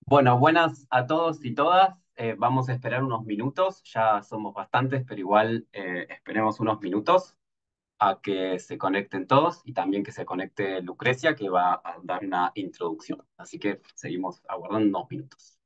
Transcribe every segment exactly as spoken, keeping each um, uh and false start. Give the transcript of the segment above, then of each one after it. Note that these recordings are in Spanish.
Bueno, buenas a todos y todas. Eh, vamos a esperar unos minutos. Ya somos bastantes, pero igual eh, esperemos unos minutos a que se conecten todos y también que se conecte Lucrecia, que va a dar una introducción. Así que seguimos aguardando unos minutos.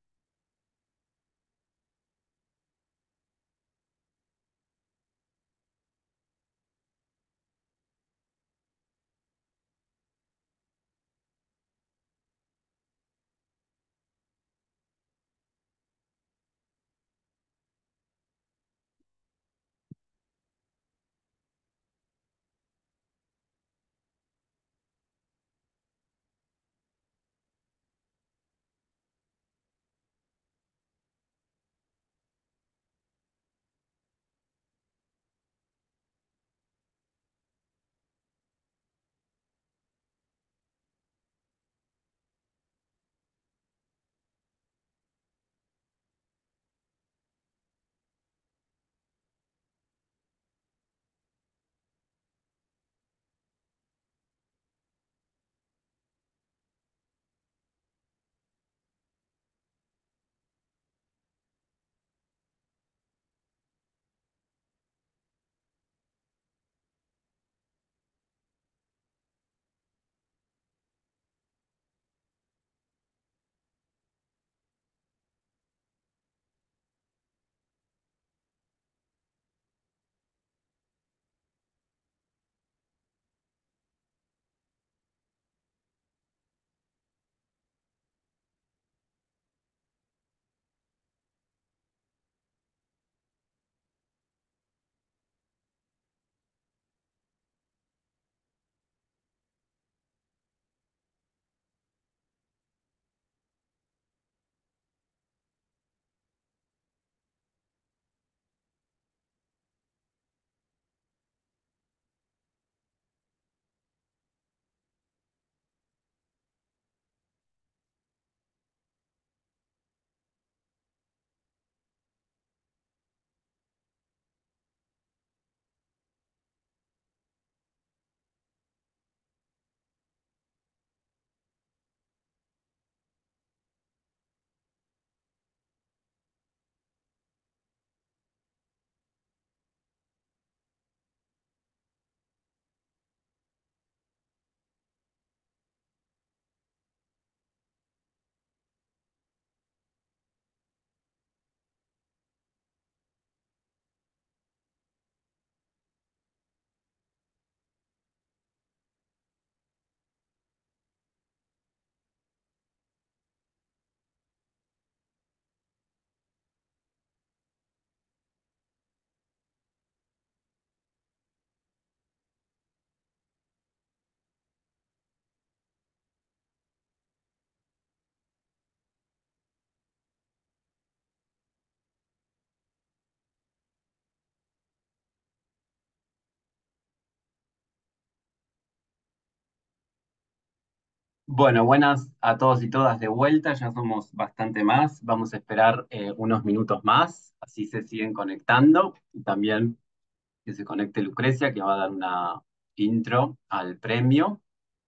Bueno, buenas a todos y todas de vuelta. Ya somos bastante más. Vamos a esperar eh, unos minutos más. Así se siguen conectando. Y también que se conecte Lucrecia, que va a dar una intro al premio.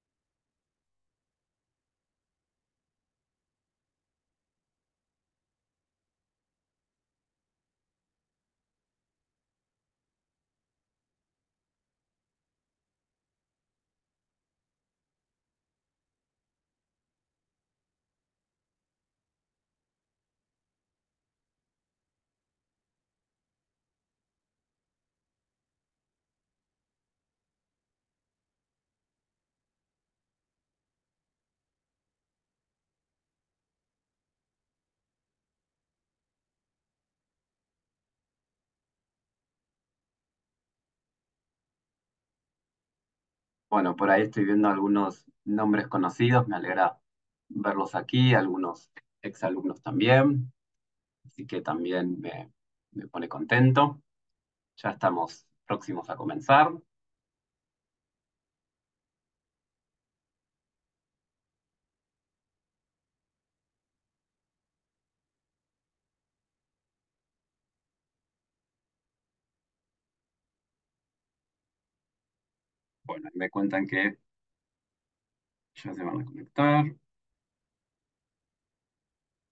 Bueno, por ahí estoy viendo algunos nombres conocidos, me alegra verlos aquí, algunos exalumnos también, así que también me, me pone contento. Ya estamos próximos a comenzar. Bueno, me cuentan que ya se van a conectar.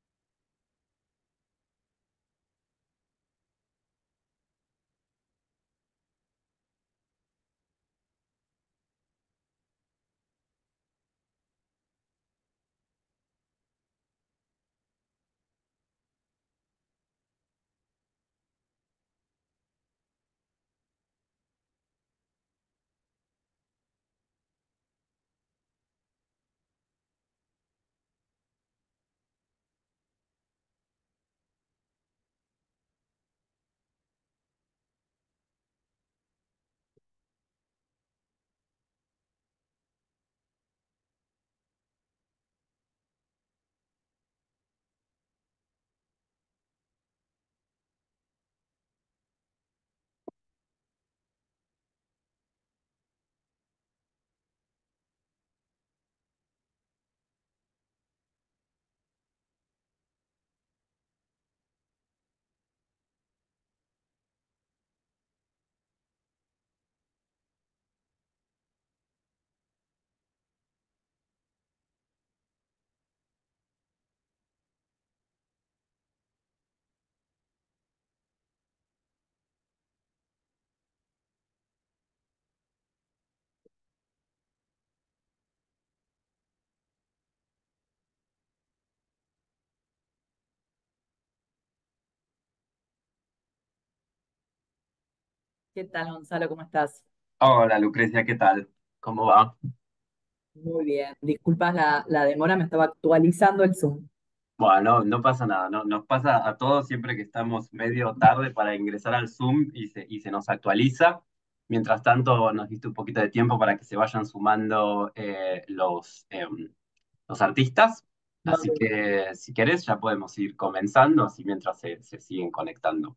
¿Qué tal, Gonzalo? ¿Cómo estás? Hola Lucrecia, ¿qué tal? ¿Cómo va? Muy bien. Disculpas la, la demora, me estaba actualizando el Zoom. Bueno, no, no pasa nada, ¿no? Nos pasa a todos siempre que estamos medio tarde para ingresar al Zoom y se, y se nos actualiza. Mientras tanto, nos diste un poquito de tiempo para que se vayan sumando eh, los, em, los artistas. Así No. que si querés ya podemos ir comenzando, así mientras se, se siguen conectando.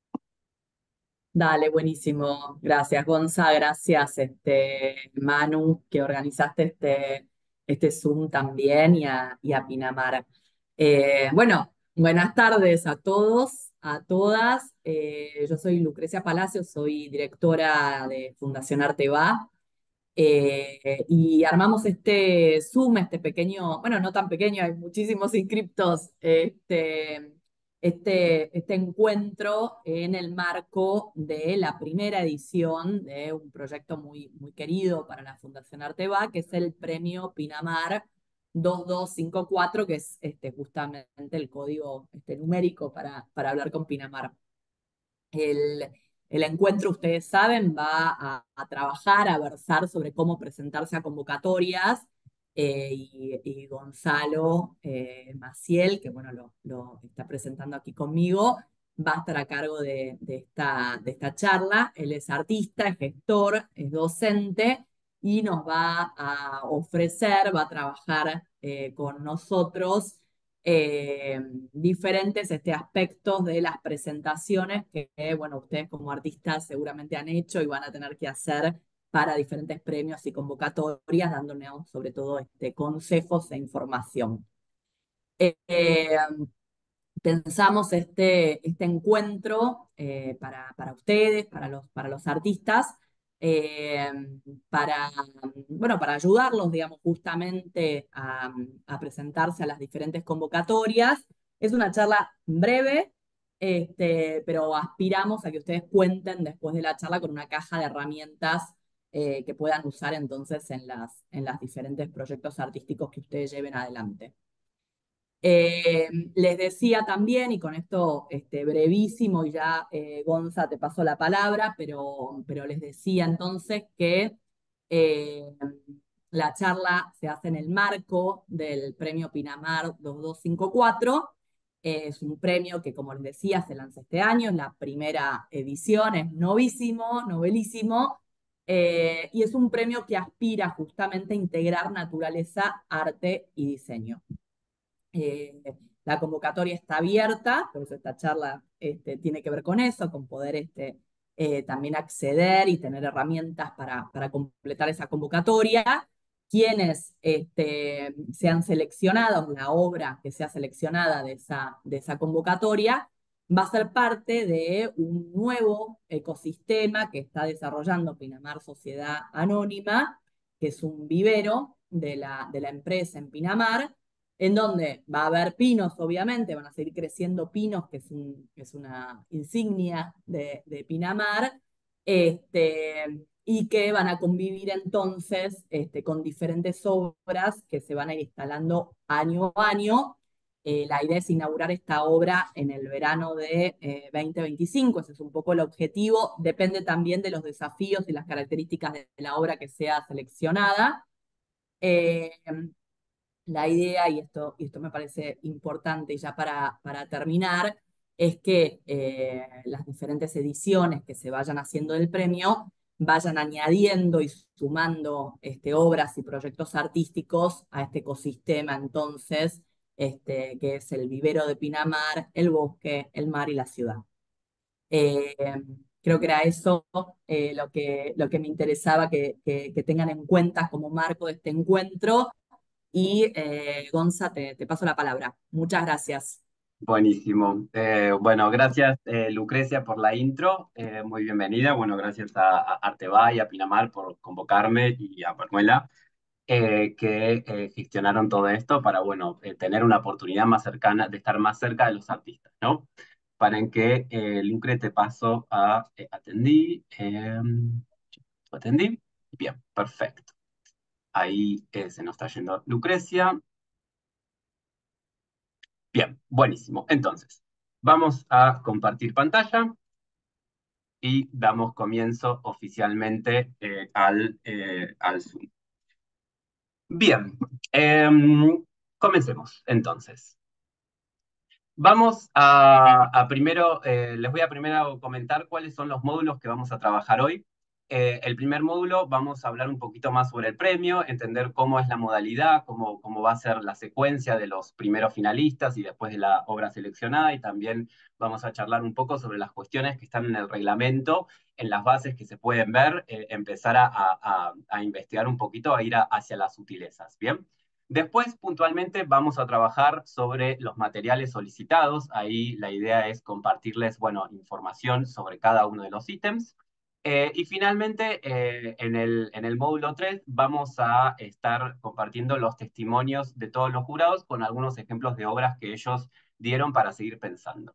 Dale, buenísimo. Gracias, Gonza. Gracias, este, Manu, que organizaste este, este Zoom también y a, y a Pinamar. Eh, bueno, buenas tardes a todos, a todas. Eh, yo soy Lucrecia Palacio, soy directora de Fundación Arte Va. Eh, y armamos este Zoom, este pequeño, bueno, no tan pequeño, hay muchísimos inscriptos, este, este, este encuentro en el marco de la primera edición de un proyecto muy, muy querido para la Fundación Arteba, que es el premio Pinamar dos dos cinco cuatro, que es este, justamente el código este, numérico para, para hablar con Pinamar. El, el encuentro, ustedes saben, va a, a trabajar, a versar sobre cómo presentarse a convocatorias eh, y, y Gonzalo eh, Maciel, que bueno, lo, lo está presentando aquí conmigo, va a estar a cargo de, de esta, de esta charla. Él es artista, es gestor, es docente y nos va a ofrecer, va a trabajar eh, con nosotros eh, diferentes este, aspectos de las presentaciones que, que, bueno, ustedes como artistas seguramente han hecho y van a tener que hacer para diferentes premios y convocatorias, dándonos sobre todo este, consejos e información. Eh, eh, Pensamos este, este encuentro eh, para, para ustedes, para los, para los artistas, eh, para, bueno, para ayudarlos, digamos, justamente a, a presentarse a las diferentes convocatorias. Es una charla breve, este, pero aspiramos a que ustedes cuenten después de la charla con una caja de herramientas eh, que puedan usar entonces en las, en las diferentes proyectos artísticos que ustedes lleven adelante. Eh, les decía también, y con esto este, brevísimo, y ya eh, Gonza te pasó la palabra, pero, pero les decía entonces que eh, la charla se hace en el marco del premio Pinamar dos dos cinco cuatro. Eh, es un premio que, como les decía, se lanza este año, es la primera edición, es novísimo, novelísimo, eh, y es un premio que aspira justamente a integrar naturaleza, arte y diseño. Eh, la convocatoria está abierta, por eso esta charla este, tiene que ver con eso, con poder este, eh, también acceder y tener herramientas para, para completar esa convocatoria. Quienes este, sean seleccionados, la obra que sea seleccionada de esa, de esa convocatoria, va a ser parte de un nuevo ecosistema que está desarrollando Pinamar Sociedad Anónima, que es un vivero de la, de la empresa en Pinamar, en donde va a haber pinos, obviamente, van a seguir creciendo pinos, que es, un, es una insignia de, de Pinamar, este, y que van a convivir entonces este, con diferentes obras que se van a ir instalando año a año. Eh, la idea es inaugurar esta obra en el verano de eh, dos mil veinticinco, ese es un poco el objetivo, depende también de los desafíos y las características de la obra que sea seleccionada. Eh, la idea, y esto, y esto me parece importante ya para, para terminar, es que eh, las diferentes ediciones que se vayan haciendo del premio vayan añadiendo y sumando este, obras y proyectos artísticos a este ecosistema, entonces, este, que es el vivero de Pinamar, el bosque, el mar y la ciudad. Eh, Creo que era eso eh, lo que, lo que me interesaba que, que, que tengan en cuenta como marco de este encuentro y eh, Gonza, te, te paso la palabra. Muchas gracias. Buenísimo. Eh, bueno, gracias eh, Lucrecia por la intro. Eh, muy bienvenida. Bueno, gracias a, a Arteba y a Pinamar por convocarme y a Manuela, eh, que eh, gestionaron todo esto para, bueno, eh, tener una oportunidad más cercana, de estar más cerca de los artistas, ¿no? Para en que eh, Lucre te paso a eh, atendí, eh, atendí. Bien, perfecto. Ahí eh, se nos está yendo Lucrecia. Bien, buenísimo. Entonces, vamos a compartir pantalla. y damos comienzo oficialmente eh, al, eh, al Zoom. Bien, em, comencemos entonces. Vamos a, a primero, eh, les voy a primero comentar cuáles son los módulos que vamos a trabajar hoy. Eh, el primer módulo vamos a hablar un poquito más sobre el premio, entender cómo es la modalidad, cómo, cómo va a ser la secuencia de los primeros finalistas y después de la obra seleccionada, y también vamos a charlar un poco sobre las cuestiones que están en el reglamento, en las bases que se pueden ver, eh, empezar a, a, a investigar un poquito, a ir a, hacia las sutilezas, ¿bien? Después, puntualmente, vamos a trabajar sobre los materiales solicitados. Ahí la idea es compartirles, bueno, información sobre cada uno de los ítems. Eh, y finalmente, eh, en el, en el módulo tres vamos a estar compartiendo los testimonios de todos los jurados con algunos ejemplos de obras que ellos dieron para seguir pensando.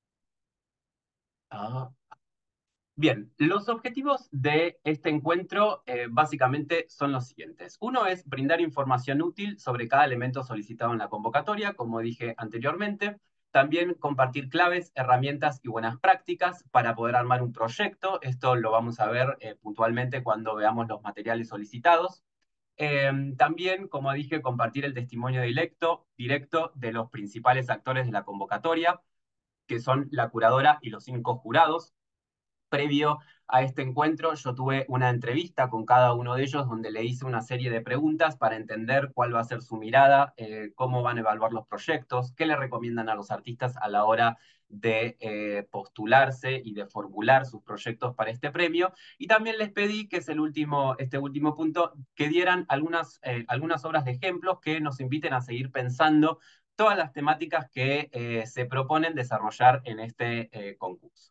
Ah. Bien, los objetivos de este encuentro eh, básicamente son los siguientes. Uno es brindar información útil sobre cada elemento solicitado en la convocatoria, como dije anteriormente. También compartir claves, herramientas y buenas prácticas para poder armar un proyecto. Esto lo vamos a ver eh, puntualmente cuando veamos los materiales solicitados. Eh, también, como dije, compartir el testimonio directo, directo de los principales actores de la convocatoria, que son la curadora y los cinco jurados. Previo a este encuentro, yo tuve una entrevista con cada uno de ellos donde le hice una serie de preguntas para entender cuál va a ser su mirada, eh, cómo van a evaluar los proyectos, qué le recomiendan a los artistas a la hora de eh, postularse y de formular sus proyectos para este premio. Y también les pedí, que es el último, este último punto, que dieran algunas, eh, algunas obras de ejemplos que nos inviten a seguir pensando todas las temáticas que eh, se proponen desarrollar en este eh, concurso.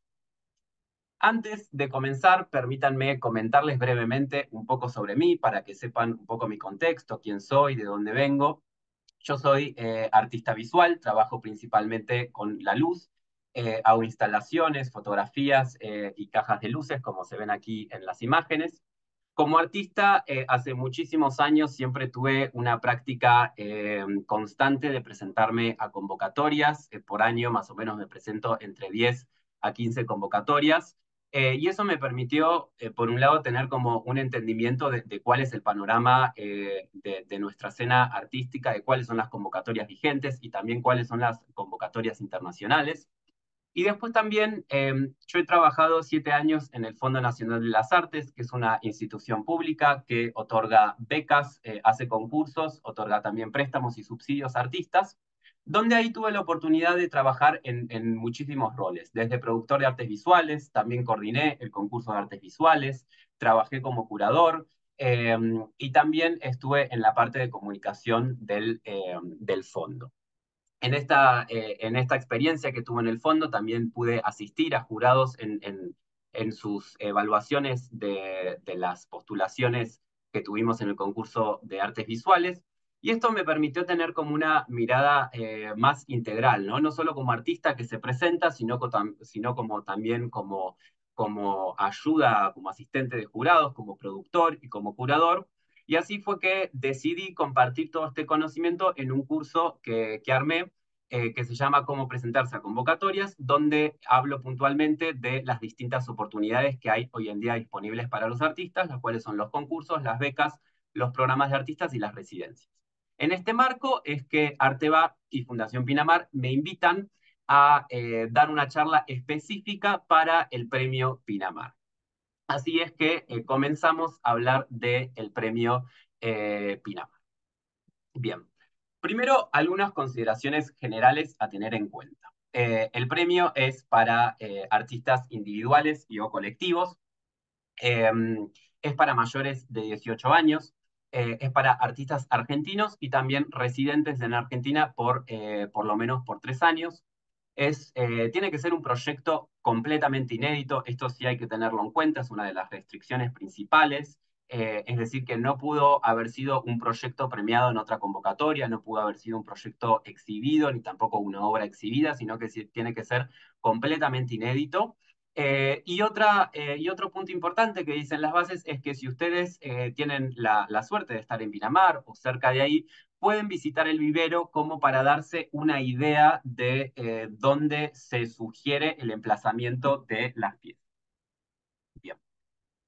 Antes de comenzar, permítanme comentarles brevemente un poco sobre mí para que sepan un poco mi contexto, quién soy, de dónde vengo. Yo soy eh, artista visual, trabajo principalmente con la luz, eh, hago instalaciones, fotografías eh, y cajas de luces, como se ven aquí en las imágenes. Como artista, eh, hace muchísimos años siempre tuve una práctica eh, constante de presentarme a convocatorias. Eh, por año más o menos me presento entre diez a quince convocatorias. Eh, y eso me permitió, eh, por un lado, tener como un entendimiento de, de cuál es el panorama eh, de, de nuestra escena artística, de cuáles son las convocatorias vigentes y también cuáles son las convocatorias internacionales. Y después también eh, yo he trabajado siete años en el Fondo Nacional de las Artes, que es una institución pública que otorga becas, eh, hace concursos, otorga también préstamos y subsidios a artistas, donde ahí tuve la oportunidad de trabajar en, en muchísimos roles, desde productor de artes visuales, también coordiné el concurso de artes visuales, trabajé como curador, eh, y también estuve en la parte de comunicación del, eh, del fondo. En esta, eh, en esta experiencia que tuve en el fondo, también pude asistir a jurados en, en, en sus evaluaciones de, de las postulaciones que tuvimos en el concurso de artes visuales. Y esto me permitió tener como una mirada eh, más integral, ¿no? No solo como artista que se presenta, sino, sino como también como, como ayuda, como asistente de jurados, como productor y como curador. Y así fue que decidí compartir todo este conocimiento en un curso que, que armé, eh, que se llama Cómo presentarse a convocatorias, donde hablo puntualmente de las distintas oportunidades que hay hoy en día disponibles para los artistas, las cuales son los concursos, las becas, los programas de artistas y las residencias. En este marco es que Arteba y Fundación Pinamar me invitan a eh, dar una charla específica para el premio Pinamar. Así es que eh, comenzamos a hablar del premio eh, Pinamar. Bien, primero algunas consideraciones generales a tener en cuenta. Eh, el premio es para eh, artistas individuales y o colectivos, eh, es para mayores de dieciocho años, eh, es para artistas argentinos y también residentes en Argentina por, eh, por lo menos por tres años. Es, eh, tiene que ser un proyecto completamente inédito, esto sí hay que tenerlo en cuenta, es una de las restricciones principales, eh, es decir, que no pudo haber sido un proyecto premiado en otra convocatoria, no pudo haber sido un proyecto exhibido, ni tampoco una obra exhibida, sino que sí, tiene que ser completamente inédito. Eh, y, otra, eh, y otro punto importante que dicen las bases es que si ustedes eh, tienen la, la suerte de estar en Pinamar o cerca de ahí, pueden visitar el vivero como para darse una idea de eh, dónde se sugiere el emplazamiento de las piezas.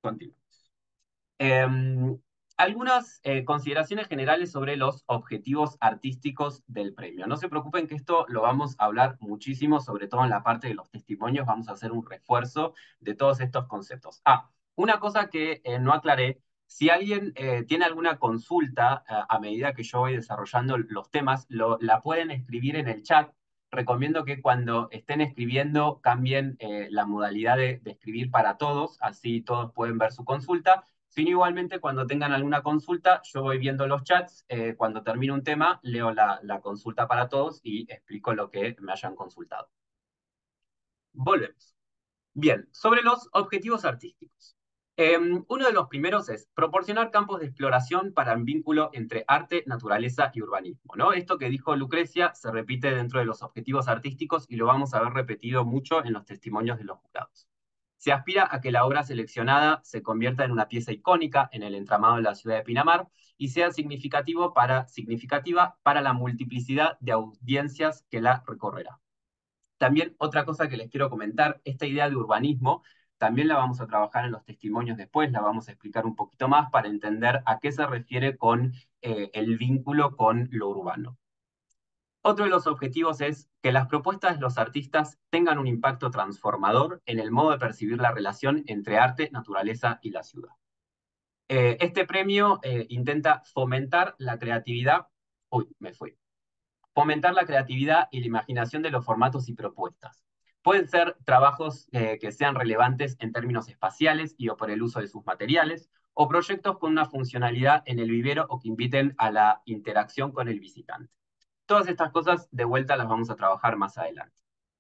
Continuamos. Em, algunas eh, consideraciones generales sobre los objetivos artísticos del premio. No se preocupen que esto lo vamos a hablar muchísimo, sobre todo en la parte de los testimonios, vamos a hacer un refuerzo de todos estos conceptos. Ah, una cosa que eh, no aclaré, si alguien eh, tiene alguna consulta eh, a medida que yo voy desarrollando los temas, lo, la pueden escribir en el chat. Recomiendo que cuando estén escribiendo cambien eh, la modalidad de, de escribir para todos, así todos pueden ver su consulta. Sino igualmente cuando tengan alguna consulta, yo voy viendo los chats, eh, cuando termino un tema, leo la, la consulta para todos y explico lo que me hayan consultado. Volvemos. Bien, sobre los objetivos artísticos. Eh, uno de los primeros es proporcionar campos de exploración para un vínculo entre arte, naturaleza y urbanismo, ¿no? Esto que dijo Lucrecia se repite dentro de los objetivos artísticos y lo vamos a ver repetido mucho en los testimonios de los jurados. Se aspira a que la obra seleccionada se convierta en una pieza icónica en el entramado de la ciudad de Pinamar y sea significativo para, significativa para la multiplicidad de audiencias que la recorrerá. También otra cosa que les quiero comentar, esta idea de urbanismo, también la vamos a trabajar en los testimonios después, la vamos a explicar un poquito más para entender a qué se refiere con eh, el vínculo con lo urbano. Otro de los objetivos es que las propuestas de los artistas tengan un impacto transformador en el modo de percibir la relación entre arte, naturaleza y la ciudad. Eh, este premio eh, intenta fomentar la creatividad, uy, me fui, fomentar la creatividad y la imaginación de los formatos y propuestas. Pueden ser trabajos eh, que sean relevantes en términos espaciales y o por el uso de sus materiales, o proyectos con una funcionalidad en el vivero o que inviten a la interacción con el visitante. Todas estas cosas de vuelta las vamos a trabajar más adelante.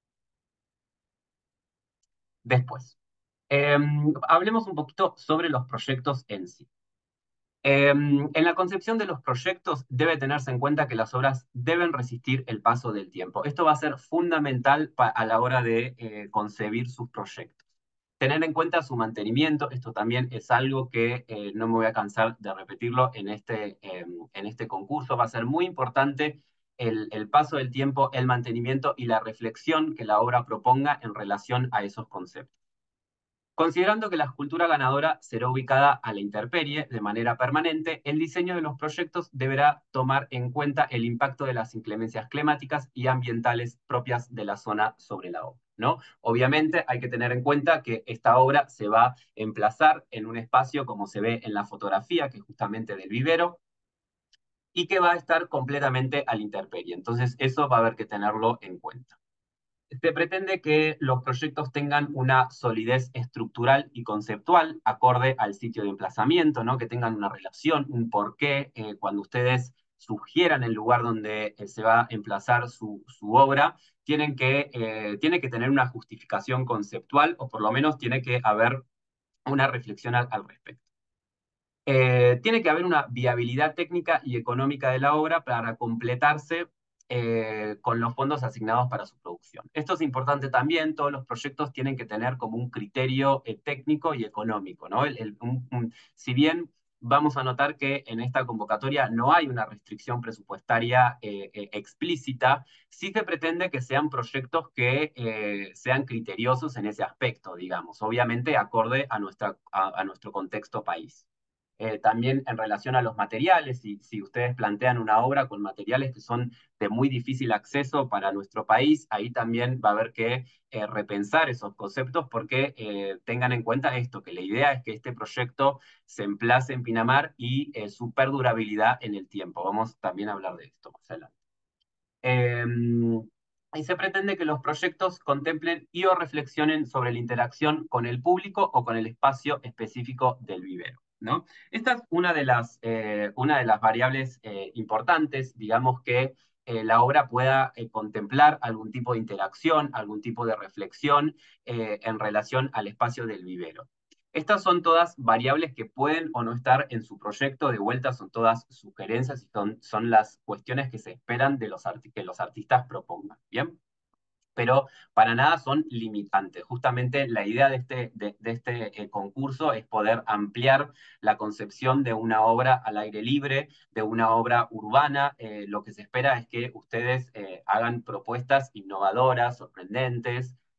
Después, eh, hablemos un poquito sobre los proyectos en sí. Eh, en la concepción de los proyectos debe tenerse en cuenta que las obras deben resistir el paso del tiempo. Esto va a ser fundamental a la hora de eh, concebir sus proyectos. Tener en cuenta su mantenimiento, esto también es algo que eh, no me voy a cansar de repetirlo en este, eh, en este concurso. Va a ser muy importante el, el paso del tiempo, el mantenimiento y la reflexión que la obra proponga en relación a esos conceptos. Considerando que la escultura ganadora será ubicada a la intemperie de manera permanente, el diseño de los proyectos deberá tomar en cuenta el impacto de las inclemencias climáticas y ambientales propias de la zona sobre la obra, ¿no? Obviamente hay que tener en cuenta que esta obra se va a emplazar en un espacio como se ve en la fotografía, que es justamente del vivero, y que va a estar completamente a la intemperie. Entonces eso va a haber que tenerlo en cuenta. Se pretende que los proyectos tengan una solidez estructural y conceptual acorde al sitio de emplazamiento, ¿no? Que tengan una relación, un porqué. Eh, cuando ustedes sugieran el lugar donde eh, se va a emplazar su, su obra, tienen que, eh, tiene que tener una justificación conceptual o por lo menos tiene que haber una reflexión al, al respecto. Eh, tiene que haber una viabilidad técnica y económica de la obra para completarse eh, con los fondos asignados para su producción. Esto es importante también, todos los proyectos tienen que tener como un criterio eh, técnico y económico, ¿no? El, el, un, un, si bien vamos a notar que en esta convocatoria no hay una restricción presupuestaria eh, eh, explícita, sí se pretende que sean proyectos que eh, sean criteriosos en ese aspecto, digamos, obviamente acorde a, nuestra, a, a nuestro contexto país. Eh, también en relación a los materiales, si, si ustedes plantean una obra con materiales que son de muy difícil acceso para nuestro país, ahí también va a haber que eh, repensar esos conceptos porque eh, tengan en cuenta esto, que la idea es que este proyecto se emplace en Pinamar y eh, su perdurabilidad en el tiempo. Vamos también a hablar de esto más adelante. Eh, y se pretende que los proyectos contemplen y o reflexionen sobre la interacción con el público o con el espacio específico del vivero, ¿no? Esta es una de las, eh, una de las variables eh, importantes, digamos que eh, la obra pueda eh, contemplar algún tipo de interacción, algún tipo de reflexión eh, en relación al espacio del vivero. Estas son todas variables que pueden o no estar en su proyecto, de vuelta son todas sugerencias y son, son las cuestiones que se esperan de los que los artistas propongan, ¿bien? Pero para nada son limitantes. Justamente la idea de este, de, de este eh, concurso es poder ampliar la concepción de una obra al aire libre, de una obra urbana. Eh, lo que se espera es que ustedes eh, hagan propuestas innovadoras, sorprendentes,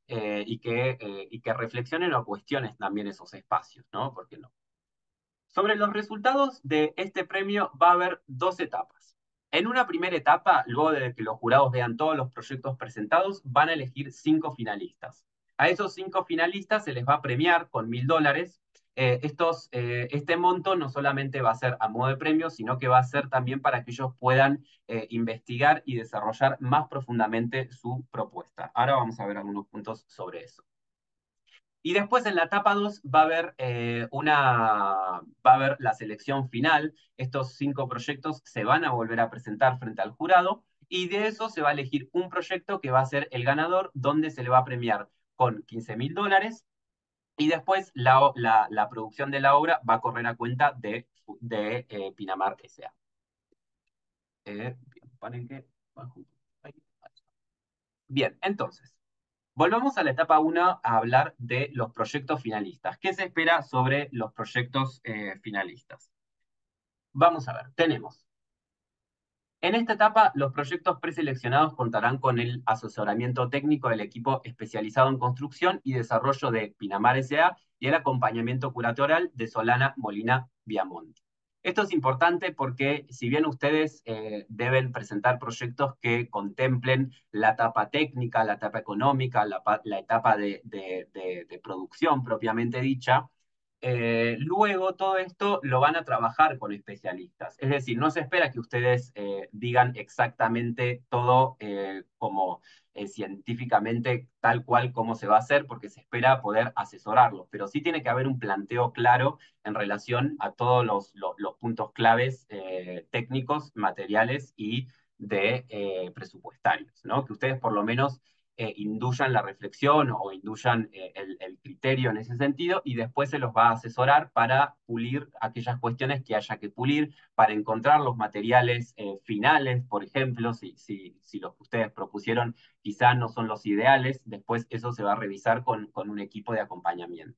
eh, y, que, eh, y que reflexionen o cuestionen también esos espacios, ¿no? ¿Por qué no? Sobre los resultados de este premio va a haber dos etapas. En una primera etapa, luego de que los jurados vean todos los proyectos presentados, van a elegir cinco finalistas. A esos cinco finalistas se les va a premiar con mil dólares. Eh, estos, eh, este monto no solamente va a ser a modo de premio, sino que va a ser también para que ellos puedan eh, investigar y desarrollar más profundamente su propuesta. Ahora vamos a ver algunos puntos sobre eso. Y después en la etapa dos va a haber eh, una, va a haber la selección final. Estos cinco proyectos se van a volver a presentar frente al jurado y de eso se va a elegir un proyecto que va a ser el ganador, donde se le va a premiar con quince mil dólares y después la, la, la, producción de la obra va a correr a cuenta de, de eh, Pinamar S A. Eh, bien, que, bien, entonces. Volvamos a la etapa uno a hablar de los proyectos finalistas. ¿Qué se espera sobre los proyectos eh, finalistas? Vamos a ver, tenemos. En esta etapa, los proyectos preseleccionados contarán con el asesoramiento técnico del equipo especializado en construcción y desarrollo de Pinamar S A y el acompañamiento curatorial de Solana Molina Viamonte. Esto es importante porque si bien ustedes eh, deben presentar proyectos que contemplen la etapa técnica, la etapa económica, la, la etapa de, de, de, de producción propiamente dicha, eh, luego todo esto lo van a trabajar con especialistas. Es decir, no se espera que ustedes eh, digan exactamente todo eh, como eh, científicamente tal cual como se va a hacer, porque se espera poder asesorarlos, pero sí tiene que haber un planteo claro en relación a todos los, los, los puntos claves eh, técnicos, materiales y de eh, presupuestarios, ¿no? Que ustedes por lo menos eh, induyan la reflexión o induyan eh, el, el, criterio en ese sentido y después se los va a asesorar para pulir aquellas cuestiones que haya que pulir, para encontrar los materiales eh, finales, por ejemplo, si, si, si los que ustedes propusieron quizá no son los ideales, después eso se va a revisar con, con un equipo de acompañamiento.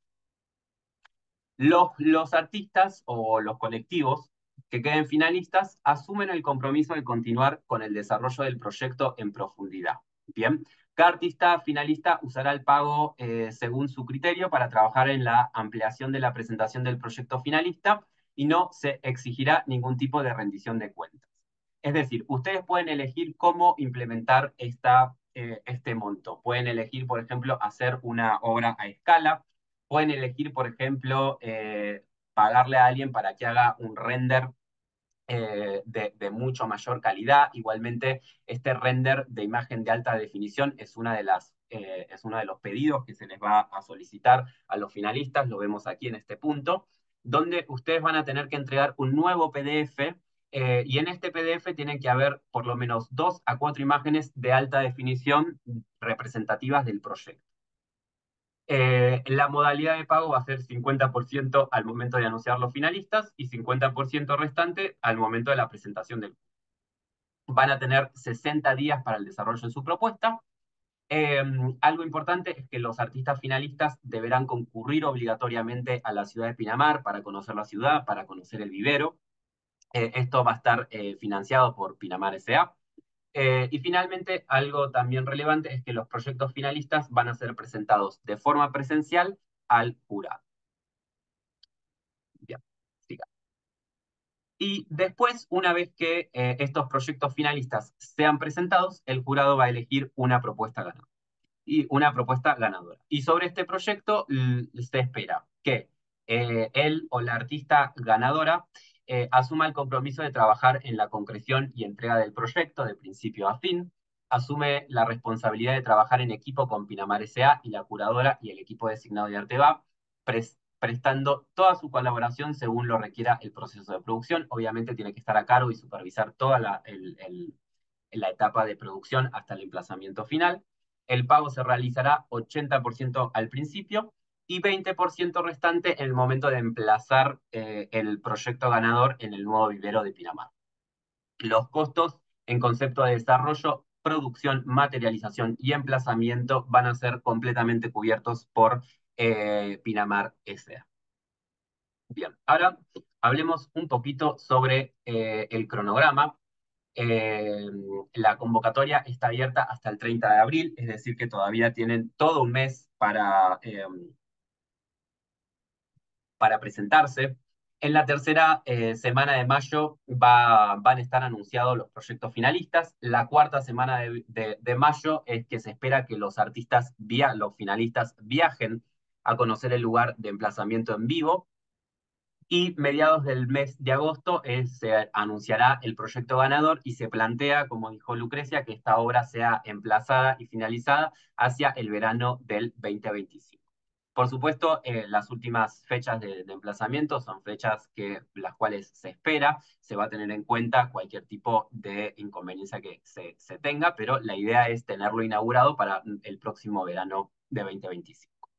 Los, los artistas o los colectivos que queden finalistas asumen el compromiso de continuar con el desarrollo del proyecto en profundidad. Bien, cada artista finalista usará el pago eh, según su criterio para trabajar en la ampliación de la presentación del proyecto finalista y no se exigirá ningún tipo de rendición de cuentas. Es decir, ustedes pueden elegir cómo implementar esta, eh, este monto. Pueden elegir, por ejemplo, hacer una obra a escala. Pueden elegir, por ejemplo, eh, pagarle a alguien para que haga un render eh, de, de, mucho mayor calidad. Igualmente, este render de imagen de alta definición es, una de las, eh, es uno de los pedidos que se les va a solicitar a los finalistas, lo vemos aquí en este punto, donde ustedes van a tener que entregar un nuevo P D F eh, y en este P D F tienen que haber por lo menos dos a cuatro imágenes de alta definición representativas del proyecto. Eh, la modalidad de pago va a ser cincuenta por ciento al momento de anunciar los finalistas y cincuenta por ciento restante al momento de la presentación del. Van a tener sesenta días para el desarrollo de su propuesta. Eh, algo importante es que los artistas finalistas deberán concurrir obligatoriamente a la ciudad de Pinamar para conocer la ciudad, para conocer el vivero. Eh, esto va a estar eh, financiado por Pinamar S A. Eh, y finalmente, algo también relevante es que los proyectos finalistas van a ser presentados de forma presencial al jurado. Bien, siga. Y después, una vez que eh, estos proyectos finalistas sean presentados, el jurado va a elegir una propuesta ganadora. Y una propuesta ganadora. Y sobre este proyecto se espera que eh, él o la artista ganadora eh, asuma el compromiso de trabajar en la concreción y entrega del proyecto de principio a fin, asume la responsabilidad de trabajar en equipo con Pinamar S A y la curadora y el equipo designado de Arteba, pres prestando toda su colaboración según lo requiera el proceso de producción. Obviamente tiene que estar a cargo y supervisar toda la, el, el, la etapa de producción hasta el emplazamiento final. El pago se realizará ochenta por ciento al principio y veinte por ciento restante en el momento de emplazar eh, el proyecto ganador en el nuevo vivero de Pinamar. Los costos en concepto de desarrollo, producción, materialización y emplazamiento van a ser completamente cubiertos por eh, Pinamar S A. Bien, ahora hablemos un poquito sobre eh, el cronograma. Eh, la convocatoria está abierta hasta el treinta de abril, es decir, que todavía tienen todo un mes para, eh, para presentarse. En la tercera eh, semana de mayo va, van a estar anunciados los proyectos finalistas. La cuarta semana de, de, de mayo es que se espera que los artistas, via, los finalistas, viajen a conocer el lugar de emplazamiento en vivo. Y mediados del mes de agosto eh, se anunciará el proyecto ganador y se plantea, como dijo Lucrecia, que esta obra sea emplazada y finalizada hacia el verano del dos mil veinticinco. Por supuesto, eh, las últimas fechas de, de emplazamiento son fechas que las cuales se espera, se va a tener en cuenta cualquier tipo de inconveniencia que se, se tenga, pero la idea es tenerlo inaugurado para el próximo verano de dos mil veinticinco.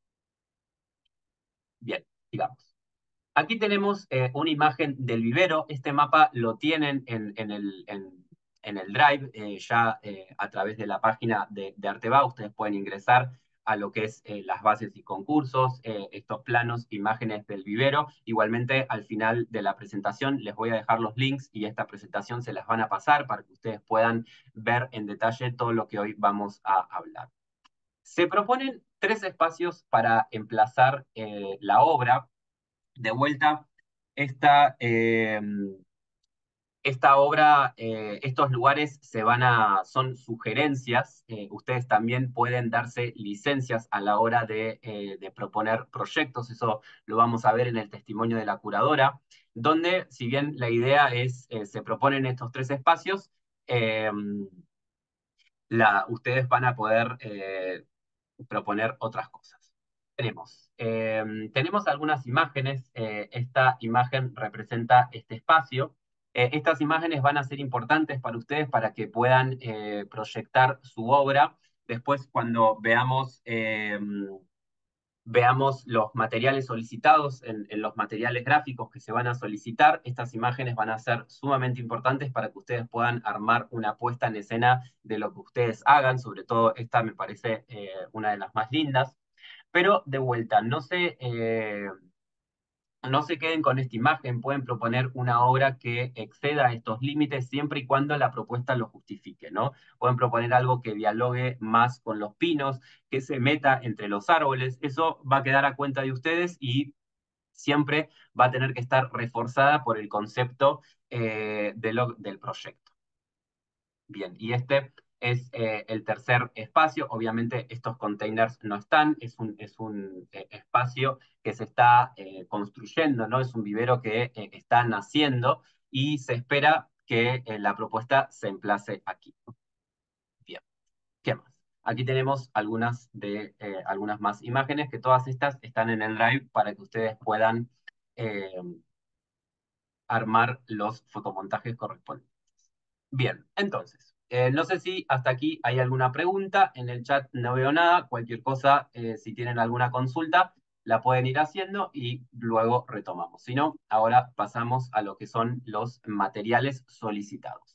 Bien, digamos. Aquí tenemos eh, una imagen del vivero. Este mapa lo tienen en, en el, en, en el Drive, eh, ya eh, a través de la página de, de Arteba. Ustedes pueden ingresar a lo que es eh, las bases y concursos, eh, estos planos, imágenes del vivero. Igualmente, al final de la presentación les voy a dejar los links y esta presentación se las van a pasar para que ustedes puedan ver en detalle todo lo que hoy vamos a hablar. Se proponen tres espacios para emplazar eh, la obra. De vuelta, esta, eh, esta obra, eh, estos lugares se van a, son sugerencias. Eh, ustedes también pueden darse licencias a la hora de, eh, de proponer proyectos. Eso lo vamos a ver en el testimonio de la curadora, donde, si bien la idea es, eh, se proponen estos tres espacios, eh, la, ustedes van a poder eh, proponer otras cosas. Tenemos, eh, tenemos algunas imágenes. Eh, esta imagen representa este espacio. Eh, estas imágenes van a ser importantes para ustedes para que puedan eh, proyectar su obra. Después, cuando veamos, eh, veamos los materiales solicitados en, en los materiales gráficos que se van a solicitar, estas imágenes van a ser sumamente importantes para que ustedes puedan armar una puesta en escena de lo que ustedes hagan. Sobre todo esta me parece eh, una de las más lindas. Pero de vuelta, no se, eh, no se queden con esta imagen, pueden proponer una obra que exceda estos límites siempre y cuando la propuesta lo justifique, ¿no? Pueden proponer algo que dialogue más con los pinos, que se meta entre los árboles. Eso va a quedar a cuenta de ustedes y siempre va a tener que estar reforzada por el concepto eh, de lo, del proyecto. Bien, y este es eh, el tercer espacio. Obviamente estos containers no están, es un, es un eh, espacio que se está eh, construyendo, ¿no? Es un vivero que eh, está naciendo y se espera que eh, la propuesta se emplace aquí. Bien, ¿qué más? Aquí tenemos algunas, de, eh, algunas más imágenes, que todas estas están en el Drive para que ustedes puedan eh, armar los fotomontajes correspondientes. Bien, entonces, eh, no sé si hasta aquí hay alguna pregunta. En el chat no veo nada. Cualquier cosa, eh, si tienen alguna consulta, la pueden ir haciendo y luego retomamos. Si no, ahora pasamos a lo que son los materiales solicitados.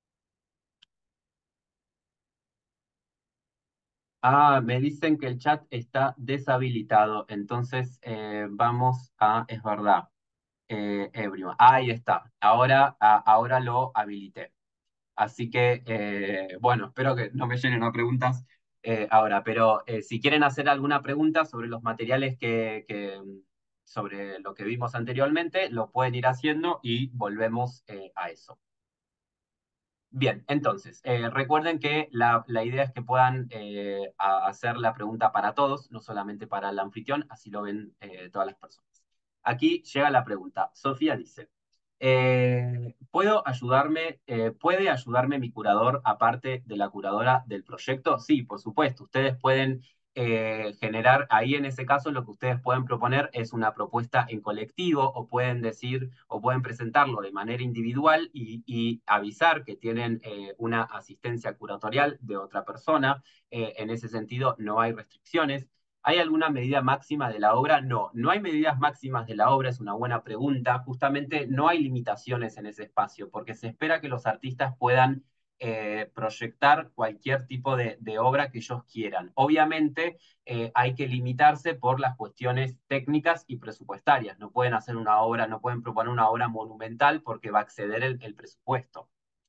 Ah, me dicen que el chat está deshabilitado. Entonces, eh, vamos a, es verdad, eh, Ebrio. Ahí está. Ahora, a- ahora lo habilité. Así que, eh, bueno, espero que no me llenen a preguntas eh, ahora, pero eh, si quieren hacer alguna pregunta sobre los materiales que, que, sobre lo que vimos anteriormente, lo pueden ir haciendo y volvemos eh, a eso. Bien, entonces, eh, recuerden que la, la idea es que puedan eh, a- hacer la pregunta para todos, no solamente para el anfitrión, así lo ven eh, todas las personas. Aquí llega la pregunta. Sofía dice, eh, ¿puedo ayudarme, eh, ¿puede ayudarme mi curador aparte de la curadora del proyecto? Sí, por supuesto. Ustedes pueden eh, generar, ahí en ese caso lo que ustedes pueden proponer es una propuesta en colectivo o pueden decir o pueden presentarlo de manera individual y, y avisar que tienen eh, una asistencia curatorial de otra persona. Eh, en ese sentido no hay restricciones. ¿Hay alguna medida máxima de la obra? No, no hay medidas máximas de la obra, es una buena pregunta. Justamente no hay limitaciones en ese espacio, porque se espera que los artistas puedan eh, proyectar cualquier tipo de, de, obra que ellos quieran. Obviamente eh, hay que limitarse por las cuestiones técnicas y presupuestarias. No pueden hacer una obra, no pueden proponer una obra monumental porque va a exceder el, el presupuesto.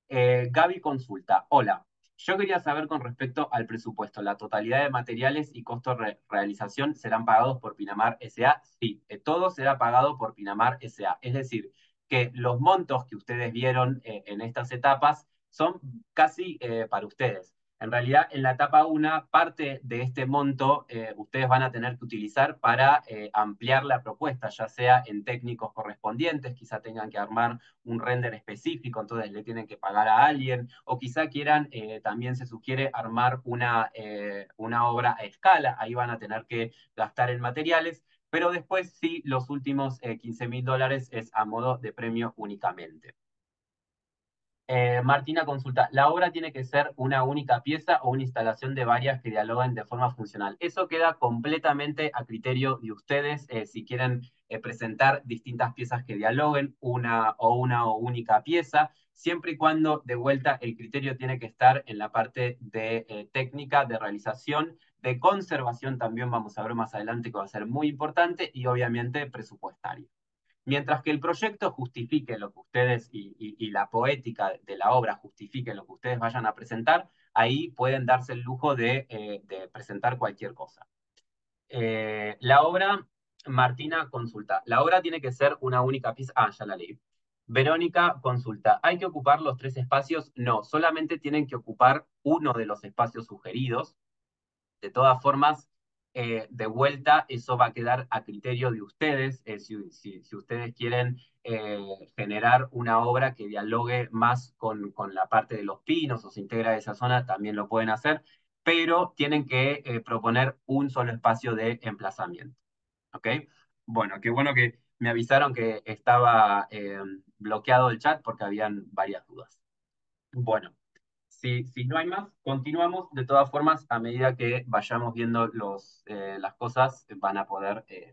Eh, Gaby consulta, hola, yo quería saber con respecto al presupuesto, ¿la totalidad de materiales y costo de realización serán pagados por Pinamar S A? Sí, eh, todo será pagado por Pinamar S A. Es decir, que los montos que ustedes vieron eh, en estas etapas son casi eh, para ustedes. En realidad, en la etapa uno, parte de este monto eh, ustedes van a tener que utilizar para eh, ampliar la propuesta, ya sea en técnicos correspondientes, quizá tengan que armar un render específico, entonces le tienen que pagar a alguien, o quizá quieran, eh, también se sugiere armar una, eh, una obra a escala, ahí van a tener que gastar en materiales, pero después sí, los últimos eh, quince mil dólares es a modo de premio únicamente. Eh, Martina consulta, ¿la obra tiene que ser una única pieza o una instalación de varias que dialoguen de forma funcional? Eso queda completamente a criterio de ustedes, eh, si quieren eh, presentar distintas piezas que dialoguen, una o una o única pieza, siempre y cuando de vuelta el criterio tiene que estar en la parte de eh, técnica, de realización, de conservación también vamos a ver más adelante que va a ser muy importante y obviamente presupuestario. Mientras que el proyecto justifique lo que ustedes y, y, y, la poética de la obra justifique lo que ustedes vayan a presentar, ahí pueden darse el lujo de, eh, de presentar cualquier cosa. Eh, la obra, Martina consulta, la obra tiene que ser una única pieza. Ah, ya la leí. Verónica consulta, ¿hay que ocupar los tres espacios? No, solamente tienen que ocupar uno de los espacios sugeridos. De todas formas, eh, de vuelta, eso va a quedar a criterio de ustedes. Eh, si, si, si, ustedes quieren eh, generar una obra que dialogue más con, con, la parte de los pinos o se integra a esa zona, también lo pueden hacer, pero tienen que eh, proponer un solo espacio de emplazamiento. ¿Ok? Bueno, qué bueno que me avisaron que estaba eh, bloqueado el chat porque habían varias dudas. Bueno. Si, si no hay más, continuamos. De todas formas, a medida que vayamos viendo los, eh, las cosas, van a poder eh,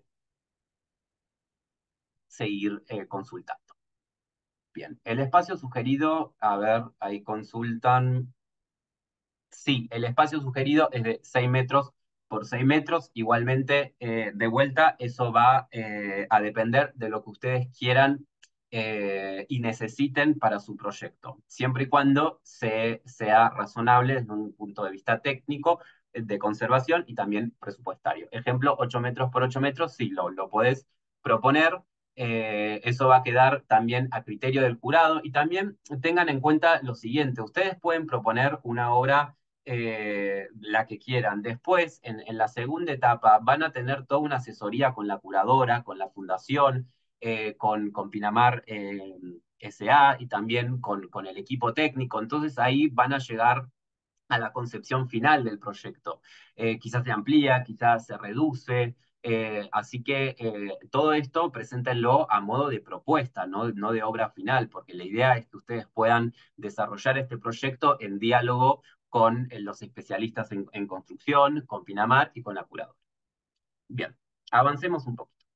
seguir eh, consultando. Bien, el espacio sugerido, a ver, ahí consultan. Sí, el espacio sugerido es de seis metros por seis metros. Igualmente, eh, de vuelta, eso va eh, a depender de lo que ustedes quieran eh, y necesiten para su proyecto, siempre y cuando se, sea razonable desde un punto de vista técnico, eh, de conservación y también presupuestario. Ejemplo, ocho metros por ocho metros, sí, lo, lo podés proponer. Eh, eso va a quedar también a criterio del jurado y también tengan en cuenta lo siguiente, ustedes pueden proponer una obra eh, la que quieran. Después, en, en, la segunda etapa, van a tener toda una asesoría con la curadora, con la fundación, eh, con, con Pinamar eh, S A y también con, con el equipo técnico. Entonces ahí van a llegar a la concepción final del proyecto. Eh, quizás se amplía, quizás se reduce, eh, así que eh, todo esto preséntenlo a modo de propuesta, ¿no? no de obra final, porque la idea es que ustedes puedan desarrollar este proyecto en diálogo con eh, los especialistas en, en construcción, con Pinamar y con la curadora. Bien, avancemos un poquito.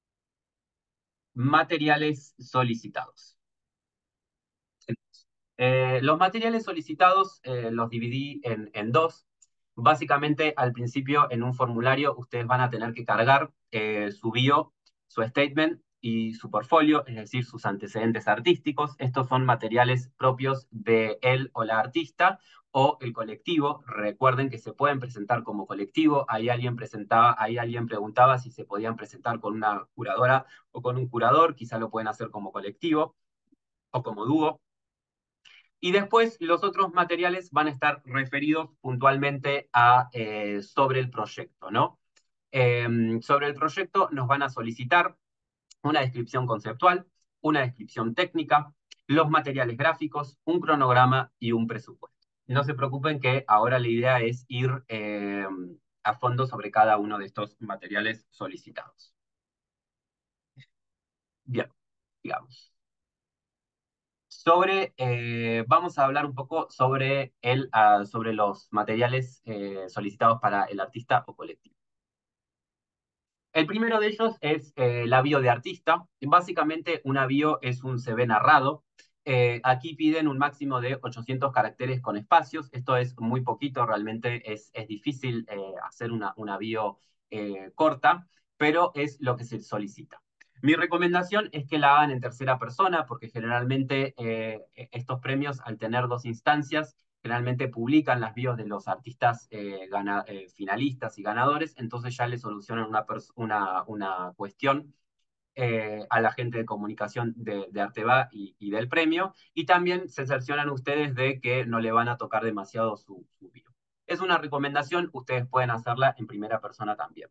Materiales solicitados. Eh, los materiales solicitados eh, los dividí en, en dos. Básicamente, al principio, en un formulario, ustedes van a tener que cargar eh, su bio, su statement y su portfolio, es decir, sus antecedentes artísticos. Estos son materiales propios de él o la artista o el colectivo. Recuerden que se pueden presentar como colectivo. Ahí alguien presentaba, ahí alguien preguntaba si se podían presentar con una curadora o con un curador. Quizá lo pueden hacer como colectivo o como dúo. Y después los otros materiales van a estar referidos puntualmente a, eh, sobre el proyecto, ¿no? Eh, sobre el proyecto nos van a solicitar una descripción conceptual, una descripción técnica, los materiales gráficos, un cronograma y un presupuesto. No se preocupen que ahora la idea es ir eh, a fondo sobre cada uno de estos materiales solicitados. Bien, digamos. Sobre, eh, vamos a hablar un poco sobre, el, uh, sobre los materiales eh, solicitados para el artista o colectivo. El primero de ellos es eh, la bio de artista. Básicamente, una bio es un C V narrado. Eh, aquí piden un máximo de ochocientos caracteres con espacios. Esto es muy poquito, realmente es, es difícil eh, hacer una, una bio eh, corta, pero es lo que se solicita. Mi recomendación es que la hagan en tercera persona, porque generalmente eh, estos premios, al tener dos instancias, generalmente publican las bios de los artistas eh, gana, eh, finalistas y ganadores, entonces ya le solucionan una, una, una cuestión eh, a la gente de comunicación de, de Arteba y, y, del premio, y también se cercioran ustedes de que no le van a tocar demasiado su, su bio. Es una recomendación, ustedes pueden hacerla en primera persona también.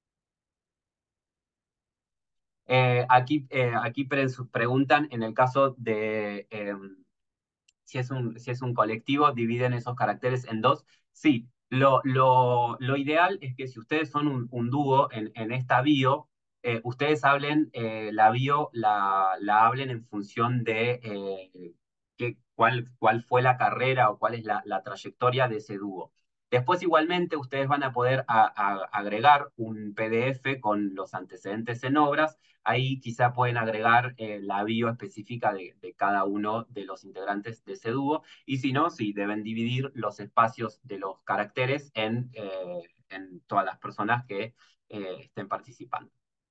Eh, aquí eh, aquí pre preguntan en el caso de eh, si, es un, si es un colectivo, dividen esos caracteres en dos. Sí, lo, lo, lo ideal es que si ustedes son un, un dúo en, en esta bio, eh, ustedes hablen, eh, la bio la, la hablen en función de eh, qué, cuál, cuál fue la carrera o cuál es la, la trayectoria de ese dúo. Después, igualmente, ustedes van a poder a, a, agregar un P D F con los antecedentes en obras. Ahí quizá pueden agregar eh, la bio específica de, de, cada uno de los integrantes de ese dúo. Y si no, sí, deben dividir los espacios de los caracteres en, eh, en todas las personas que eh, estén participando.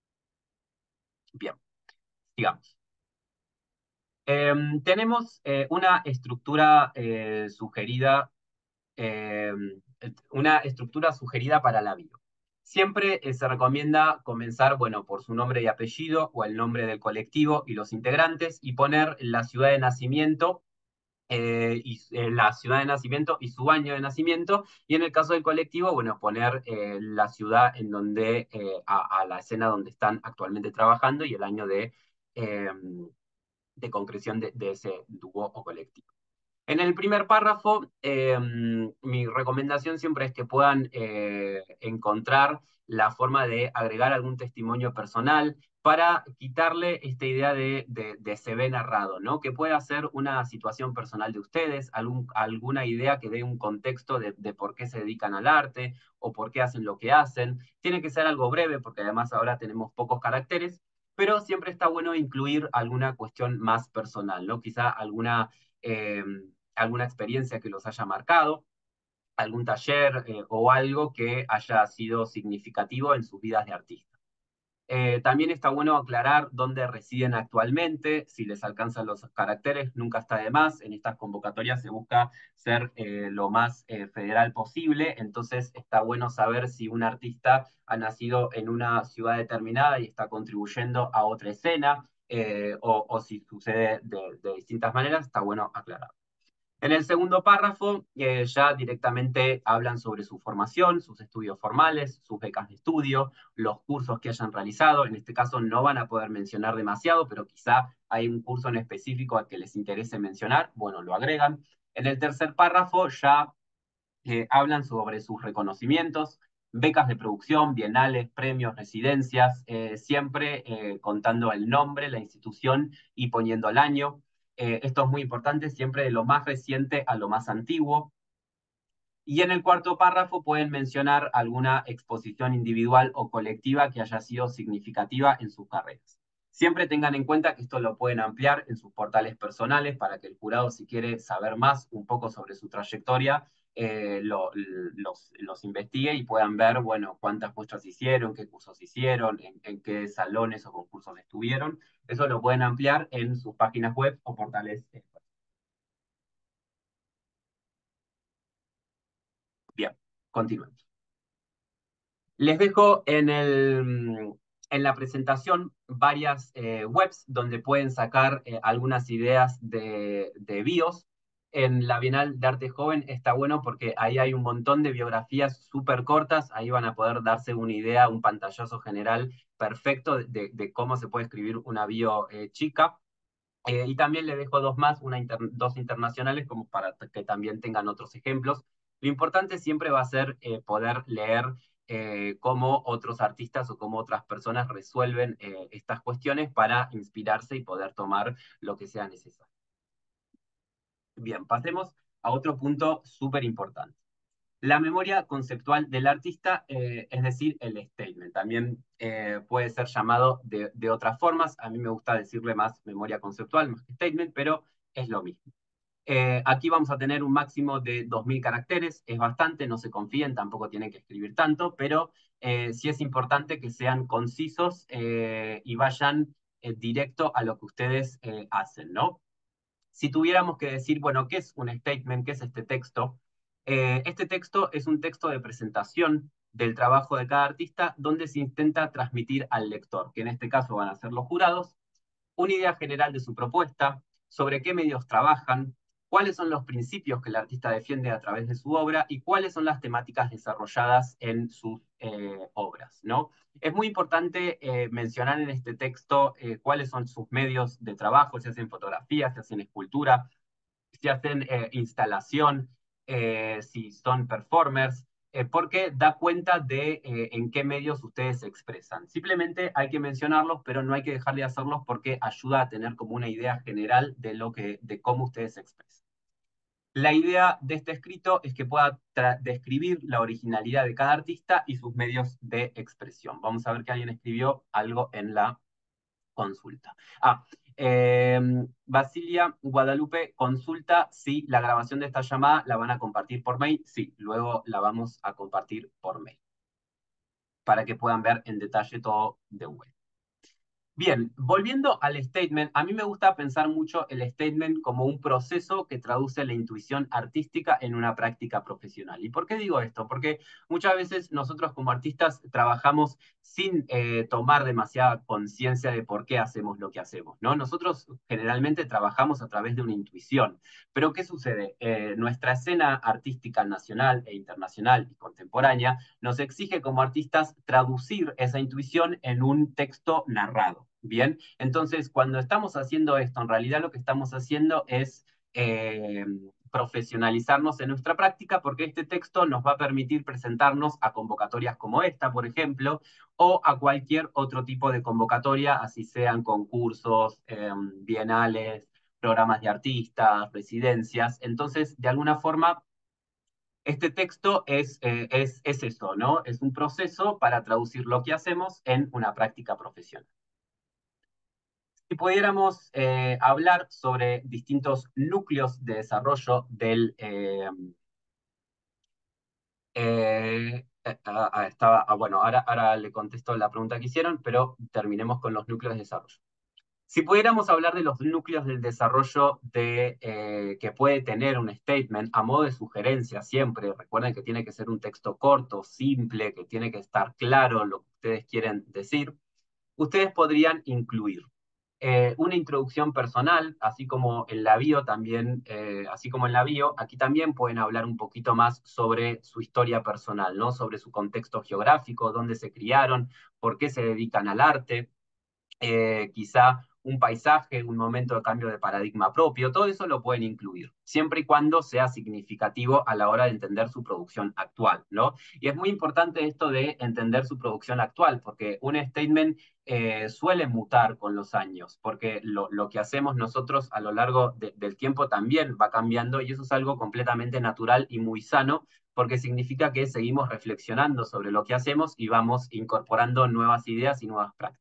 Bien, sigamos. Eh, tenemos eh, una estructura eh, sugerida eh, una estructura sugerida para la bio. Siempre eh, se recomienda comenzar, bueno, por su nombre y apellido o el nombre del colectivo y los integrantes y poner la ciudad de nacimiento, eh, y, eh, la ciudad de nacimiento y su año de nacimiento, y en el caso del colectivo, bueno, poner eh, la ciudad en donde, eh, a, a, la escena donde están actualmente trabajando y el año de, eh, de concreción de, de ese dúo o colectivo. En el primer párrafo, eh, mi recomendación siempre es que puedan eh, encontrar la forma de agregar algún testimonio personal para quitarle esta idea de, de, de se ve narrado, ¿no? Que pueda ser una situación personal de ustedes, algún, alguna idea que dé un contexto de, de por qué se dedican al arte o por qué hacen lo que hacen. Tiene que ser algo breve, porque además ahora tenemos pocos caracteres, pero siempre está bueno incluir alguna cuestión más personal, ¿no? Quizá alguna... Eh, alguna experiencia que los haya marcado, algún taller eh, o algo que haya sido significativo en sus vidas de artista. Eh, también está bueno aclarar dónde residen actualmente, si les alcanzan los caracteres, nunca está de más. En estas convocatorias se busca ser eh, lo más eh, federal posible, entonces está bueno saber si un artista ha nacido en una ciudad determinada y está contribuyendo a otra escena, eh, o, o, si sucede de, de distintas maneras, está bueno aclarar. En el segundo párrafo eh, ya directamente hablan sobre su formación, sus estudios formales, sus becas de estudio, los cursos que hayan realizado. En este caso no van a poder mencionar demasiado, pero quizá hay un curso en específico al que les interese mencionar. Bueno, lo agregan. En el tercer párrafo ya eh, hablan sobre sus reconocimientos, becas de producción, bienales, premios, residencias, eh, siempre eh, contando el nombre, la institución y poniendo el año. Eh, esto es muy importante, siempre de lo más reciente a lo más antiguo. Y en el cuarto párrafo pueden mencionar alguna exposición individual o colectiva que haya sido significativa en sus carreras. Siempre tengan en cuenta que esto lo pueden ampliar en sus portales personales para que el jurado, si quiere saber más un poco sobre su trayectoria, eh, lo, los, los investigue y puedan ver, bueno, cuántas muestras hicieron, qué cursos hicieron, en, en qué salones o concursos estuvieron. Eso lo pueden ampliar en sus páginas web o portales. Bien, continuemos. Les dejo en, el, en la presentación varias eh, webs donde pueden sacar eh, algunas ideas de, de bios. En la Bienal de Arte Joven está bueno porque ahí hay un montón de biografías súper cortas, ahí van a poder darse una idea, un pantallazo general perfecto de, de cómo se puede escribir una bio eh, chica. Eh, y también le dejo dos más, una inter dos internacionales, como para que también tengan otros ejemplos. Lo importante siempre va a ser eh, poder leer eh, cómo otros artistas o cómo otras personas resuelven eh, estas cuestiones para inspirarse y poder tomar lo que sea necesario. Bien, pasemos a otro punto súper importante. La memoria conceptual del artista, eh, es decir, el statement. También eh, puede ser llamado de, de otras formas. A mí me gusta decirle más memoria conceptual, más que statement, pero es lo mismo. Eh, aquí vamos a tener un máximo de dos mil caracteres, es bastante, no se confíen, tampoco tienen que escribir tanto, pero eh, sí es importante que sean concisos eh, y vayan eh, directo a lo que ustedes eh, hacen, ¿no? Si tuviéramos que decir, bueno, ¿qué es un statement? ¿Qué es este texto? Eh, este texto es un texto de presentación del trabajo de cada artista donde se intenta transmitir al lector, que en este caso van a ser los jurados, una idea general de su propuesta, sobre qué medios trabajan, cuáles son los principios que el artista defiende a través de su obra y cuáles son las temáticas desarrolladas en sus eh, obras, ¿no? Es muy importante eh, mencionar en este texto eh, cuáles son sus medios de trabajo, si hacen fotografía, si hacen escultura, si hacen eh, instalación, eh, si son performers, eh, porque da cuenta de eh, en qué medios ustedes se expresan. Simplemente hay que mencionarlos, pero no hay que dejar de hacerlos porque ayuda a tener como una idea general de, lo que, de cómo ustedes se expresan. La idea de este escrito es que pueda describir la originalidad de cada artista y sus medios de expresión. Vamos a ver que alguien escribió algo en la consulta. Ah, eh, Basilia Guadalupe consulta si la grabación de esta llamada la van a compartir por mail. Sí, luego la vamos a compartir por mail para que puedan ver en detalle todo de web. Bien, volviendo al statement, a mí me gusta pensar mucho el statement como un proceso que traduce la intuición artística en una práctica profesional. ¿Y por qué digo esto? Porque muchas veces nosotros como artistas trabajamos sin eh, tomar demasiada conciencia de por qué hacemos lo que hacemos, ¿no? Nosotros generalmente trabajamos a través de una intuición, pero ¿qué sucede? Eh, nuestra escena artística nacional e internacional y contemporánea nos exige como artistas traducir esa intuición en un texto narrado. Bien, entonces cuando estamos haciendo esto, en realidad lo que estamos haciendo es eh, profesionalizarnos en nuestra práctica porque este texto nos va a permitir presentarnos a convocatorias como esta, por ejemplo, o a cualquier otro tipo de convocatoria, así sean concursos, eh, bienales, programas de artistas, residencias. Entonces, de alguna forma, este texto es, eh, es, es eso, ¿no? Es un proceso para traducir lo que hacemos en una práctica profesional. Si pudiéramos eh, hablar sobre distintos núcleos de desarrollo del... Eh, eh, eh, ah, ah, estaba, ah, bueno, ahora, ahora le contesto la pregunta que hicieron, pero terminemos con los núcleos de desarrollo. Si pudiéramos hablar de los núcleos del desarrollo de, eh, que puede tener un statement a modo de sugerencia siempre, recuerden que tiene que ser un texto corto, simple, que tiene que estar claro lo que ustedes quieren decir, ustedes podrían incluir eh, una introducción personal, así como en la bio también, eh, así como en la bio, aquí también pueden hablar un poquito más sobre su historia personal, ¿no? Sobre su contexto geográfico, dónde se criaron, por qué se dedican al arte, eh, quizá un paisaje, un momento de cambio de paradigma propio, todo eso lo pueden incluir, siempre y cuando sea significativo a la hora de entender su producción actual, ¿no? Y es muy importante esto de entender su producción actual, porque un statement eh, suele mutar con los años, porque lo, lo que hacemos nosotros a lo largo de, del tiempo también va cambiando y eso es algo completamente natural y muy sano, porque significa que seguimos reflexionando sobre lo que hacemos y vamos incorporando nuevas ideas y nuevas prácticas.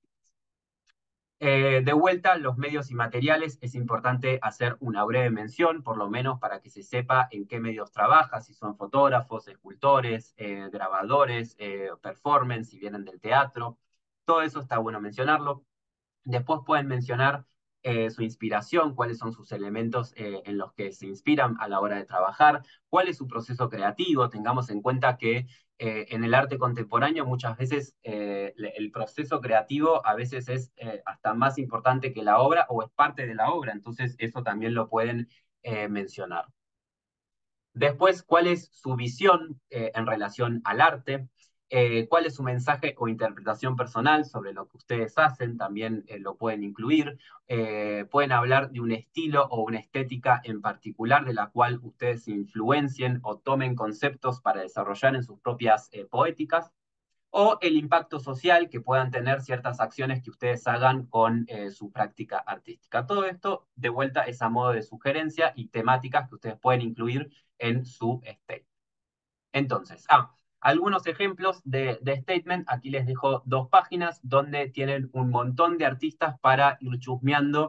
Eh, de vuelta, los medios y materiales, es importante hacer una breve mención, por lo menos para que se sepa en qué medios trabaja, si son fotógrafos, escultores, eh, grabadores, eh, performance, si vienen del teatro. Todo eso está bueno mencionarlo. Después pueden mencionar eh, su inspiración, cuáles son sus elementos eh, en los que se inspiran a la hora de trabajar, cuál es su proceso creativo. Tengamos en cuenta que eh, en el arte contemporáneo muchas veces eh, el proceso creativo a veces es eh, hasta más importante que la obra o es parte de la obra, entonces eso también lo pueden eh, mencionar. Después, ¿cuál es su visión eh, en relación al arte? Eh, ¿Cuál es su mensaje o interpretación personal sobre lo que ustedes hacen? También eh, lo pueden incluir. Eh, pueden hablar de un estilo o una estética en particular de la cual ustedes se influencien o tomen conceptos para desarrollar en sus propias eh, poéticas o el impacto social que puedan tener ciertas acciones que ustedes hagan con eh, su práctica artística. Todo esto, de vuelta, es a modo de sugerencia y temáticas que ustedes pueden incluir en su state. Entonces, ah, algunos ejemplos de, de statement. Aquí les dejo dos páginas donde tienen un montón de artistas para ir chusmeando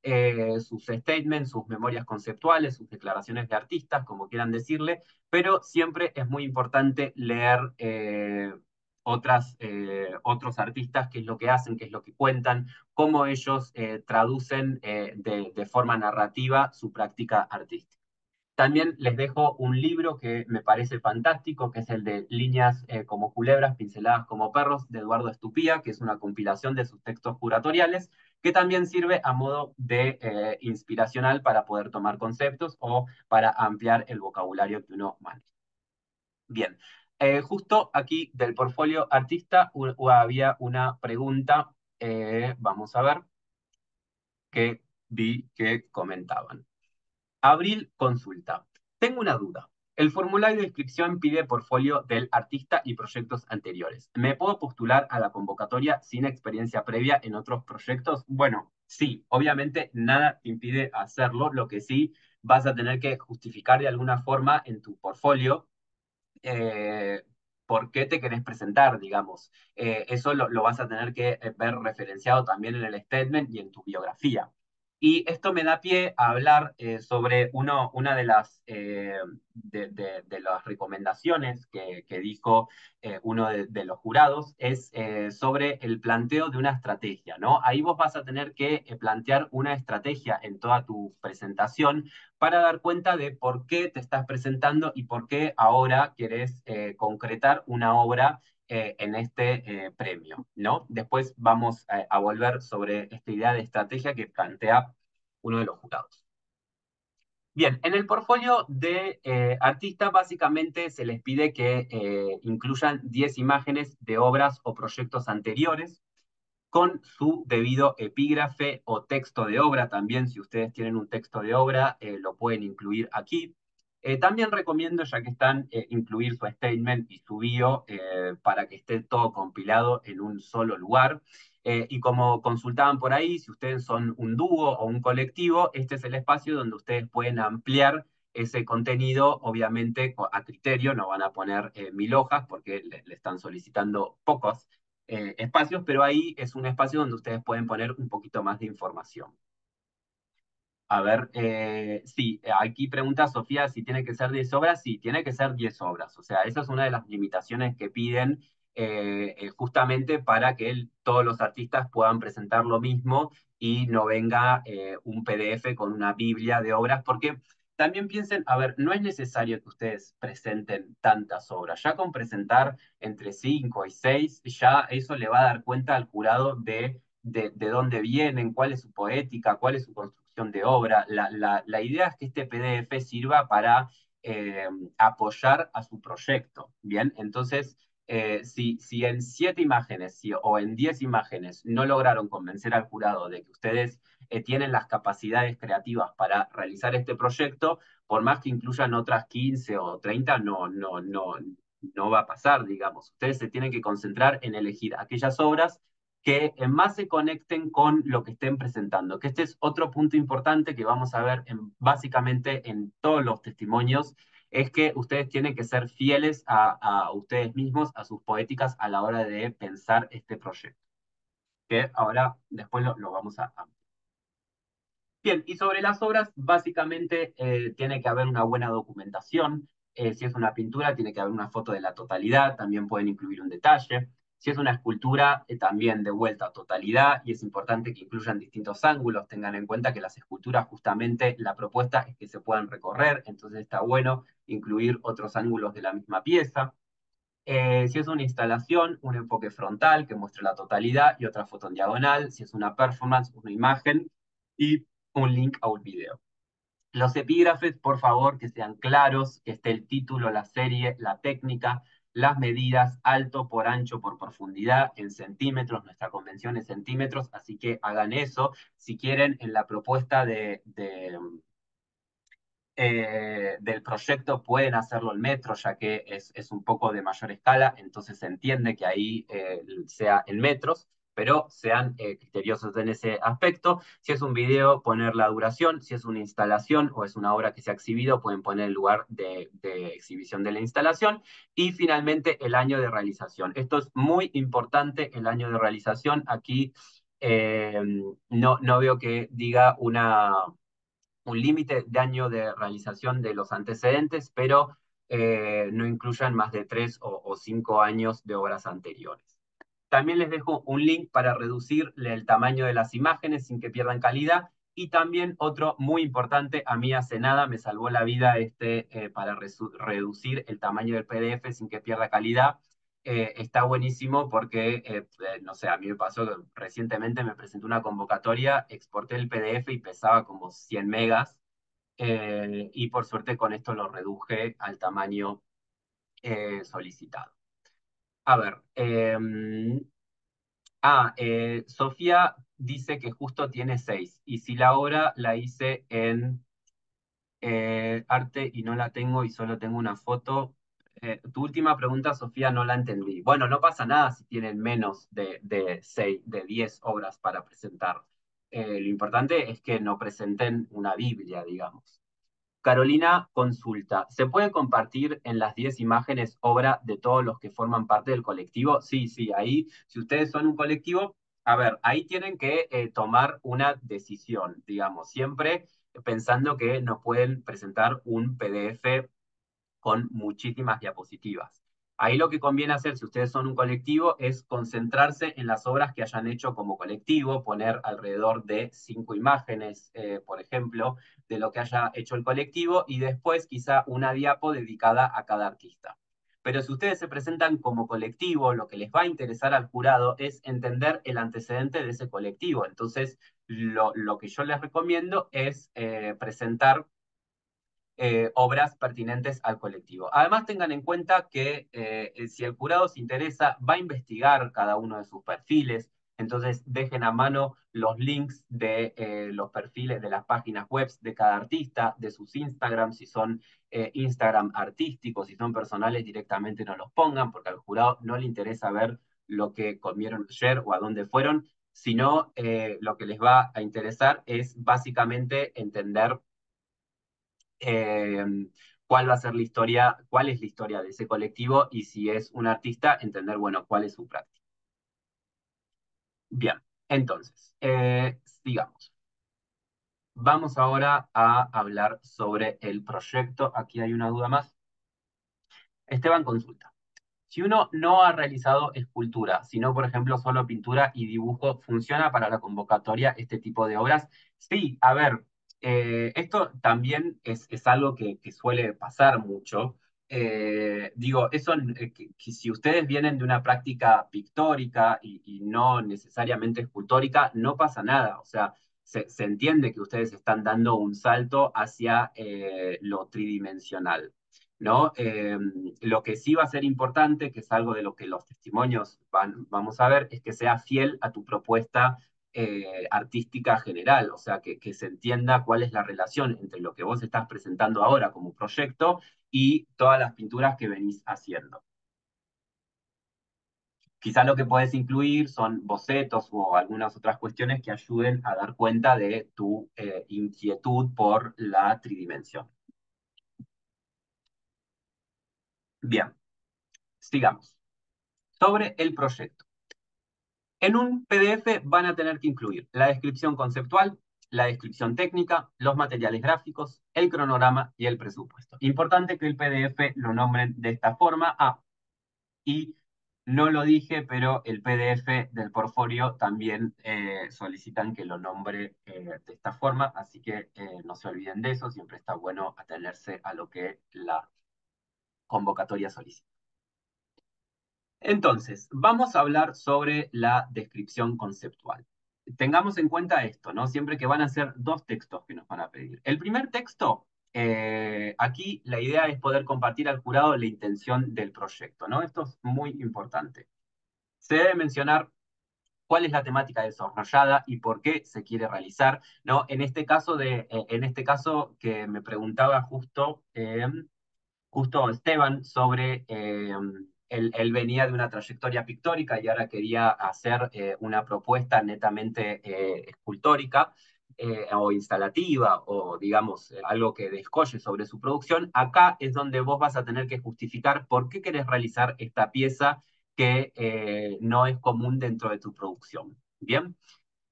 eh, sus statements, sus memorias conceptuales, sus declaraciones de artistas, como quieran decirle, pero siempre es muy importante leer eh, otras, eh, otros artistas, qué es lo que hacen, qué es lo que cuentan, cómo ellos eh, traducen eh, de, de forma narrativa su práctica artística. También les dejo un libro que me parece fantástico, que es el de Líneas eh, como culebras, pinceladas como perros, de Eduardo Estupía, que es una compilación de sus textos curatoriales, que también sirve a modo de eh, inspiracional para poder tomar conceptos o para ampliar el vocabulario que uno maneja. Bien, eh, justo aquí del portfolio artista u- había una pregunta, eh, vamos a ver, que vi que comentaban. Abril consulta. Tengo una duda. El formulario de inscripción pide portfolio del artista y proyectos anteriores. ¿Me puedo postular a la convocatoria sin experiencia previa en otros proyectos? Bueno, sí, obviamente nada te impide hacerlo. Lo que sí vas a tener que justificar de alguna forma en tu portfolio eh, por qué te querés presentar, digamos. Eh, eso lo, lo vas a tener que eh, ver referenciado también en el statement y en tu biografía. Y esto me da pie a hablar eh, sobre uno, una de las, eh, de, de- de las recomendaciones que, que dijo eh, uno de, de los jurados, es eh, sobre el planteo de una estrategia, ¿no? Ahí vos vas a tener que eh, plantear una estrategia en toda tu presentación para dar cuenta de por qué te estás presentando y por qué ahora querés eh, concretar una obra eh, en este eh, premio, ¿no? Después vamos a, a volver sobre esta idea de estrategia que plantea uno de los jurados. Bien, en el portfolio de eh, artista básicamente se les pide que eh, incluyan diez imágenes de obras o proyectos anteriores, con su debido epígrafe o texto de obra. También, si ustedes tienen un texto de obra, eh, lo pueden incluir aquí. Eh, también recomiendo, ya que están, eh, incluir su statement y su bio eh, para que esté todo compilado en un solo lugar. Eh, y como consultaban por ahí, si ustedes son un dúo o un colectivo, este es el espacio donde ustedes pueden ampliar ese contenido, obviamente a criterio, no van a poner eh, mil hojas porque le, le están solicitando pocos eh, espacios, pero ahí es un espacio donde ustedes pueden poner un poquito más de información. A ver, eh, sí, aquí pregunta Sofía si tiene que ser diez obras. Sí, tiene que ser diez obras. O sea, esa es una de las limitaciones que piden eh, eh, justamente para que el- todos los artistas puedan presentar lo mismo y no venga eh, un P D F con una biblia de obras, porque también piensen, a ver, no es necesario que ustedes presenten tantas obras. Ya con presentar entre cinco y seis, ya eso le va a dar cuenta al jurado de de, de dónde vienen, cuál es su poética, cuál es su construcción de obra. La, la, la idea es que este P D F sirva para eh, apoyar a su proyecto. Bien, entonces, eh, si, si en siete imágenes si, o en diez imágenes no lograron convencer al jurado de que ustedes eh, tienen las capacidades creativas para realizar este proyecto, por más que incluyan otras quince o treinta, no, no, no, no va a pasar, digamos. Ustedes se tienen que concentrar en elegir aquellas obras que más se conecten con lo que estén presentando, que este es otro punto importante que vamos a ver en, básicamente en todos los testimonios, es que ustedes tienen que ser fieles a, a ustedes mismos, a sus poéticas a la hora de pensar este proyecto, que ahora después lo, lo vamos a, a Bien, y sobre las obras, básicamente eh, tiene que haber una buena documentación. Eh, si es una pintura, tiene que haber una foto de la totalidad, también pueden incluir un detalle. Si es una escultura, eh, también de vuelta a totalidad, y es importante que incluyan distintos ángulos. Tengan en cuenta que las esculturas, justamente, la propuesta es que se puedan recorrer, entonces está bueno incluir otros ángulos de la misma pieza. Eh, si es una instalación, un enfoque frontal que muestre la totalidad y otra foto en diagonal. Si es una performance, una imagen y un link a un video. Los epígrafes, por favor, que sean claros, que esté el título, la serie, la técnica, las medidas, alto por ancho por profundidad en centímetros. Nuestra convención es centímetros, así que hagan eso. Si quieren, en la propuesta de, de eh, del proyecto pueden hacerlo en metro, ya que es, es un poco de mayor escala, entonces se entiende que ahí eh, sea en metros, pero sean eh, criteriosos en ese aspecto. Si es un video, poner la duración. Si es una instalación o es una obra que se ha exhibido, pueden poner el lugar de, de exhibición de la instalación. Y finalmente, el año de realización. Esto es muy importante, el año de realización. Aquí Eh, no, no veo que diga una, un límite de año de realización de los antecedentes, pero eh, no incluyan más de tres o, o cinco años de obras anteriores. También les dejo un link para reducir el tamaño de las imágenes sin que pierdan calidad. Y también otro muy importante, a mí hace nada me salvó la vida este, eh, para reducir el tamaño del P D F sin que pierda calidad. Eh, está buenísimo porque, eh, eh, no sé, a mí me pasó que recientemente me presentó una convocatoria, exporté el P D F y pesaba como cien megas, eh, y por suerte con esto lo reduje al tamaño eh, solicitado. A ver, eh, ah, eh, Sofía dice que justo tiene seis. Y si la obra la hice en eh, arte y no la tengo y solo tengo una foto. Eh, tu última pregunta, Sofía, no la entendí. Bueno, no pasa nada si tienen menos de, de seis, de diez obras para presentar. Eh, lo importante es que no presenten una Biblia, digamos. Carolina consulta, ¿se puede compartir en las diez imágenes obra de todos los que forman parte del colectivo? Sí, sí, ahí, si ustedes son un colectivo, a ver, ahí tienen que eh, tomar una decisión, digamos, siempre pensando que no pueden presentar un P D F con muchísimas diapositivas. Ahí lo que conviene hacer, si ustedes son un colectivo, es concentrarse en las obras que hayan hecho como colectivo, poner alrededor de cinco imágenes, eh, por ejemplo, de lo que haya hecho el colectivo, y después quizá una diapo dedicada a cada artista. Pero si ustedes se presentan como colectivo, lo que les va a interesar al jurado es entender el antecedente de ese colectivo. Entonces, lo, lo que yo les recomiendo es eh, presentar eh, obras pertinentes al colectivo. Además, tengan en cuenta que eh, si el jurado se interesa, va a investigar cada uno de sus perfiles, entonces dejen a mano los links de eh, los perfiles de las páginas web de cada artista, de sus Instagram, si son eh, Instagram artísticos, si son personales, directamente no los pongan, porque al jurado no le interesa ver lo que comieron ayer o a dónde fueron, sino eh, lo que les va a interesar es básicamente entender eh, cuál va a ser la historia, cuál es la historia de ese colectivo y si es un artista, entender, bueno, cuál es su práctica. Bien, entonces, eh, digamos, vamos ahora a hablar sobre el proyecto. Aquí hay una duda más. Esteban consulta. Si uno no ha realizado escultura, sino, por ejemplo, solo pintura y dibujo, ¿funciona para la convocatoria este tipo de obras? Sí, a ver, eh, esto también es, es algo que, que suele pasar mucho. Eh, digo, eso, eh, que, que si ustedes vienen de una práctica pictórica y, y no necesariamente escultórica, no pasa nada. O sea, se, se entiende que ustedes están dando un salto hacia eh, lo tridimensional. ¿No? Eh, lo que sí va a ser importante, que es algo de lo que los testimonios van, vamos a ver, es que sea fiel a tu propuesta eh, artística general, o sea, que, que se entienda cuál es la relación entre lo que vos estás presentando ahora como proyecto y todas las pinturas que venís haciendo. Quizás lo que puedes incluir son bocetos o algunas otras cuestiones que ayuden a dar cuenta de tu eh, inquietud por la tridimensión. Bien, sigamos. Sobre el proyecto. En un P D F van a tener que incluir la descripción conceptual, la descripción técnica, los materiales gráficos, el cronograma y el presupuesto. Importante que el P D F lo nombren de esta forma. Ah, y no lo dije, pero el P D F del portfolio también eh, solicitan que lo nombre eh, de esta forma, así que eh, no se olviden de eso, siempre está bueno atenerse a lo que la convocatoria solicita. Entonces, vamos a hablar sobre la descripción conceptual. Tengamos en cuenta esto, ¿no? Siempre que van a ser dos textos que nos van a pedir. El primer texto, eh, aquí la idea es poder compartir al jurado la intención del proyecto, ¿no? Esto es muy importante. Se debe mencionar cuál es la temática desarrollada y por qué se quiere realizar, ¿no? En este caso, de, eh, en este caso que me preguntaba justo... Eh, justo Esteban sobre, eh, él, él, venía de una trayectoria pictórica y ahora quería hacer eh, una propuesta netamente eh, escultórica eh, o instalativa o digamos eh, algo que descolle sobre su producción. Acá es donde vos vas a tener que justificar por qué querés realizar esta pieza que eh, no es común dentro de tu producción. Bien.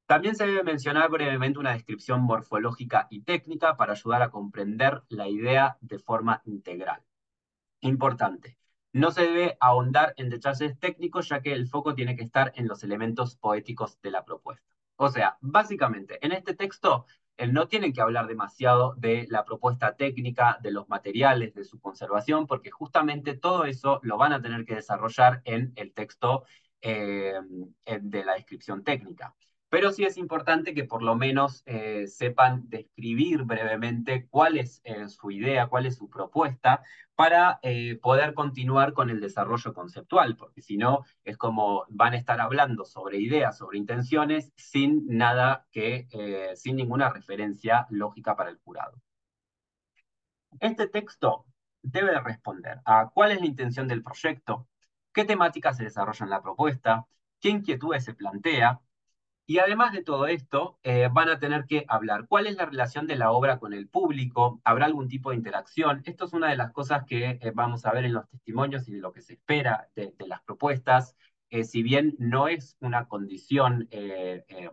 También se debe mencionar brevemente una descripción morfológica y técnica para ayudar a comprender la idea de forma integral. Importante. No se debe ahondar en detalles técnicos, ya que el foco tiene que estar en los elementos poéticos de la propuesta. O sea, básicamente, en este texto, él no tiene que hablar demasiado de la propuesta técnica, de los materiales, de su conservación, porque justamente todo eso lo van a tener que desarrollar en el texto eh, de la descripción técnica. Pero sí es importante que por lo menos eh, sepan describir brevemente cuál es eh, su idea, cuál es su propuesta, para eh, poder continuar con el desarrollo conceptual, porque si no es como van a estar hablando sobre ideas, sobre intenciones, sin nada que, eh, sin ninguna referencia lógica para el jurado. Este texto debe responder a cuál es la intención del proyecto, qué temáticas se desarrollan en la propuesta, qué inquietudes se plantea, y además de todo esto, eh, van a tener que hablar cuál es la relación de la obra con el público, habrá algún tipo de interacción. Esto es una de las cosas que eh, vamos a ver en los testimonios y de lo que se espera de, de las propuestas. Eh, si bien no es una condición eh, eh,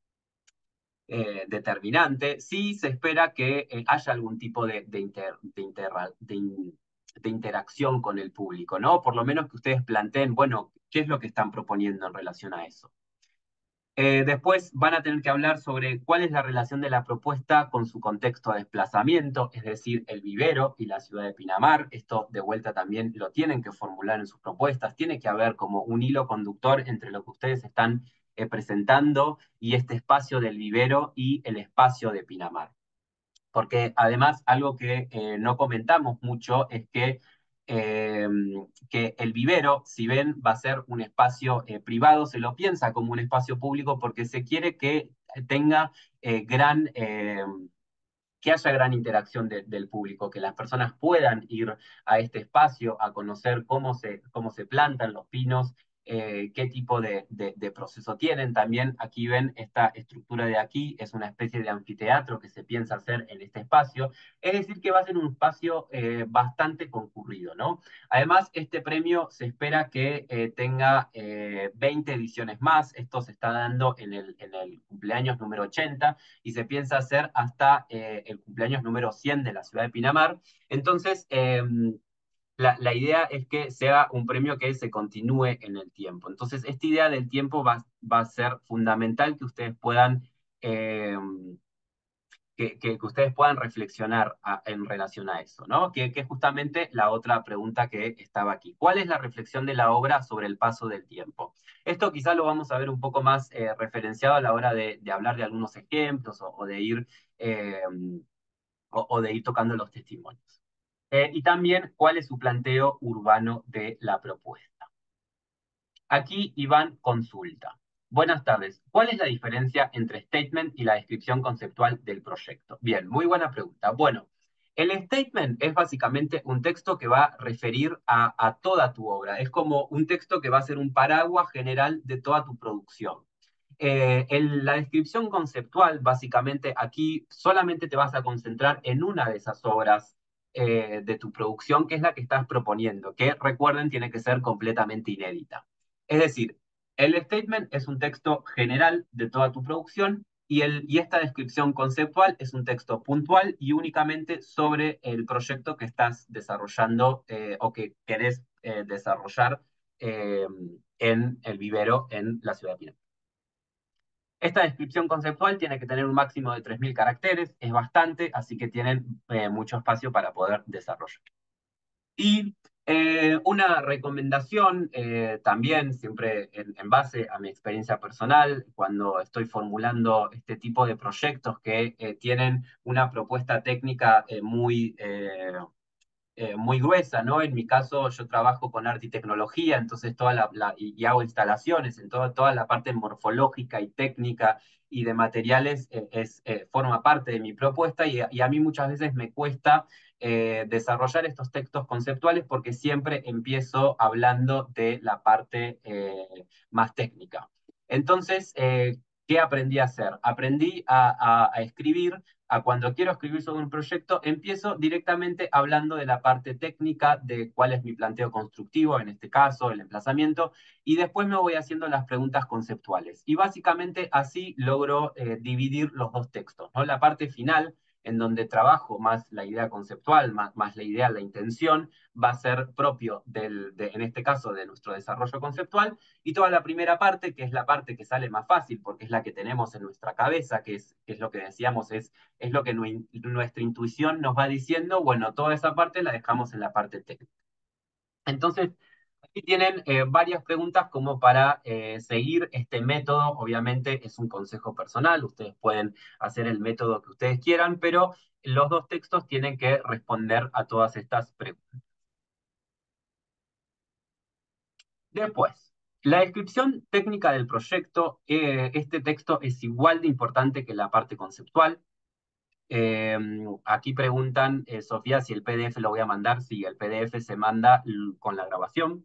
eh, determinante, sí se espera que eh, haya algún tipo de, de, inter, de, interra, de, in, de interacción con el público, ¿no? Por lo menos que ustedes planteen, bueno, ¿qué es lo que están proponiendo en relación a eso? Eh, después van a tener que hablar sobre cuál es la relación de la propuesta con su contexto de desplazamiento, es decir, el vivero y la ciudad de Pinamar. Esto de vuelta también lo tienen que formular en sus propuestas. Tiene que haber como un hilo conductor entre lo que ustedes están eh, presentando y este espacio del vivero y el espacio de Pinamar. Porque además algo que eh, no comentamos mucho es que, eh, que el vivero, si ven, va a ser un espacio eh, privado, se lo piensa como un espacio público porque se quiere que tenga eh, gran... Eh, que haya gran interacción de, del público, que las personas puedan ir a este espacio a conocer cómo se, cómo se plantan los pinos, eh, qué tipo de, de, de, proceso tienen. También aquí ven esta estructura de aquí, es una especie de anfiteatro que se piensa hacer en este espacio, es decir, que va a ser un espacio eh, bastante concurrido, ¿no? Además, este premio se espera que eh, tenga eh, veinte ediciones más, esto se está dando en el, en el cumpleaños número ochenta, y se piensa hacer hasta eh, el cumpleaños número cien de la ciudad de Pinamar. Entonces, eh, la, la, idea es que sea un premio que se continúe en el tiempo. Entonces, esta idea del tiempo va, va a ser fundamental que ustedes puedan... Eh, que, que, que, ustedes puedan reflexionar a, en relación a eso, ¿no? Que, que es justamente la otra pregunta que estaba aquí. ¿Cuál es la reflexión de la obra sobre el paso del tiempo? Esto quizá lo vamos a ver un poco más eh, referenciado a la hora de, de, hablar de algunos ejemplos o, o de ir, eh, o, o, de ir tocando los testimonios. Eh, y también cuál es su planteo urbano de la propuesta. Aquí Iván consulta. Buenas tardes. ¿Cuál es la diferencia entre statement y la descripción conceptual del proyecto? Bien, muy buena pregunta. Bueno, el statement es básicamente un texto que va a referir a, a toda tu obra. Es como un texto que va a ser un paraguas general de toda tu producción. Eh, en la descripción conceptual, básicamente, aquí solamente te vas a concentrar en una de esas obras eh, de tu producción, que es la que estás proponiendo, que recuerden tiene que ser completamente inédita. Es decir, el statement es un texto general de toda tu producción y, el, y esta descripción conceptual es un texto puntual y únicamente sobre el proyecto que estás desarrollando eh, o que querés eh, desarrollar eh, en el vivero en la ciudad de Pinamar. Esta descripción conceptual tiene que tener un máximo de tres mil caracteres, es bastante, así que tienen eh, mucho espacio para poder desarrollar. Y eh, una recomendación eh, también, siempre en, en, base a mi experiencia personal, cuando estoy formulando este tipo de proyectos que eh, tienen una propuesta técnica eh, muy... Eh, eh, muy gruesa, ¿no? En mi caso, yo trabajo con arte y tecnología, entonces toda la, la y, y, hago instalaciones, en toda, toda la parte morfológica y técnica y de materiales eh, es, eh, forma parte de mi propuesta y, y, a mí muchas veces me cuesta eh, desarrollar estos textos conceptuales porque siempre empiezo hablando de la parte eh, más técnica. Entonces, eh, ¿Qué aprendí a hacer? Aprendí a, a, a escribir, a cuando quiero escribir sobre un proyecto, empiezo directamente hablando de la parte técnica, de cuál es mi planteo constructivo, en este caso, el emplazamiento, y después me voy haciendo las preguntas conceptuales. Y básicamente así logro eh, dividir los dos textos, ¿no? La parte final, en donde trabajo más la idea conceptual, más, más la idea, la intención, va a ser propio del, de, en este caso, de nuestro desarrollo conceptual, y toda la primera parte, que es la parte que sale más fácil, porque es la que tenemos en nuestra cabeza, que es, que es lo que decíamos, es, es lo que nu nuestra intuición nos va diciendo, bueno, toda esa parte la dejamos en la parte técnica. Entonces, aquí tienen eh, varias preguntas como para eh, seguir este método. Obviamente es un consejo personal, ustedes pueden hacer el método que ustedes quieran, pero los dos textos tienen que responder a todas estas preguntas. Después, la descripción técnica del proyecto, eh, este texto es igual de importante que la parte conceptual. Eh, Aquí preguntan, eh, Sofía, si el P D F lo voy a mandar. Sí, el P D F se manda con la grabación,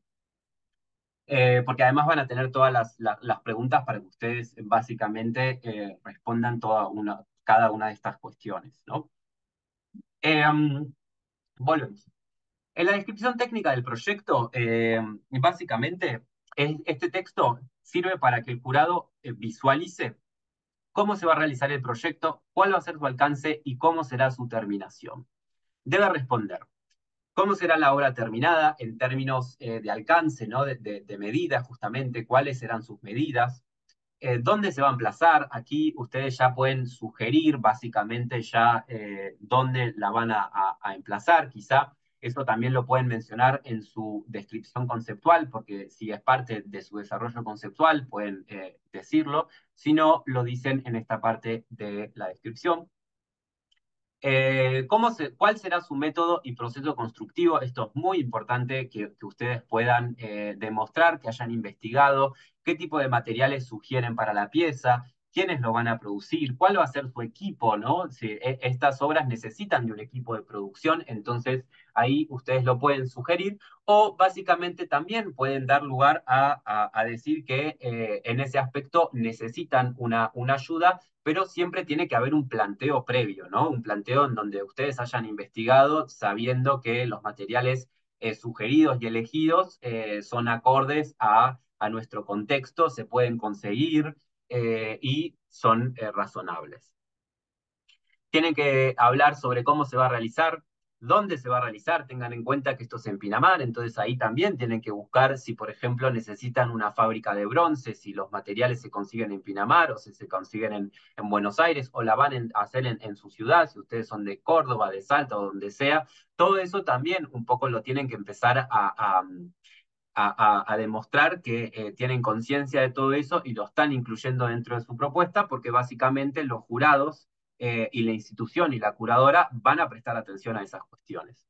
eh, porque además van a tener todas las, la- las preguntas para que ustedes básicamente eh, respondan toda una, cada una de estas cuestiones, ¿no? Eh, Volvemos. En la descripción técnica del proyecto, eh, básicamente, es- este texto sirve para que el jurado eh, visualice cómo se va a realizar el proyecto, cuál va a ser su alcance y cómo será su terminación. Debe responder cómo será la obra terminada en términos eh, de alcance, ¿no? de, de, de medidas, justamente, cuáles serán sus medidas, eh, dónde se va a emplazar. Aquí ustedes ya pueden sugerir básicamente ya eh, dónde la van a, a, a emplazar, quizá. Eso también lo pueden mencionar en su descripción conceptual, porque si es parte de su desarrollo conceptual, pueden eh, decirlo. Si no, lo dicen en esta parte de la descripción. Eh, ¿cómo se, ¿Cuál será su método y proceso constructivo? Esto es muy importante que, que ustedes puedan eh, demostrar, que hayan investigado qué tipo de materiales sugieren para la pieza, quiénes lo van a producir, cuál va a ser su equipo, ¿no? Si e- estas obras necesitan de un equipo de producción, entonces ahí ustedes lo pueden sugerir, o básicamente también pueden dar lugar a, a- a decir que eh, en ese aspecto necesitan una, una ayuda, pero siempre tiene que haber un planteo previo, ¿no? Un planteo en donde ustedes hayan investigado sabiendo que los materiales eh, sugeridos y elegidos eh, son acordes a, a nuestro contexto, se pueden conseguir eh, y son eh, razonables. Tienen que hablar sobre cómo se va a realizar, dónde se va a realizar. Tengan en cuenta que esto es en Pinamar, entonces ahí también tienen que buscar si, por ejemplo, necesitan una fábrica de bronce, si los materiales se consiguen en Pinamar o si se consiguen en, en Buenos Aires o la van en, a hacer en, en su ciudad, si ustedes son de Córdoba, de Salta o donde sea. Todo eso también un poco lo tienen que empezar a, a, a, a, a demostrar que eh, tienen conciencia de todo eso y lo están incluyendo dentro de su propuesta, porque básicamente los jurados eh, y la institución y la curadora van a prestar atención a esas cuestiones.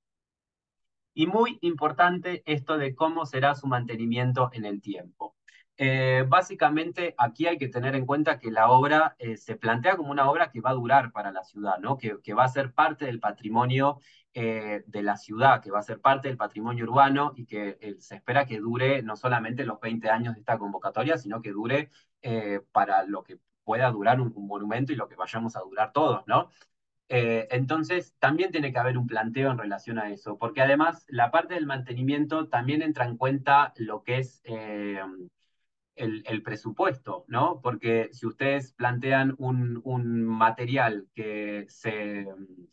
Y muy importante esto de cómo será su mantenimiento en el tiempo. Eh, básicamente, aquí hay que tener en cuenta que la obra eh, se plantea como una obra que va a durar para la ciudad, ¿no? Que, que va a ser parte del patrimonio eh, de la ciudad, que va a ser parte del patrimonio urbano y que eh, se espera que dure no solamente los veinte años de esta convocatoria, sino que dure eh, para lo que pueda durar un, un monumento y lo que vayamos a durar todos, ¿no? Eh, entonces, también tiene que haber un planteo en relación a eso, porque además la parte del mantenimiento también entra en cuenta lo que es eh, el, el, presupuesto, ¿no? Porque si ustedes plantean un, un material que se,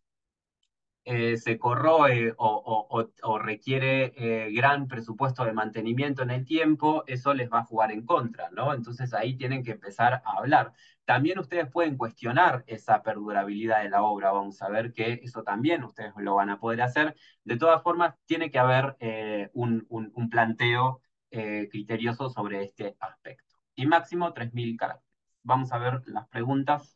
eh, se corroe o, o, o, o requiere eh, gran presupuesto de mantenimiento en el tiempo, eso les va a jugar en contra, ¿no? Entonces ahí tienen que empezar a hablar. También ustedes pueden cuestionar esa perdurabilidad de la obra, vamos a ver que eso también ustedes lo van a poder hacer. De todas formas, tiene que haber eh, un, un, un, planteo eh, criterioso sobre este aspecto. Y máximo tres mil caracteres. Vamos a ver las preguntas.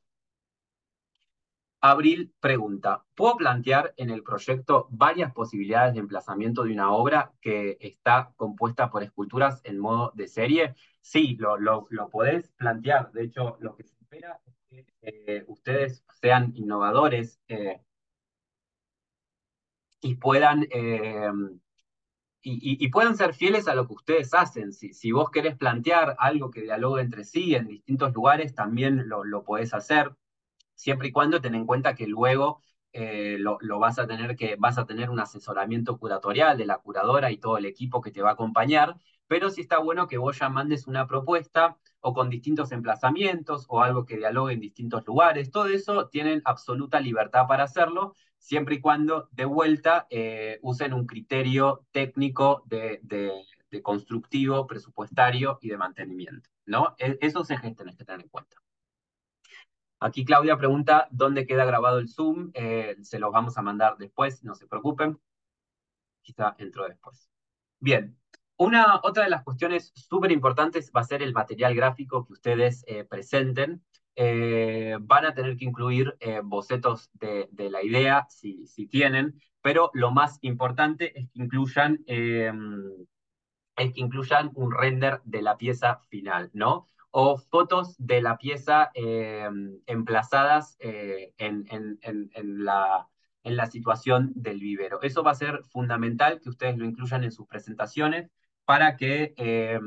Abril pregunta, ¿puedo plantear en el proyecto varias posibilidades de emplazamiento de una obra que está compuesta por esculturas en modo de serie? Sí, lo, lo, lo podés plantear. De hecho, lo que se espera es que eh, ustedes sean innovadores eh, y puedan, eh, y, y pueden ser fieles a lo que ustedes hacen. Si, si vos querés plantear algo que dialogue entre sí en distintos lugares, también lo, lo podés hacer, siempre y cuando ten en cuenta que luego eh, lo, lo, vas a tener que, vas a tener un asesoramiento curatorial de la curadora y todo el equipo que te va a acompañar, pero sí está bueno que vos ya mandes una propuesta o con distintos emplazamientos o algo que dialogue en distintos lugares. Todo eso tienen absoluta libertad para hacerlo, siempre y cuando de vuelta eh, usen un criterio técnico de, de, de, constructivo, presupuestario y de mantenimiento, ¿no? E, esos ejes tenés que tener en cuenta. Aquí Claudia pregunta dónde queda grabado el Zoom. Eh, se los vamos a mandar después, no se preocupen. Quizá entró después. Bien, una, otra de las cuestiones súper importantes va a ser el material gráfico que ustedes eh, presenten. Eh, van a tener que incluir eh, bocetos de, de, la idea, si, si, tienen, pero lo más importante es que incluyan eh, es que incluyan un render de la pieza final, ¿no? O fotos de la pieza eh, emplazadas eh, en, en, en, en, la, en la situación del vivero. Eso va a ser fundamental que ustedes lo incluyan en sus presentaciones para que eh,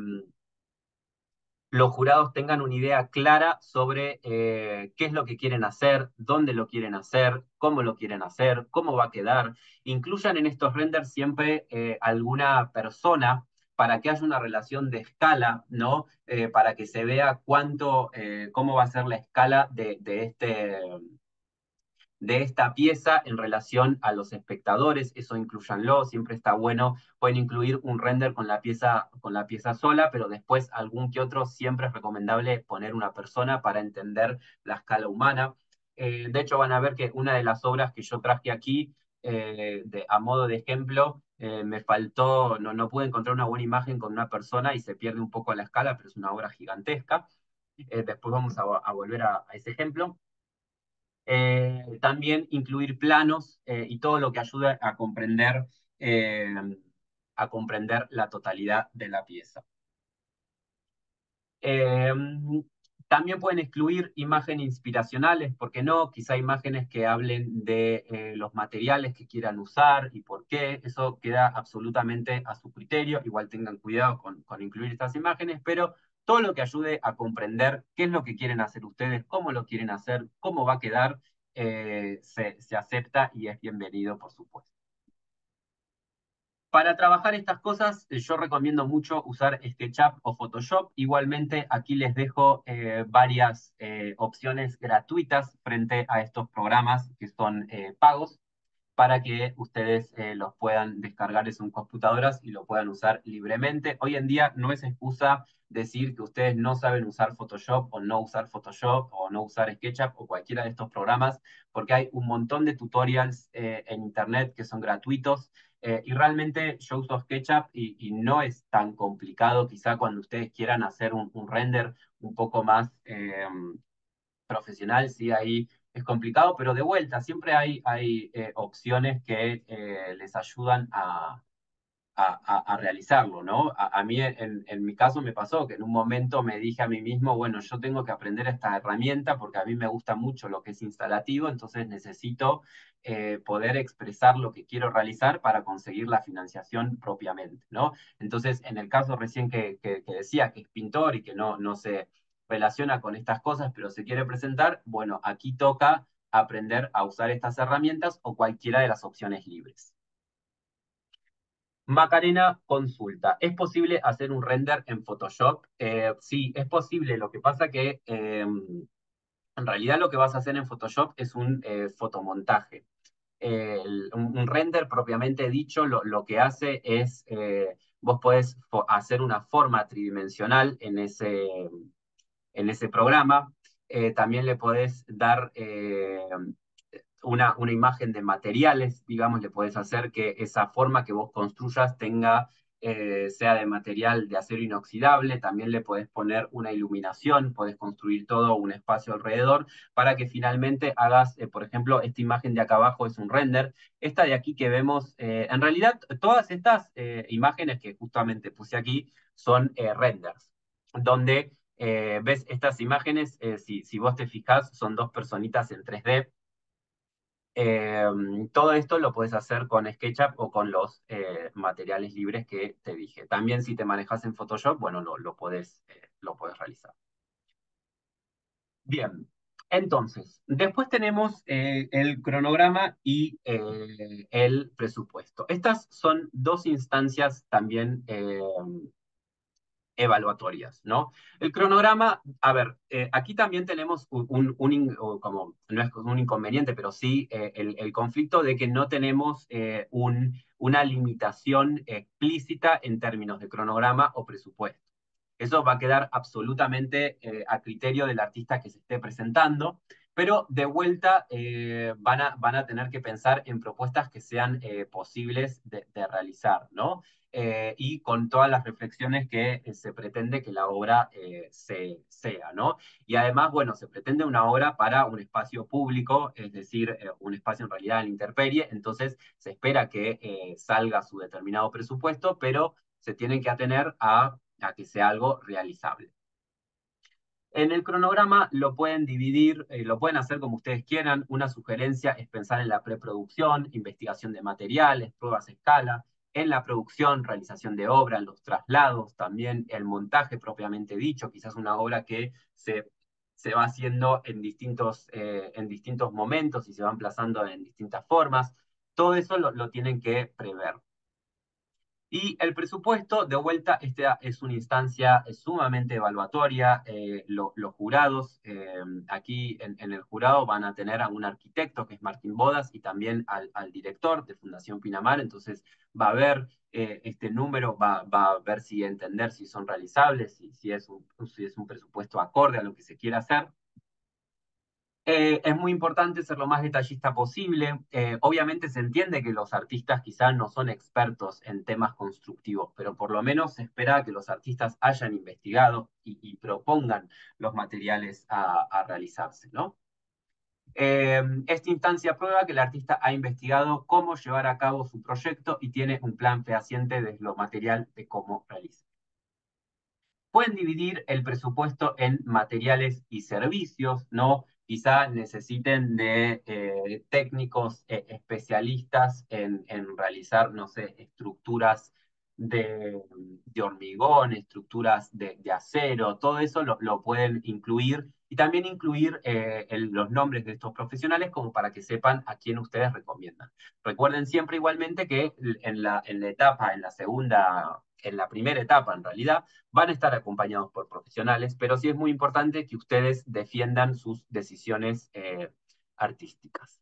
los jurados tengan una idea clara sobre eh, qué es lo que quieren hacer, dónde lo quieren hacer, cómo lo quieren hacer, cómo va a quedar. Incluyan en estos renders siempre eh, alguna persona para que haya una relación de escala, ¿no? Eh, para que se vea cuánto, eh, cómo va a ser la escala de, de este de esta pieza en relación a los espectadores, eso incluyanlo, siempre está bueno, pueden incluir un render con la pieza, con la pieza sola, pero después algún que otro siempre es recomendable poner una persona para entender la escala humana. Eh, de hecho, van a ver que una de las obras que yo traje aquí, eh, de, a modo de ejemplo, eh, me faltó, no, no pude encontrar una buena imagen con una persona y se pierde un poco la escala, pero es una obra gigantesca. Eh, después vamos a, a volver a, a ese ejemplo. Eh, también incluir planos eh, y todo lo que ayude a comprender, eh, a comprender la totalidad de la pieza. Eh, También pueden excluir imágenes inspiracionales, ¿por qué no? Quizá imágenes que hablen de eh, los materiales que quieran usar y por qué. Eso queda absolutamente a su criterio. Igual tengan cuidado con, con incluir estas imágenes, pero todo lo que ayude a comprender qué es lo que quieren hacer ustedes, cómo lo quieren hacer, cómo va a quedar, eh, se, se acepta y es bienvenido, por supuesto. Para trabajar estas cosas, eh, yo recomiendo mucho usar SketchUp o Photoshop. Igualmente, aquí les dejo eh, varias eh, opciones gratuitas frente a estos programas que son eh, pagos para que ustedes eh, los puedan descargar en sus computadoras y lo puedan usar libremente. Hoy en día no es excusa decir que ustedes no saben usar Photoshop o no usar Photoshop o no usar SketchUp o cualquiera de estos programas, porque hay un montón de tutorials eh, en Internet que son gratuitos. Eh, y realmente yo uso SketchUp y, y, no es tan complicado, quizá cuando ustedes quieran hacer un, un render un poco más eh, profesional, sí, ahí es complicado, pero de vuelta, siempre hay, hay eh, opciones que eh, les ayudan a, a, a, a realizarlo, ¿no? A, a mí en, en, mi caso me pasó que en un momento me dije a mí mismo, bueno, yo tengo que aprender esta herramienta porque a mí me gusta mucho lo que es instalativo, entonces necesito eh, poder expresar lo que quiero realizar para conseguir la financiación propiamente, ¿no? Entonces, en el caso recién que, que, que decía que es pintor y que no, no se relaciona con estas cosas, pero se quiere presentar, bueno, aquí toca aprender a usar estas herramientas o cualquiera de las opciones libres. Macarena consulta, ¿es posible hacer un render en Photoshop? Eh, sí, es posible. Lo que pasa que eh, en realidad lo que vas a hacer en Photoshop es un eh, fotomontaje. Eh, el- un, un render propiamente dicho lo, lo que hace es, eh, vos podés hacer una forma tridimensional en ese, en ese programa. Eh, también le podés dar eh, una, una imagen de materiales, digamos, le podés hacer que esa forma que vos construyas tenga, eh, sea de material de acero inoxidable, también le podés poner una iluminación, podés construir todo un espacio alrededor para que finalmente hagas, eh, por ejemplo, esta imagen de acá abajo es un render, esta de aquí que vemos, eh, en realidad todas estas eh, imágenes que justamente puse aquí son eh, renders, donde eh, ves estas imágenes, eh, si, si vos te fijás, son dos personitas en tres D, Eh, Todo esto lo puedes hacer con SketchUp o con los eh, materiales libres que te dije. También si te manejas en Photoshop, bueno, lo, lo puedes, eh, lo puedes realizar. Bien, entonces, después tenemos eh, el cronograma y eh, el presupuesto. Estas son dos instancias también eh, evaluatorias, ¿no? El cronograma, a ver, eh, aquí también tenemos un, un, un in- o como, no es un inconveniente, pero sí eh, el, el conflicto de que no tenemos eh, un, una limitación explícita en términos de cronograma o presupuesto. Eso va a quedar absolutamente eh, a criterio del artista que se esté presentando, pero de vuelta eh, van, a, van a tener que pensar en propuestas que sean eh, posibles de, de realizar, ¿no? Eh, y con todas las reflexiones que eh, se pretende que la obra eh, se, sea, ¿no? Y además, bueno, se pretende una obra para un espacio público, es decir, eh, un espacio en realidad en la intemperie, entonces se espera que eh, salga su determinado presupuesto, pero se tienen que atener a, a que sea algo realizable. En el cronograma lo pueden dividir, eh, lo pueden hacer como ustedes quieran. Una sugerencia es pensar en la preproducción, investigación de materiales, pruebas a escala, en la producción, realización de obra, los traslados, también el montaje propiamente dicho, quizás una obra que se, se va haciendo en distintos, eh, en distintos momentos y se va emplazando en distintas formas. Todo eso lo, lo tienen que prever. Y el presupuesto, de vuelta, esta es una instancia sumamente evaluatoria. Eh, lo, los jurados, eh, aquí en, en, el jurado van a tener a un arquitecto que es Martín Bodas y también al, al director de Fundación Pinamar. Entonces va a ver eh, este número, va, va, a ver si entender si son realizables, si, si, es un, si es un presupuesto acorde a lo que se quiere hacer. Eh, es muy importante ser lo más detallista posible. Eh, obviamente se entiende que los artistas quizás no son expertos en temas constructivos, pero por lo menos se espera que los artistas hayan investigado y, y propongan los materiales a, a realizarse, ¿no? Eh, esta instancia prueba que el artista ha investigado cómo llevar a cabo su proyecto y tiene un plan fehaciente de lo material de cómo realizar. Pueden dividir el presupuesto en materiales y servicios, ¿no? Quizá necesiten de eh, técnicos eh, especialistas en, en, realizar, no sé, estructuras de, de hormigón, estructuras de, de, acero, todo eso lo, lo pueden incluir y también incluir eh, el, los nombres de estos profesionales como para que sepan a quién ustedes recomiendan. Recuerden siempre igualmente que en la, en la etapa, en la segunda, en la primera etapa en realidad, van a estar acompañados por profesionales, pero sí es muy importante que ustedes defiendan sus decisiones eh, artísticas.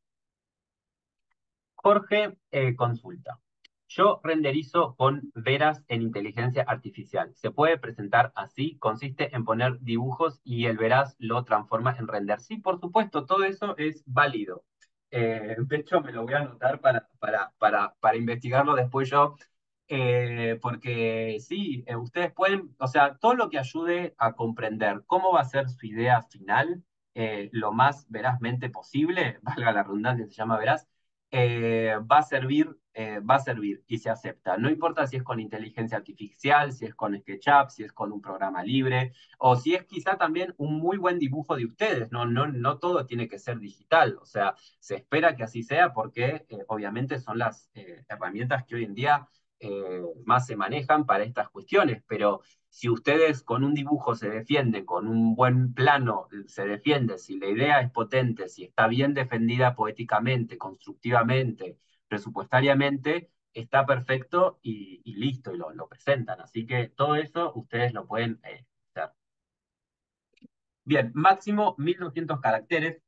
Jorge eh, consulta. Yo renderizo con veras en inteligencia artificial. ¿Se puede presentar así? Consiste en poner dibujos y el veraz lo transforma en render. Sí, por supuesto, todo eso es válido. Eh, de hecho, me lo voy a anotar para, para, para, para investigarlo después yo, eh, porque sí, eh, ustedes pueden, o sea, todo lo que ayude a comprender cómo va a ser su idea final, eh, lo más verazmente posible, valga la redundancia, se llama veraz, eh, va a servir, eh, va a servir y se acepta. No importa si es con inteligencia artificial, si es con SketchUp, si es con un programa libre, o si es quizá también un muy buen dibujo de ustedes. No, no, no todo tiene que ser digital. O sea, se espera que así sea porque eh, obviamente son las eh, herramientas que hoy en día eh, más se manejan para estas cuestiones, pero si ustedes con un dibujo se defienden, con un buen plano se defienden, si la idea es potente, si está bien defendida poéticamente, constructivamente, presupuestariamente, está perfecto y, y listo, y lo, lo, presentan. Así que todo eso ustedes lo pueden eh, hacer. Bien, máximo mil doscientos caracteres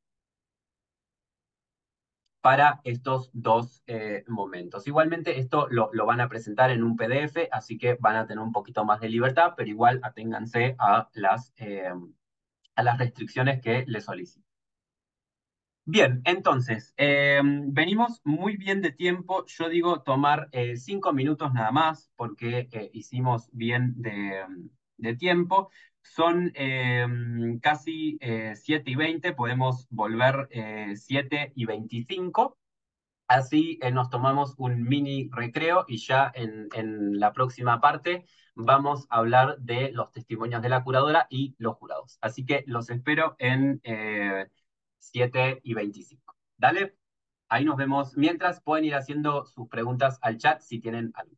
para estos dos eh, momentos. Igualmente, esto lo, lo, van a presentar en un P D F, así que van a tener un poquito más de libertad, pero igual aténganse a las, eh, a las restricciones que les solicito. Bien, entonces, eh, venimos muy bien de tiempo. Yo digo tomar eh, cinco minutos nada más porque eh, hicimos bien de, de tiempo. Son eh, casi eh, siete y veinte, podemos volver eh, siete y veinticinco. Así eh, nos tomamos un mini recreo y ya en, en la próxima parte vamos a hablar de los testimonios de la curadora y los jurados. Así que los espero en eh, siete y veinticinco. Dale. Ahí nos vemos. Mientras pueden ir haciendo sus preguntas al chat si tienen algo.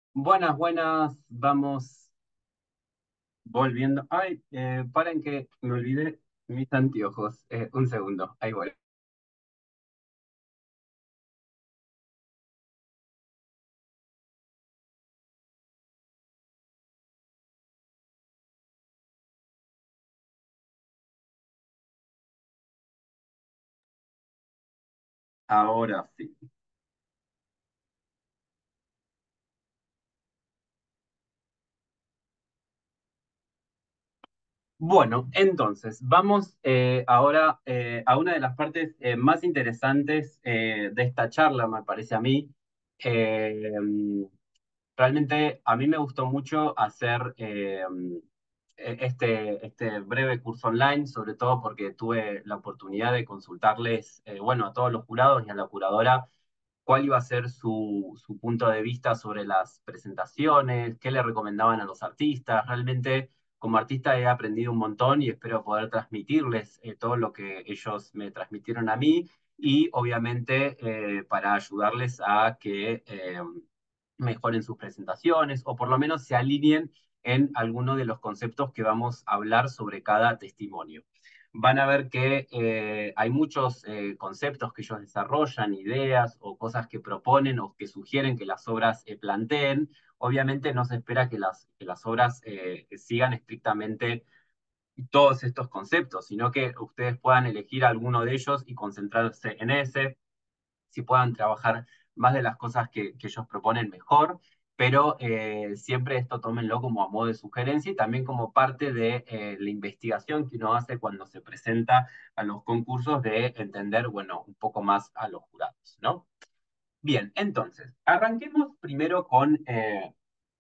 Buenas, buenas, vamos volviendo. Ay, eh, paren que me olvidé mis anteojos. Eh, un segundo, ahí voy. Ahora sí. Bueno, entonces, vamos eh, ahora eh, a una de las partes eh, más interesantes eh, de esta charla, me parece a mí. Eh, Realmente a mí me gustó mucho hacer eh, este, este breve curso online, sobre todo porque tuve la oportunidad de consultarles, eh, bueno, a todos los jurados y a la curadora cuál iba a ser su, su punto de vista sobre las presentaciones, qué le recomendaban a los artistas. Realmente, como artista he aprendido un montón y espero poder transmitirles eh, todo lo que ellos me transmitieron a mí y obviamente eh, para ayudarles a que eh, mejoren sus presentaciones o por lo menos se alineen en alguno de los conceptos que vamos a hablar sobre cada testimonio. Van a ver que eh, hay muchos eh, conceptos que ellos desarrollan, ideas o cosas que proponen o que sugieren que las obras eh, planteen. Obviamente no se espera que las, que las obras eh, sigan estrictamente todos estos conceptos, sino que ustedes puedan elegir alguno de ellos y concentrarse en ese, si puedan trabajar más de las cosas que, que ellos proponen mejor, pero eh, siempre esto tómenlo como a modo de sugerencia y también como parte de eh, la investigación que uno hace cuando se presenta a los concursos de entender, bueno, un poco más a los jurados, ¿no? Bien, entonces, arranquemos primero con eh,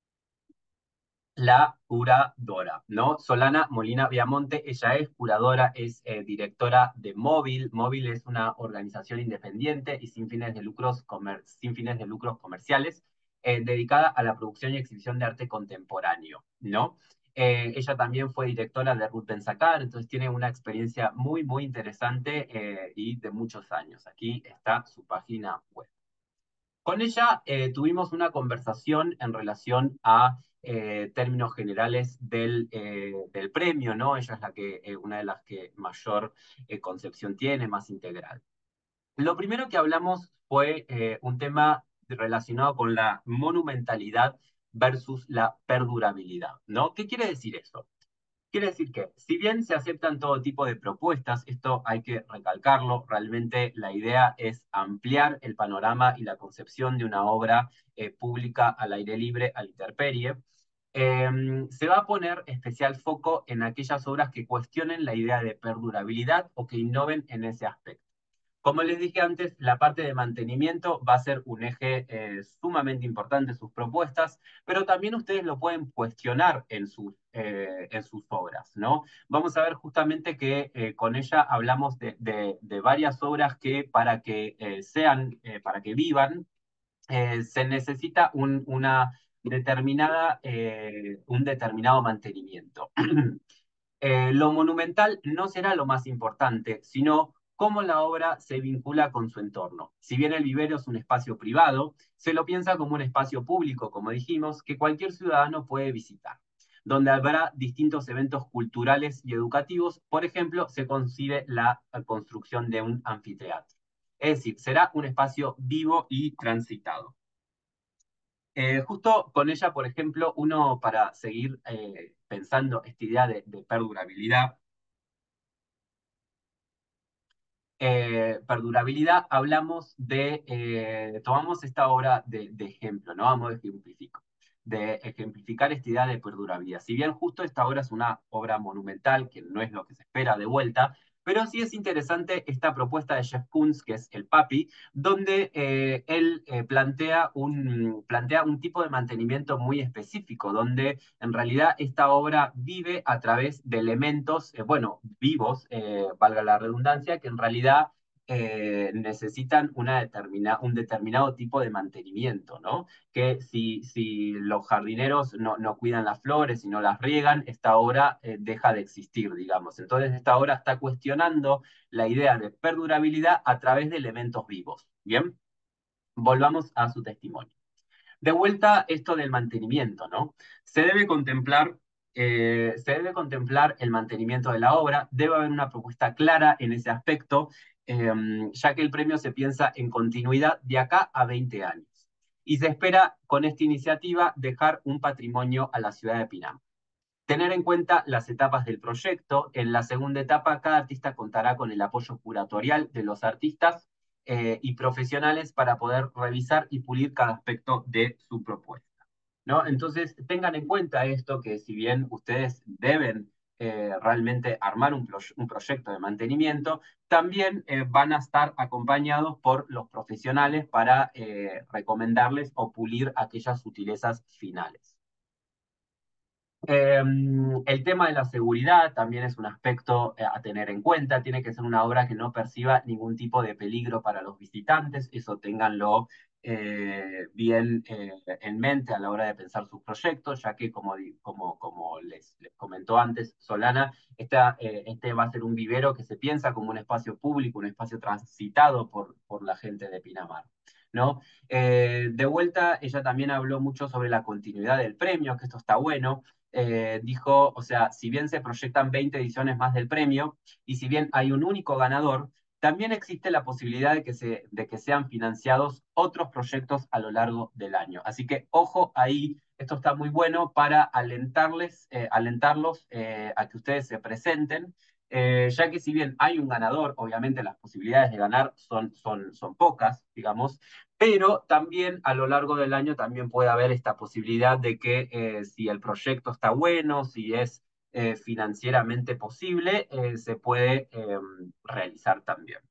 la curadora, ¿no? Solana Molina Viamonte, ella es curadora, es eh, directora de Móvil. Móvil es una organización independiente y sin fines de lucros, comer sin fines de lucros comerciales, eh, dedicada a la producción y exhibición de arte contemporáneo, ¿no? Eh, ella también fue directora de Ruth Ben Sacar, entonces tiene una experiencia muy, muy interesante eh, y de muchos años. Aquí está su página web. Con ella eh, tuvimos una conversación en relación a eh, términos generales del, eh, del premio, ¿no? Ella es la que, eh, una de las que mayor eh, concepción tiene, más integral. Lo primero que hablamos fue eh, un tema relacionado con la monumentalidad versus la perdurabilidad, ¿no? ¿Qué quiere decir eso? Quiere decir que, si bien se aceptan todo tipo de propuestas, esto hay que recalcarlo, realmente la idea es ampliar el panorama y la concepción de una obra eh, pública al aire libre, a la intemperie. Eh, Se va a poner especial foco en aquellas obras que cuestionen la idea de perdurabilidad o que innoven en ese aspecto. Como les dije antes, la parte de mantenimiento va a ser un eje eh, sumamente importante en sus propuestas, pero también ustedes lo pueden cuestionar en sus, eh, en sus obras, ¿no? Vamos a ver justamente que eh, con ella hablamos de, de, de, varias obras que para que eh, sean, eh, para que vivan, eh, se necesita un, una determinada, eh, un determinado mantenimiento. Eh, lo monumental no será lo más importante, sino cómo la obra se vincula con su entorno. Si bien el vivero es un espacio privado, se lo piensa como un espacio público, como dijimos, que cualquier ciudadano puede visitar, donde habrá distintos eventos culturales y educativos. Por ejemplo, se concibe la construcción de un anfiteatro. Es decir, será un espacio vivo y transitado. Eh, justo con ella, por ejemplo, uno para seguir eh, pensando esta idea de, de perdurabilidad, eh, perdurabilidad, hablamos de, eh, tomamos esta obra de, de ejemplo, ¿no? Vamos a ejemplificar, de ejemplificar esta idea de perdurabilidad. Si bien justo esta obra es una obra monumental, que no es lo que se espera de vuelta, pero sí es interesante esta propuesta de Jeff Koons, que es el Papi, donde eh, él eh, plantea, un, plantea un tipo de mantenimiento muy específico, donde en realidad esta obra vive a través de elementos, eh, bueno, vivos, eh, valga la redundancia, que en realidad eh, necesitan una determina, un determinado tipo de mantenimiento, ¿no? Que si, si los jardineros no, no cuidan las flores y no las riegan, esta obra eh, deja de existir, digamos. Entonces esta obra está cuestionando la idea de perdurabilidad a través de elementos vivos. Bien, volvamos a su testimonio. De vuelta, esto del mantenimiento, ¿no? Se debe contemplar, eh, se debe contemplar el mantenimiento de la obra, debe haber una propuesta clara en ese aspecto, eh, ya que el premio se piensa en continuidad de acá a veinte años. Y se espera con esta iniciativa dejar un patrimonio a la ciudad de Pinamar. Tener en cuenta las etapas del proyecto. En la segunda etapa, cada artista contará con el apoyo curatorial de los artistas eh, y profesionales para poder revisar y pulir cada aspecto de su propuesta, ¿no? Entonces, tengan en cuenta esto, que si bien ustedes deben eh, realmente armar un, pro un, proyecto de mantenimiento, también eh, van a estar acompañados por los profesionales para eh, recomendarles o pulir aquellas sutilezas finales. Eh, el tema de la seguridad también es un aspecto eh, a tener en cuenta. Tiene que ser una obra que no perciba ningún tipo de peligro para los visitantes. Eso ténganlo eh, bien eh, en mente a la hora de pensar sus proyectos, ya que como, como, como les, les comentó antes Solana, esta, eh, este va a ser un vivero que se piensa como un espacio público, un espacio transitado por, por la gente de Pinamar, ¿no? Eh, de vuelta, ella también habló mucho sobre la continuidad del premio, que esto está bueno. Eh, dijo, o sea, si bien se proyectan veinte ediciones más del premio, y si bien hay un único ganador, también existe la posibilidad de que, se, de que sean financiados otros proyectos a lo largo del año. Así que ojo ahí, esto está muy bueno para alentarles, eh, alentarlos eh, a que ustedes se presenten, eh, ya que si bien hay un ganador, obviamente las posibilidades de ganar son, son, son pocas, digamos, pero también a lo largo del año también puede haber esta posibilidad de que eh, si el proyecto está bueno, si es eh, financieramente posible, eh, se puede eh, realizar también.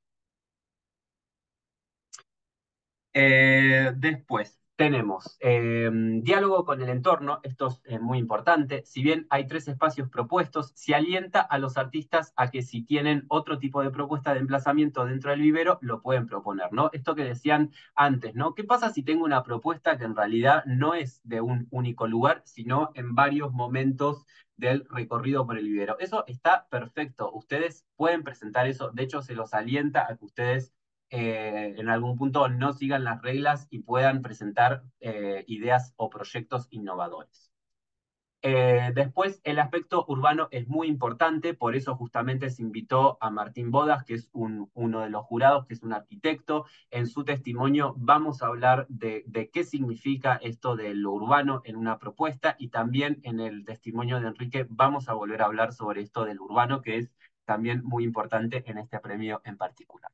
Eh, después tenemos eh, diálogo con el entorno, esto es eh, muy importante. Si bien hay tres espacios propuestos, se alienta a los artistas a que si tienen otro tipo de propuesta de emplazamiento dentro del vivero, lo pueden proponer, ¿no? Esto que decían antes, ¿no? ¿Qué pasa si tengo una propuesta que en realidad no es de un único lugar, sino en varios momentos del recorrido por el vivero? Eso está perfecto, ustedes pueden presentar eso, de hecho se los alienta a que ustedes eh, en algún punto no sigan las reglas y puedan presentar eh, ideas o proyectos innovadores. Eh, después, el aspecto urbano es muy importante, por eso justamente se invitó a Martín Bodas, que es un, uno de los jurados, que es un arquitecto. En su testimonio vamos a hablar de, de qué significa esto de lo urbano en una propuesta, y también en el testimonio de Enrique vamos a volver a hablar sobre esto del urbano, que es también muy importante en este premio en particular.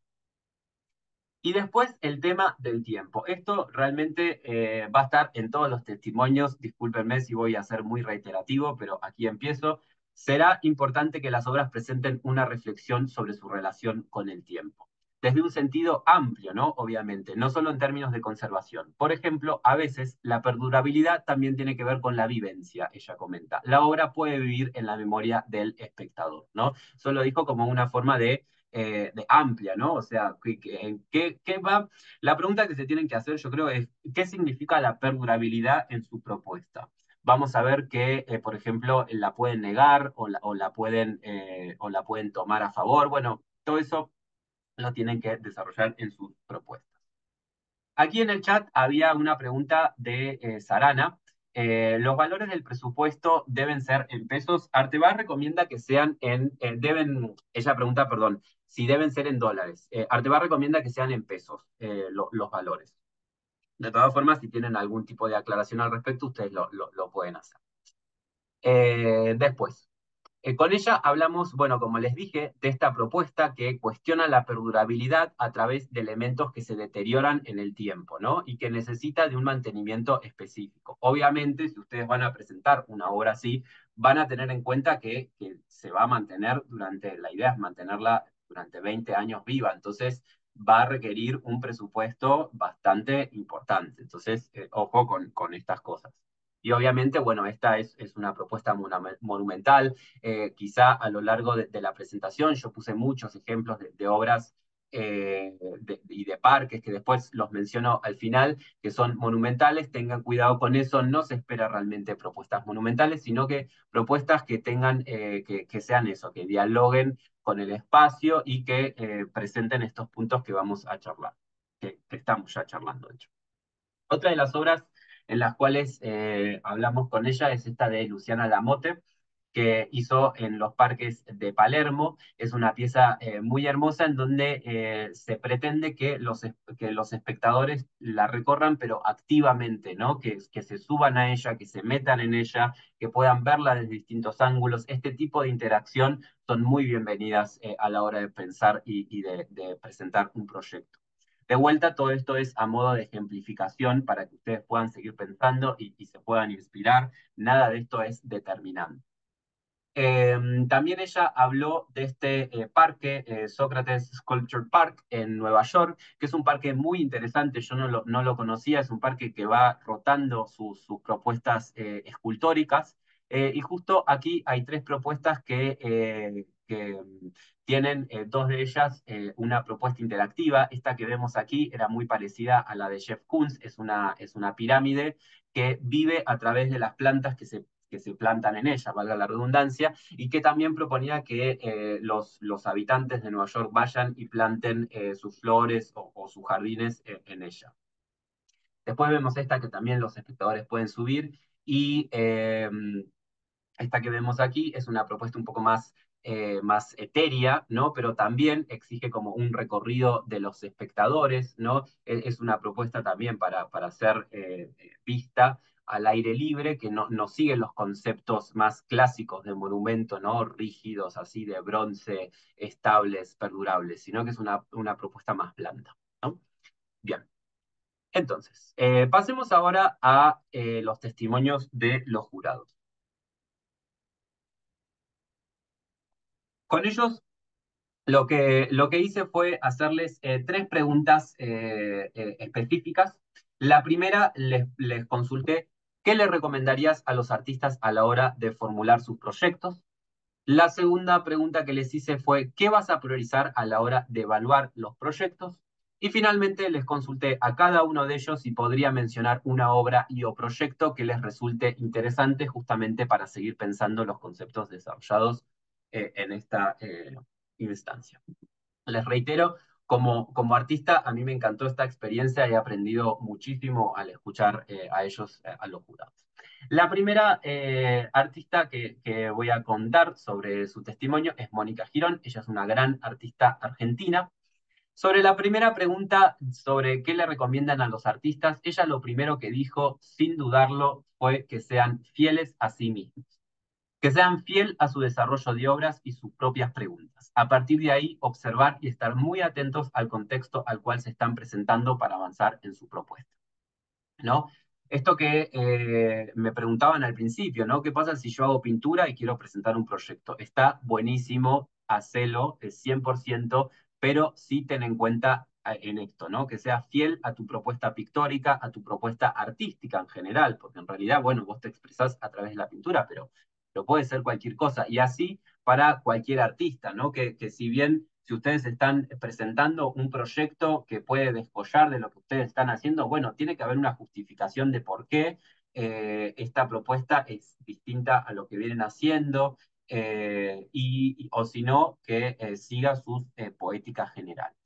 Y después el tema del tiempo. Esto realmente eh, va a estar en todos los testimonios. Discúlpenme si voy a ser muy reiterativo, pero aquí empiezo. Será importante que las obras presenten una reflexión sobre su relación con el tiempo. Desde un sentido amplio, ¿no? Obviamente, no solo en términos de conservación. Por ejemplo, a veces la perdurabilidad también tiene que ver con la vivencia, ella comenta. La obra puede vivir en la memoria del espectador, ¿no? Eso lo dijo como una forma de eh, de amplia, ¿no? O sea, ¿qué, qué, qué va? La pregunta que se tienen que hacer, yo creo, es ¿qué significa la perdurabilidad en su propuesta? Vamos a ver que, eh, por ejemplo, la pueden negar o la, o la pueden, eh, o la pueden tomar a favor. Bueno, todo eso lo tienen que desarrollar en sus propuestas. Aquí en el chat había una pregunta de eh, Sarana. Eh, los valores del presupuesto deben ser en pesos. Artebar recomienda que sean en, eh, deben, ella pregunta, perdón, si deben ser en dólares. Eh, Artebar recomienda que sean en pesos eh, lo, los valores. De todas formas, si tienen algún tipo de aclaración al respecto, ustedes lo, lo, lo pueden hacer. Eh, después, eh, con ella hablamos, bueno, como les dije, de esta propuesta que cuestiona la perdurabilidad a través de elementos que se deterioran en el tiempo, ¿no? Y que necesita de un mantenimiento específico. Obviamente, si ustedes van a presentar una obra así, van a tener en cuenta que, que se va a mantener durante, la idea es mantenerla durante veinte años viva, entonces va a requerir un presupuesto bastante importante. Entonces, eh, ojo con, con estas cosas. Y obviamente, bueno, esta es, es una propuesta monumental. Eh, quizá a lo largo de, de, la presentación yo puse muchos ejemplos de, de obras eh, de, y de parques que después los menciono al final, que son monumentales. Tengan cuidado con eso, no se espera realmente propuestas monumentales, sino que propuestas que tengan, eh, que, que, sean eso, que dialoguen con el espacio y que eh, presenten estos puntos que vamos a charlar, que, que estamos ya charlando, de hecho. Otra de las obras en las cuales eh, hablamos con ella, es esta de Luciana Lamotte, que hizo en los parques de Palermo. Es una pieza eh, muy hermosa en donde eh, se pretende que los, que los espectadores la recorran, pero activamente, ¿no? Que, que se suban a ella, que se metan en ella, que puedan verla desde distintos ángulos. Este tipo de interacción son muy bienvenidas eh, a la hora de pensar y, y de, de presentar un proyecto. De vuelta, todo esto es a modo de ejemplificación para que ustedes puedan seguir pensando y, y se puedan inspirar. Nada de esto es determinante. Eh, también ella habló de este eh, parque, eh, Socrates Sculpture Park, en Nueva York, que es un parque muy interesante, yo no lo, no lo conocía, es un parque que va rotando sus, sus propuestas eh, escultóricas, eh, y justo aquí hay tres propuestas que, eh, que tienen, eh, dos de ellas, eh, una propuesta interactiva. Esta que vemos aquí era muy parecida a la de Jeff Koons, es una, es una pirámide que vive a través de las plantas que se que se plantan en ella, valga la redundancia, y que también proponía que eh, los, los habitantes de Nueva York vayan y planten eh, sus flores o, o sus jardines en, en ella. Después vemos esta que también los espectadores pueden subir y eh, esta que vemos aquí es una propuesta un poco más, eh, más etérea, ¿no? Pero también exige como un recorrido de los espectadores, ¿no? Es, es una propuesta también para, para ser eh, vista al aire libre, que no, no sigue los conceptos más clásicos de monumento, ¿no? Rígidos, así de bronce, estables, perdurables, sino que es una, una propuesta más blanda, ¿no? Bien. Entonces, eh, pasemos ahora a eh, los testimonios de los jurados. Con ellos Lo que, lo que hice fue hacerles eh, tres preguntas eh, eh, específicas. La primera, les, les consulté qué le recomendarías a los artistas a la hora de formular sus proyectos. La segunda pregunta que les hice fue qué vas a priorizar a la hora de evaluar los proyectos. Y finalmente les consulté a cada uno de ellos si podría mencionar una obra y o proyecto que les resulte interesante justamente para seguir pensando los conceptos desarrollados eh, en esta eh, instancia. Les reitero, como, como artista, a mí me encantó esta experiencia, he aprendido muchísimo al escuchar eh, a ellos, eh, a los jurados. La primera eh, artista que, que voy a contar sobre su testimonio es Mónica Girón, ella es una gran artista argentina. Sobre la primera pregunta sobre qué le recomiendan a los artistas, ella lo primero que dijo, sin dudarlo, fue que sean fieles a sí mismos, que sean fiel a su desarrollo de obras y sus propias preguntas. A partir de ahí, observar y estar muy atentos al contexto al cual se están presentando para avanzar en su propuesta, ¿no? Esto que eh, me preguntaban al principio, ¿no? ¿Qué pasa si yo hago pintura y quiero presentar un proyecto? Está buenísimo, hacelo, es cien por ciento, pero sí ten en cuenta eh, en esto, ¿no? Que seas fiel a tu propuesta pictórica, a tu propuesta artística en general, porque en realidad, bueno, vos te expresás a través de la pintura, pero, pero puede ser cualquier cosa. Y así para cualquier artista, ¿no? Que, que si bien si ustedes están presentando un proyecto que puede descollar de lo que ustedes están haciendo, bueno, tiene que haber una justificación de por qué eh, esta propuesta es distinta a lo que vienen haciendo, eh, y, o si no, que eh, siga sus eh, poéticas generales.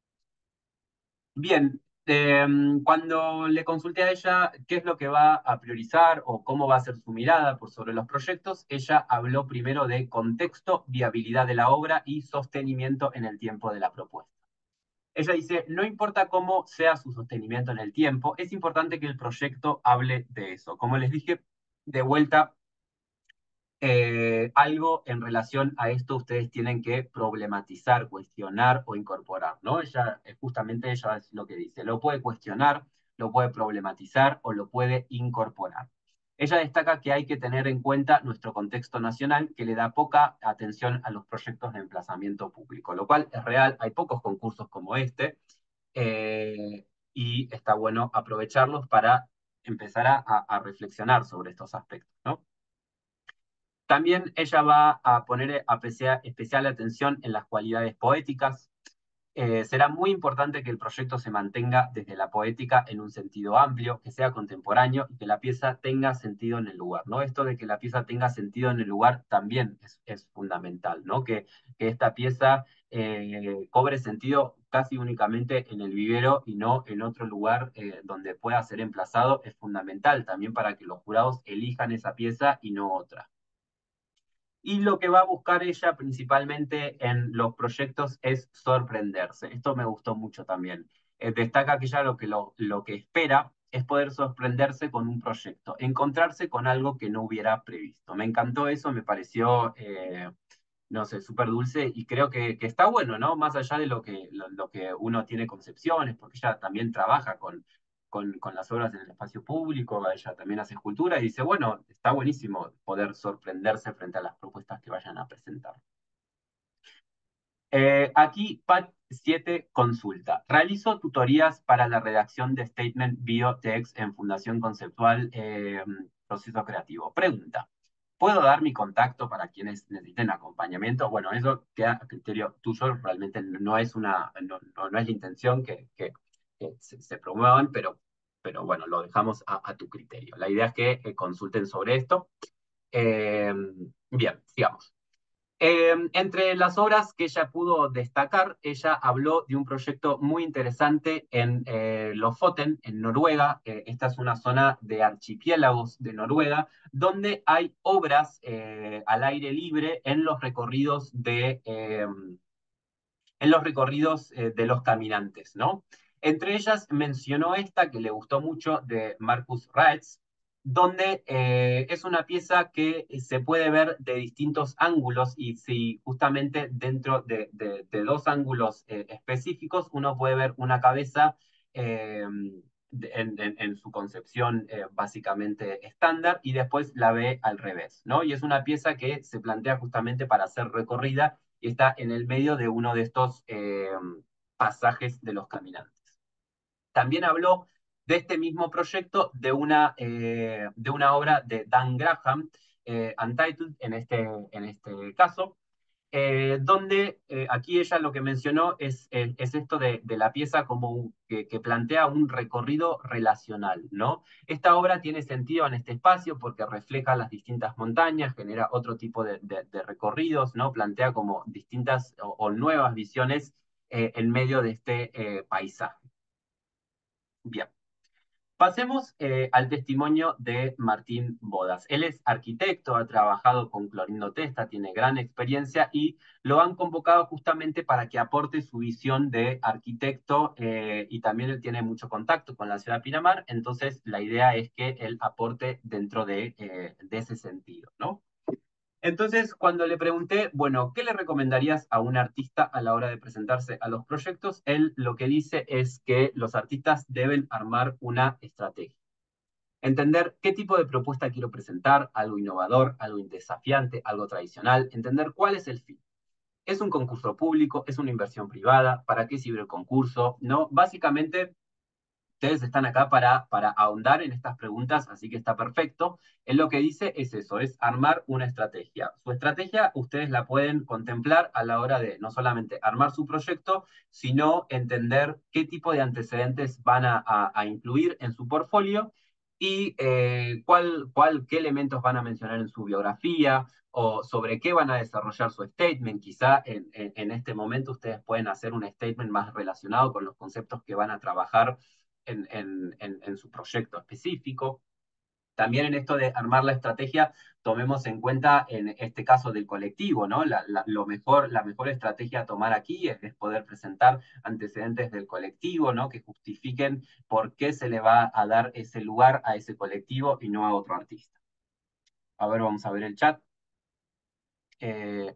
Bien, eh, cuando le consulté a ella qué es lo que va a priorizar o cómo va a ser su mirada por sobre los proyectos, ella habló primero de contexto, viabilidad de la obra y sostenimiento en el tiempo de la propuesta. Ella dice, no importa cómo sea su sostenimiento en el tiempo, es importante que el proyecto hable de eso. Como les dije, de vuelta, eh, algo en relación a esto ustedes tienen que problematizar, cuestionar o incorporar, ¿no? Ella, eh, justamente ella es lo que dice, lo puede cuestionar, lo puede problematizar o lo puede incorporar. Ella destaca que hay que tener en cuenta nuestro contexto nacional, que le da poca atención a los proyectos de emplazamiento público, lo cual es real, hay pocos concursos como este, eh, y está bueno aprovecharlos para empezar a, a reflexionar sobre estos aspectos, ¿no? También ella va a poner especial, especial atención en las cualidades poéticas. Eh, será muy importante que el proyecto se mantenga desde la poética en un sentido amplio, que sea contemporáneo y que la pieza tenga sentido en el lugar, ¿no? Esto de que la pieza tenga sentido en el lugar también es, es fundamental, ¿no? Que, que esta pieza eh, cobre sentido casi únicamente en el vivero y no en otro lugar eh, donde pueda ser emplazado, es fundamental también para que los jurados elijan esa pieza y no otra. Y lo que va a buscar ella principalmente en los proyectos es sorprenderse. Esto me gustó mucho también. Eh, destaca que ella lo que, lo, lo que espera es poder sorprenderse con un proyecto, encontrarse con algo que no hubiera previsto. Me encantó eso, me pareció, eh, no sé, súper dulce y creo que, que está bueno, ¿no? Más allá de lo que, lo, lo que uno tiene concepciones, porque ella también trabaja con, con, con las obras en el espacio público, ella también hace escultura y dice, bueno, está buenísimo poder sorprenderse frente a las propuestas que vayan a presentar. Eh, aquí, Pat siete consulta. Realizo tutorías para la redacción de Statement Biotext en Fundación Conceptual eh, Proceso Creativo. Pregunta. ¿Puedo dar mi contacto para quienes necesiten acompañamiento? Bueno, eso queda a criterio tuyo, realmente no es una, no, no, no es la intención que, que, que se, se, promuevan, pero, pero bueno, lo dejamos a, a tu criterio. La idea es que eh, consulten sobre esto. Eh, bien, sigamos. Eh, entre las obras que ella pudo destacar, ella habló de un proyecto muy interesante en eh, Lofoten, en Noruega. Eh, esta es una zona de archipiélagos de Noruega, donde hay obras eh, al aire libre en los recorridos de, eh, en los recorridos eh, de los caminantes, ¿no? Entre ellas mencionó esta que le gustó mucho de Marcus Raetz, donde eh, es una pieza que se puede ver de distintos ángulos y si justamente dentro de, de, de dos ángulos eh, específicos uno puede ver una cabeza eh, en, en, en, su concepción eh, básicamente estándar y después la ve al revés, ¿no? Y es una pieza que se plantea justamente para ser recorrida y está en el medio de uno de estos eh, pasajes de los caminantes. También habló de este mismo proyecto, de una, eh, de una obra de Dan Graham, eh, Untitled en este, en este caso, eh, donde eh, aquí ella lo que mencionó es, eh, es esto de, de, la pieza como un, que, que, plantea un recorrido relacional, ¿no? Esta obra tiene sentido en este espacio porque refleja las distintas montañas, genera otro tipo de, de, de recorridos, ¿no? Plantea como distintas o, o nuevas visiones eh, en medio de este eh, paisaje. Bien. Pasemos eh, al testimonio de Martín Bodas. Él es arquitecto, ha trabajado con Clorindo Testa, tiene gran experiencia y lo han convocado justamente para que aporte su visión de arquitecto eh, y también él tiene mucho contacto con la ciudad de Pinamar, entonces la idea es que él aporte dentro de, eh, de ese sentido, ¿no? Entonces, cuando le pregunté, bueno, ¿qué le recomendarías a un artista a la hora de presentarse a los proyectos? Él lo que dice es que los artistas deben armar una estrategia. Entender qué tipo de propuesta quiero presentar, algo innovador, algo desafiante, algo tradicional, entender cuál es el fin. ¿Es un concurso público? ¿Es una inversión privada? ¿Para qué sirve el concurso? ¿No? Básicamente ustedes están acá para, para ahondar en estas preguntas, así que está perfecto. Él lo que dice es eso, es armar una estrategia. Su estrategia ustedes la pueden contemplar a la hora de no solamente armar su proyecto, sino entender qué tipo de antecedentes van a, a, a incluir en su portfolio y eh, cuál, cuál, qué elementos van a mencionar en su biografía o sobre qué van a desarrollar su statement. Quizá en, en, en este momento ustedes pueden hacer un statement más relacionado con los conceptos que van a trabajar en, en, en, en su proyecto específico. También en esto de armar la estrategia, tomemos en cuenta en este caso del colectivo, ¿no? La, la, lo mejor, la mejor estrategia a tomar aquí es, es, poder presentar antecedentes del colectivo, ¿no? Que justifiquen por qué se le va a dar ese lugar a ese colectivo y no a otro artista. A ver, vamos a ver el chat. Eh,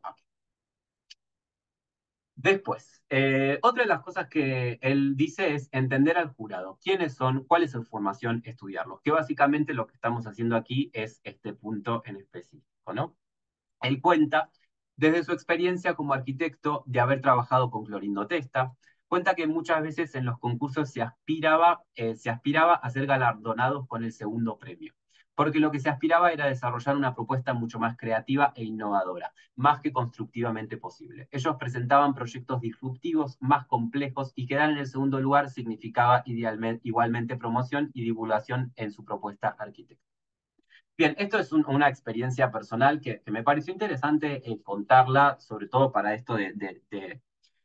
Después, eh, otra de las cosas que él dice es entender al jurado. ¿Quiénes son? ¿Cuál es su formación? Estudiarlos. Que básicamente lo que estamos haciendo aquí es este punto en específico, ¿no? Él cuenta, desde su experiencia como arquitecto, de haber trabajado con Clorindo Testa, cuenta que muchas veces en los concursos se aspiraba, eh, se aspiraba a ser galardonados con el segundo premio, porque lo que se aspiraba era desarrollar una propuesta mucho más creativa e innovadora, más que constructivamente posible. Ellos presentaban proyectos disruptivos, más complejos, y quedar en el segundo lugar significaba idealmente, igualmente promoción y divulgación en su propuesta arquitectónica. Bien, esto es un, una experiencia personal que, que, me pareció interesante eh, contarla, sobre todo para esto de, de, de,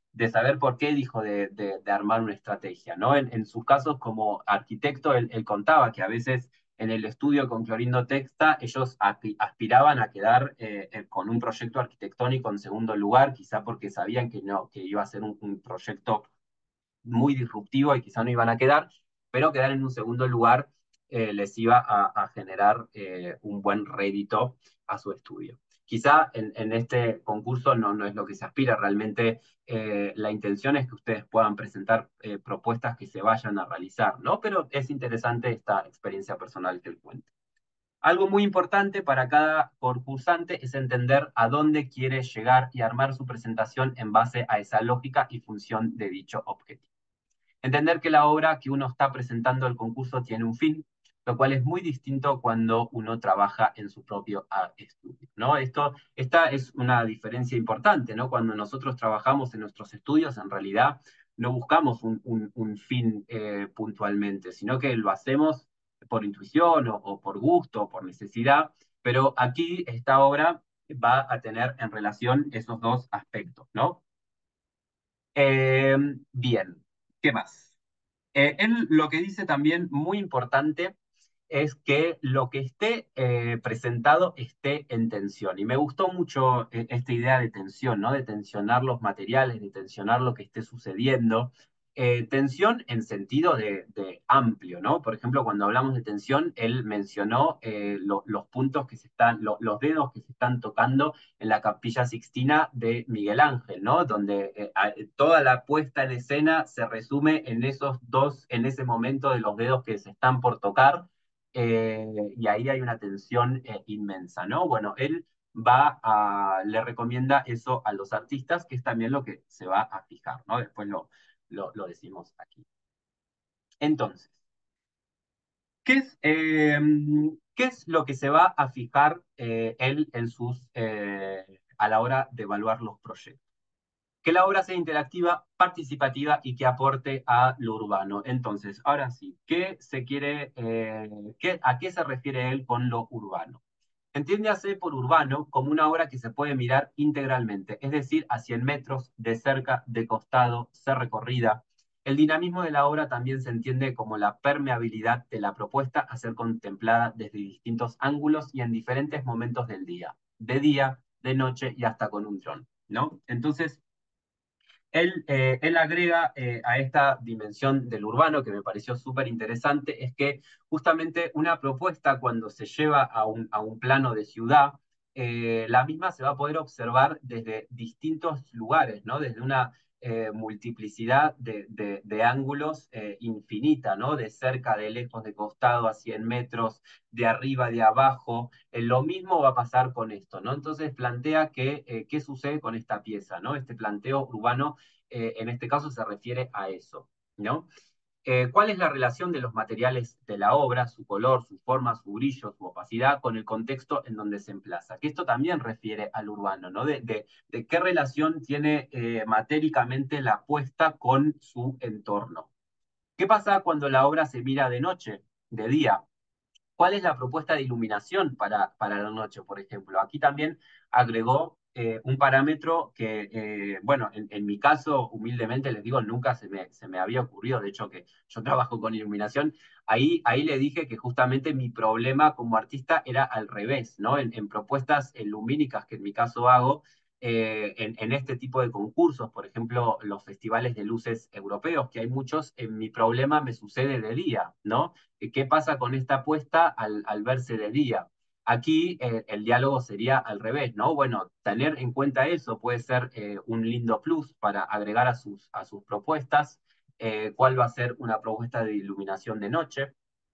de saber por qué dijo de, de- de armar una estrategia, ¿no? En, en sus casos como arquitecto, él, él contaba que a veces en el estudio con Clorindo Texta, ellos api- aspiraban a quedar eh, eh, con un proyecto arquitectónico en segundo lugar, quizá porque sabían que, no, que iba a ser un, un proyecto muy disruptivo y quizá no iban a quedar, pero quedar en un segundo lugar eh, les iba a, a generar eh, un buen rédito a su estudio. Quizá en, en este concurso no, no, es lo que se aspira, realmente eh, la intención es que ustedes puedan presentar eh, propuestas que se vayan a realizar, ¿no? Pero es interesante esta experiencia personal que él cuenta. Algo muy importante para cada concursante es entender a dónde quiere llegar y armar su presentación en base a esa lógica y función de dicho objetivo. Entender que la obra que uno está presentando al concurso tiene un fin, lo cual es muy distinto cuando uno trabaja en su propio ah, estudio, ¿no? Esto, esta es una diferencia importante, ¿no? Cuando nosotros trabajamos en nuestros estudios, en realidad no buscamos un, un, un fin eh, puntualmente, sino que lo hacemos por intuición o, o por gusto o por necesidad, pero aquí esta obra va a tener en relación esos dos aspectos, ¿no? Eh, bien, ¿qué más? Eh, él lo que dice también muy importante es que lo que esté eh, presentado esté en tensión. Y me gustó mucho eh, esta idea de tensión, ¿no? De tensionar los materiales, de tensionar lo que esté sucediendo. Eh, tensión en sentido de, de amplio, ¿no? Por ejemplo, cuando hablamos de tensión, él mencionó eh, lo- los puntos que se están, lo- los dedos que se están tocando en la Capilla Sixtina de Miguel Ángel, ¿no? Donde eh, a- toda la puesta en escena se resume en esos dos, en ese momento de los dedos que se están por tocar, eh, y ahí hay una tensión eh, inmensa, ¿no? Bueno, él va a, le recomienda eso a los artistas, que es también lo que se va a fijar, ¿no? Después lo, lo, lo decimos aquí. Entonces, ¿qué es, eh, ¿qué es lo que se va a fijar eh, él en sus, eh, a la hora de evaluar los proyectos? Que la obra sea interactiva, participativa y que aporte a lo urbano. Entonces, ahora sí, ¿qué se quiere, eh, qué, a qué se refiere él con lo urbano? Entiéndase por urbano como una obra que se puede mirar integralmente, es decir, a cien metros, de cerca, de costado, ser recorrida. El dinamismo de la obra también se entiende como la permeabilidad de la propuesta a ser contemplada desde distintos ángulos y en diferentes momentos del día, de día, de noche y hasta con un dron, ¿no? Entonces, él, eh, él agrega eh, a esta dimensión del urbano, que me pareció súper interesante, es que justamente una propuesta cuando se lleva a un, a un plano de ciudad, eh, la misma se va a poder observar desde distintos lugares, ¿no? Desde una eh, multiplicidad de, de, de ángulos eh, infinita, ¿no? De cerca, de lejos, de costado, a cien metros, de arriba, de abajo. Eh, lo mismo va a pasar con esto, ¿no? Entonces plantea que, eh, qué sucede con esta pieza, ¿no? Este planteo urbano eh, en este caso se refiere a eso, ¿no? Eh, ¿Cuál es la relación de los materiales de la obra, su color, su forma, su brillo, su opacidad, con el contexto en donde se emplaza? Que esto también refiere al urbano, ¿no? De, de, de qué relación tiene eh, matéricamente la puesta con su entorno. ¿Qué pasa cuando la obra se mira de noche, de día? ¿Cuál es la propuesta de iluminación para, para la noche, por ejemplo? Aquí también agregó eh, un parámetro que, eh, bueno, en, en, mi caso, humildemente les digo, nunca se me, se me había ocurrido, de hecho que yo trabajo con iluminación, ahí, ahí le dije que justamente mi problema como artista era al revés, ¿no? En, en propuestas eh, lumínicas que en mi caso hago, eh, en, en, este tipo de concursos, por ejemplo, los festivales de luces europeos, que hay muchos, en mi problema me sucede de día, ¿no? ¿Qué pasa con esta apuesta al, al verse de día? Aquí eh, el diálogo sería al revés, ¿no? Bueno, tener en cuenta eso puede ser eh, un lindo plus para agregar a sus, a sus propuestas. Eh, cuál va a ser una propuesta de iluminación de noche,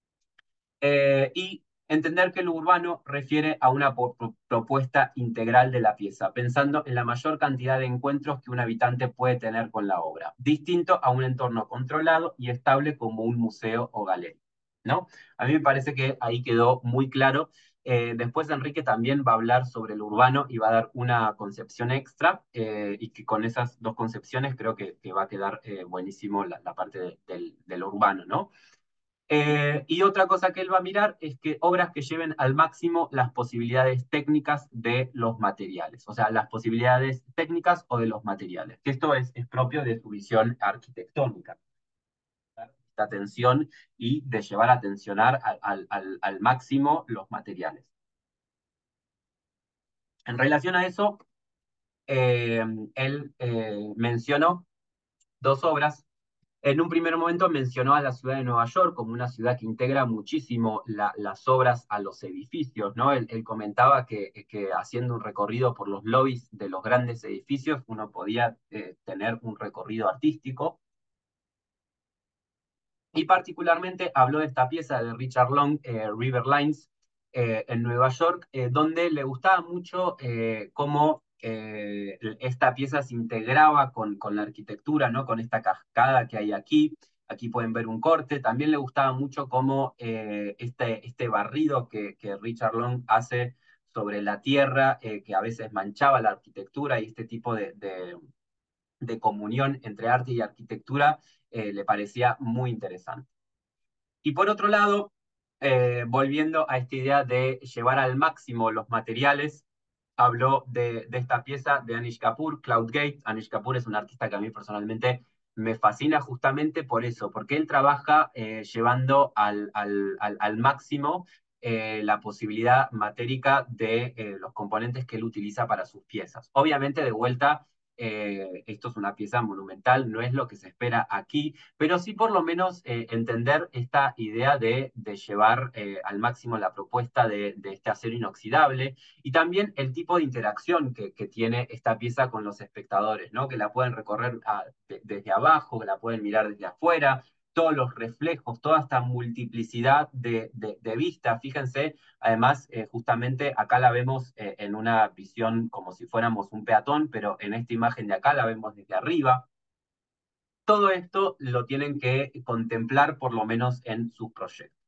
eh, y entender que lo urbano refiere a una po- propuesta integral de la pieza, pensando en la mayor cantidad de encuentros que un habitante puede tener con la obra, distinto a un entorno controlado y estable como un museo o galería, ¿no? A mí me parece que ahí quedó muy claro. Eh, después Enrique también va a hablar sobre el urbano y va a dar una concepción extra, eh, y que con esas dos concepciones creo que, que va a quedar eh, buenísimo la, la parte de, del, del urbano, ¿no? Eh, y otra cosa que él va a mirar es que obras que lleven al máximo las posibilidades técnicas de los materiales, o sea, las posibilidades técnicas o de los materiales, que esto es, es propio de su visión arquitectónica, esta atención y de llevar a tensionar al, al, al, al máximo los materiales. En relación a eso, eh, él eh, mencionó dos obras. En un primer momento mencionó a la ciudad de Nueva York como una ciudad que integra muchísimo la, las obras a los edificios, ¿no? Él, él comentaba que, que, haciendo un recorrido por los lobbies de los grandes edificios uno podía eh, tener un recorrido artístico. Y particularmente habló de esta pieza de Richard Long, eh, River Lines, eh, en Nueva York, eh, donde le gustaba mucho eh, cómo eh, esta pieza se integraba con, con la arquitectura, ¿no? Con esta cascada que hay aquí. Aquí pueden ver un corte. También le gustaba mucho cómo eh, este, este barrido que, que Richard Long hace sobre la tierra, eh, que a veces manchaba la arquitectura y este tipo de, de, de comunión entre arte y arquitectura eh, le parecía muy interesante. Y por otro lado, eh, volviendo a esta idea de llevar al máximo los materiales, habló de, de esta pieza de Anish Kapoor, Cloud Gate. Anish Kapoor es un artista que a mí personalmente me fascina justamente por eso, porque él trabaja eh, llevando al, al, al, al máximo eh, la posibilidad matérica de eh, los componentes que él utiliza para sus piezas. Obviamente, de vuelta, eh, esto es una pieza monumental, no es lo que se espera aquí, pero sí por lo menos eh, entender esta idea de, de llevar eh, al máximo la propuesta de, de, este acero inoxidable y también el tipo de interacción que, que tiene esta pieza con los espectadores, ¿no? Que la pueden recorrer a, de, desde abajo, que la pueden mirar desde afuera, todos los reflejos, toda esta multiplicidad de, de, de vista. Fíjense, además, eh, justamente acá la vemos eh, en una visión como si fuéramos un peatón, pero en esta imagen de acá la vemos desde arriba. Todo esto lo tienen que contemplar por lo menos en sus proyectos.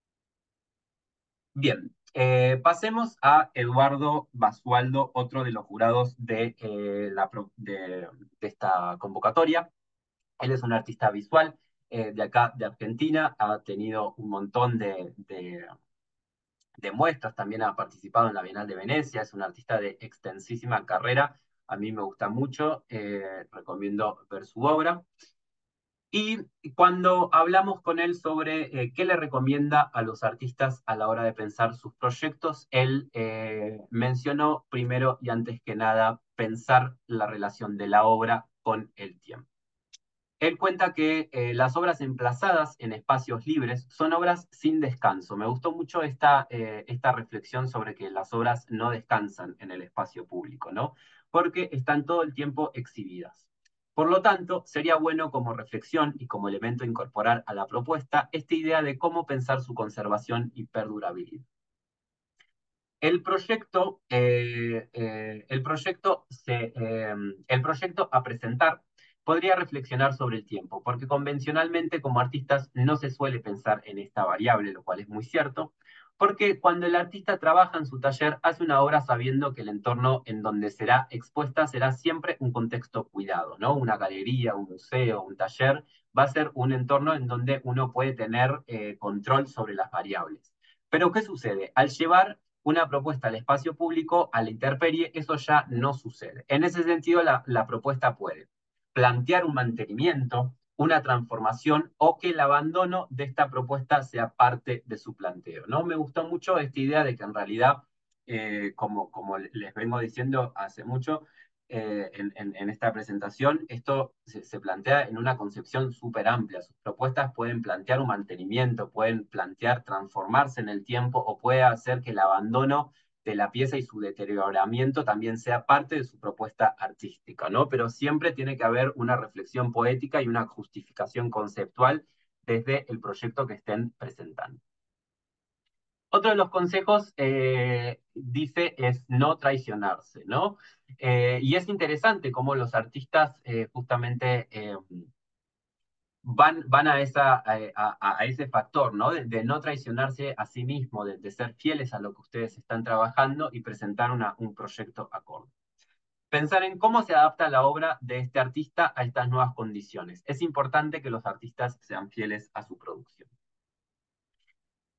Bien, eh, pasemos a Eduardo Basualdo, otro de los jurados de, eh, la, de, de esta convocatoria. Él es un artista visual eh, de acá, de Argentina, ha tenido un montón de, de, de muestras, también ha participado en la Bienal de Venecia, es un artista de extensísima carrera, a mí me gusta mucho, eh, recomiendo ver su obra. Y cuando hablamos con él sobre eh, qué le recomienda a los artistas a la hora de pensar sus proyectos, él eh, mencionó primero y antes que nada pensar la relación de la obra con el tiempo. Él cuenta que eh, las obras emplazadas en espacios libres son obras sin descanso. Me gustó mucho esta, eh, esta reflexión sobre que las obras no descansan en el espacio público, ¿no? Porque están todo el tiempo exhibidas. Por lo tanto, sería bueno como reflexión y como elemento a incorporar a la propuesta esta idea de cómo pensar su conservación y perdurabilidad. El proyecto, eh, eh, el proyecto, se, eh, el proyecto a presentar podría reflexionar sobre el tiempo, porque convencionalmente como artistas no se suele pensar en esta variable, lo cual es muy cierto, porque cuando el artista trabaja en su taller hace una obra sabiendo que el entorno en donde será expuesta será siempre un contexto cuidado, ¿no? Una galería, un museo, un taller, va a ser un entorno en donde uno puede tener eh, control sobre las variables. Pero ¿qué sucede? Al llevar una propuesta al espacio público, a la intemperie, eso ya no sucede. En ese sentido, la, la propuesta puede plantear un mantenimiento, una transformación o que el abandono de esta propuesta sea parte de su planteo. ¿No? Me gustó mucho esta idea de que en realidad, eh, como, como les vengo diciendo hace mucho, eh, en, en, en, esta presentación, esto se, se plantea en una concepción súper amplia. Sus propuestas pueden plantear un mantenimiento, pueden plantear transformarse en el tiempo o puede hacer que el abandono de la pieza y su deterioramiento también sea parte de su propuesta artística, ¿no? Pero siempre tiene que haber una reflexión poética y una justificación conceptual desde el proyecto que estén presentando. Otro de los consejos, eh, dice, es no traicionarse, ¿no? Eh, y es interesante cómo los artistas eh, justamente eh, van, van a, esa, a, a, a ese factor, ¿no? De, de, no traicionarse a sí mismo, de, de, ser fieles a lo que ustedes están trabajando y presentar una, un proyecto acorde. Pensar en cómo se adapta la obra de este artista a estas nuevas condiciones. Es importante que los artistas sean fieles a su producción.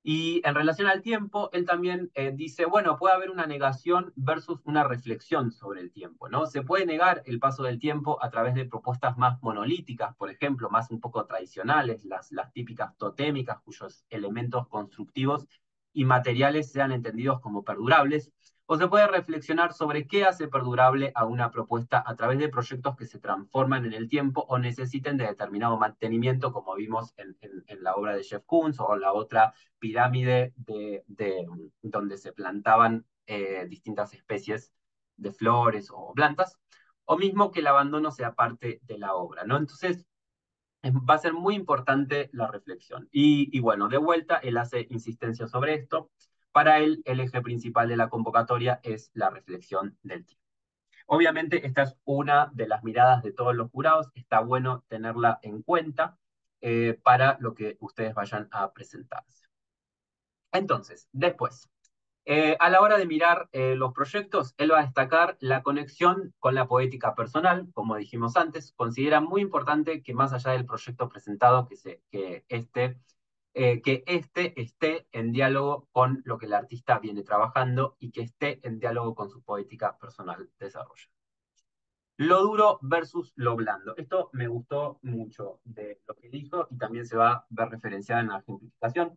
Y en relación al tiempo, él también eh, dice, bueno, puede haber una negación versus una reflexión sobre el tiempo, ¿no? Se puede negar el paso del tiempo a través de propuestas más monolíticas, por ejemplo, más un poco tradicionales, las, las típicas totémicas, cuyos elementos constructivos y materiales sean entendidos como perdurables, o se puede reflexionar sobre qué hace perdurable a una propuesta a través de proyectos que se transforman en el tiempo o necesiten de determinado mantenimiento, como vimos en, en, en la obra de Jeff Koons o la otra pirámide de, de donde se plantaban eh, distintas especies de flores o plantas, o mismo que el abandono sea parte de la obra, ¿no? Entonces, va a ser muy importante la reflexión. Y, y bueno, de vuelta, él hace insistencia sobre esto. Para él, el eje principal de la convocatoria es la reflexión del tiempo. Obviamente, esta es una de las miradas de todos los jurados. Está bueno tenerla en cuenta eh, para lo que ustedes vayan a presentarse. Entonces, después, eh, a la hora de mirar eh, los proyectos, él va a destacar la conexión con la poética personal, como dijimos antes. Considera muy importante que más allá del proyecto presentado, que, se, que, este, eh, que este esté en diálogo con lo que el artista viene trabajando y que esté en diálogo con su poética personal desarrolla. Lo duro versus lo blando. Esto me gustó mucho de lo que dijo y también se va a ver referenciado en la ejemplificación.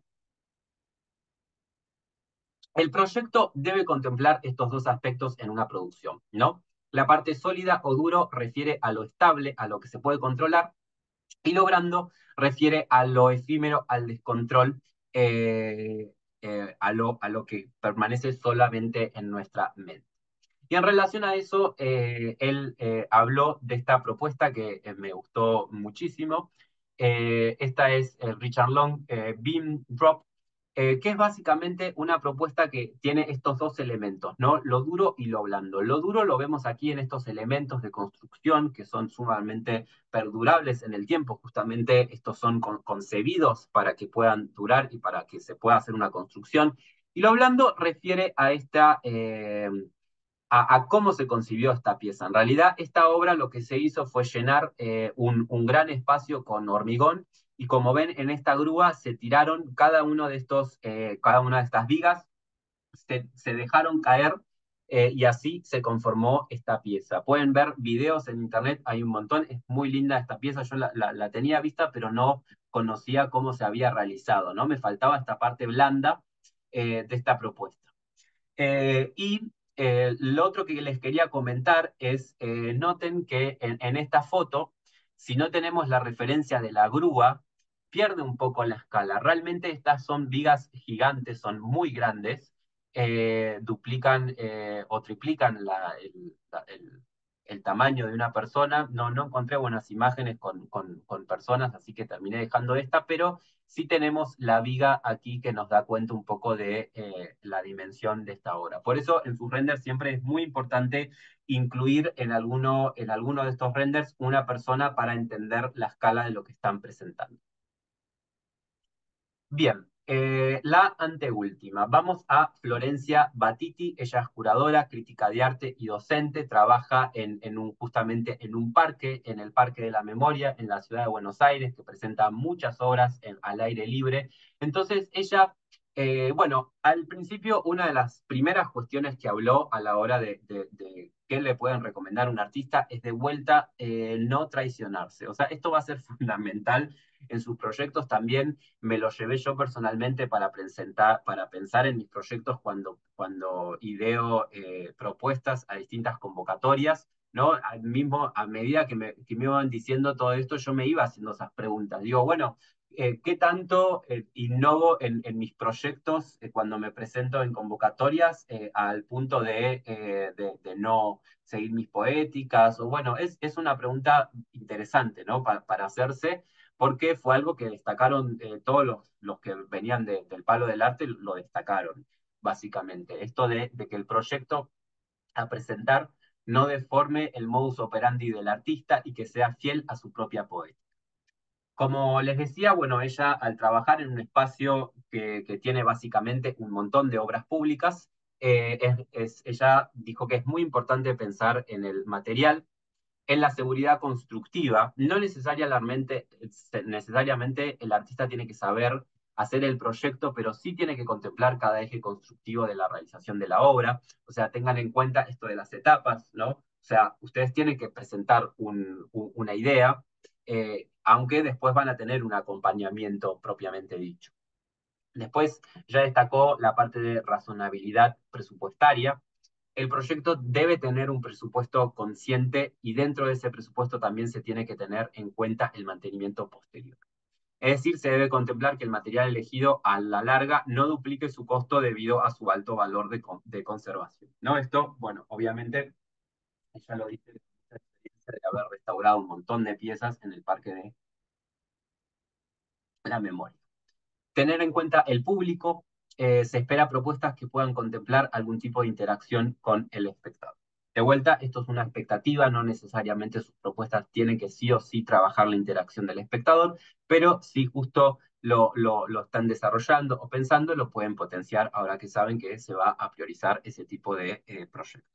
El proyecto debe contemplar estos dos aspectos en una producción, ¿no? La parte sólida o duro refiere a lo estable, a lo que se puede controlar, y lo blando refiere a lo efímero, al descontrol, eh, eh, a, lo, a lo que permanece solamente en nuestra mente. Y en relación a eso, eh, él eh, habló de esta propuesta que eh, me gustó muchísimo. Eh, esta es eh, Richard Long, eh, Beam Drop, eh, que es básicamente una propuesta que tiene estos dos elementos, ¿no? Lo duro y lo blando. Lo duro lo vemos aquí en estos elementos de construcción que son sumamente perdurables en el tiempo. Justamente estos son con, concebidos para que puedan durar y para que se pueda hacer una construcción. Y lo blando refiere a esta... Eh, a, a, cómo se concibió esta pieza. En realidad, esta obra lo que se hizo fue llenar eh, un, un, gran espacio con hormigón y como ven en esta grúa se tiraron cada uno de estos, eh, cada una de estas vigas, se, se dejaron caer eh, y así se conformó esta pieza. Pueden ver videos en internet, hay un montón, es muy linda esta pieza, yo la, la, la tenía vista pero no conocía cómo se había realizado, ¿no? Me faltaba esta parte blanda eh, de esta propuesta. Eh, y eh, lo otro que les quería comentar es, eh, noten que en, en esta foto, si no tenemos la referencia de la grúa, pierde un poco la escala. Realmente estas son vigas gigantes, son muy grandes, eh, duplican eh, o triplican la, el, la, el, el tamaño de una persona. No, no encontré buenas imágenes con, con, con personas, así que terminé dejando esta, pero sí tenemos la viga aquí que nos da cuenta un poco de eh, la dimensión de esta obra. Por eso en sus renders siempre es muy importante incluir en alguno, en alguno de estos renders una persona para entender la escala de lo que están presentando. Bien, eh, la anteúltima. Vamos a Florencia Batiti. Ella es curadora, crítica de arte y docente. Trabaja en, en un, justamente en un parque, en el Parque de la Memoria, en la ciudad de Buenos Aires, que presenta muchas obras en, al aire libre. Entonces, ella, eh, bueno, al principio, una de las primeras cuestiones que habló a la hora de, de, de qué le pueden recomendar a un artista es de vuelta eh, no traicionarse. O sea, esto va a ser fundamental en sus proyectos también me lo llevé yo personalmente para, presentar, para pensar en mis proyectos cuando, cuando ideo eh, propuestas a distintas convocatorias, ¿no? Al mismo, a medida que me, que me iban diciendo todo esto, yo me iba haciendo esas preguntas. Digo, bueno, eh, ¿qué tanto eh, innovo en, en, mis proyectos eh, cuando me presento en convocatorias eh, al punto de, eh, de, de, no seguir mis poéticas? O bueno, es, es una pregunta interesante, ¿no? Pa, para hacerse porque fue algo que destacaron eh, todos los, los, que venían de, del palo del arte, lo destacaron, básicamente. Esto de, de que el proyecto a presentar no deforme el modus operandi del artista y que sea fiel a su propia poética. Como les decía, bueno, ella al trabajar en un espacio que, que tiene básicamente un montón de obras públicas, eh, es, es, ella dijo que es muy importante pensar en el material, en la seguridad constructiva, no necesariamente, necesariamente el artista tiene que saber hacer el proyecto, pero sí tiene que contemplar cada eje constructivo de la realización de la obra. O sea, tengan en cuenta esto de las etapas, ¿no? O sea, ustedes tienen que presentar un, un, una idea, eh, aunque después van a tener un acompañamiento propiamente dicho. Después ya destacó la parte de razonabilidad presupuestaria. El proyecto debe tener un presupuesto consciente y dentro de ese presupuesto también se tiene que tener en cuenta el mantenimiento posterior. Es decir, se debe contemplar que el material elegido a la larga no duplique su costo debido a su alto valor de, de conservación. ¿No? Esto, bueno, obviamente, ella lo dice, la experiencia de haber restaurado un montón de piezas en el Parque de la Memoria. Tener en cuenta el público, eh, se espera propuestas que puedan contemplar algún tipo de interacción con el espectador. De vuelta, esto es una expectativa, no necesariamente sus propuestas tienen que sí o sí trabajar la interacción del espectador, pero si justo lo, lo, lo están desarrollando o pensando, lo pueden potenciar ahora que saben que se va a priorizar ese tipo de eh, proyectos.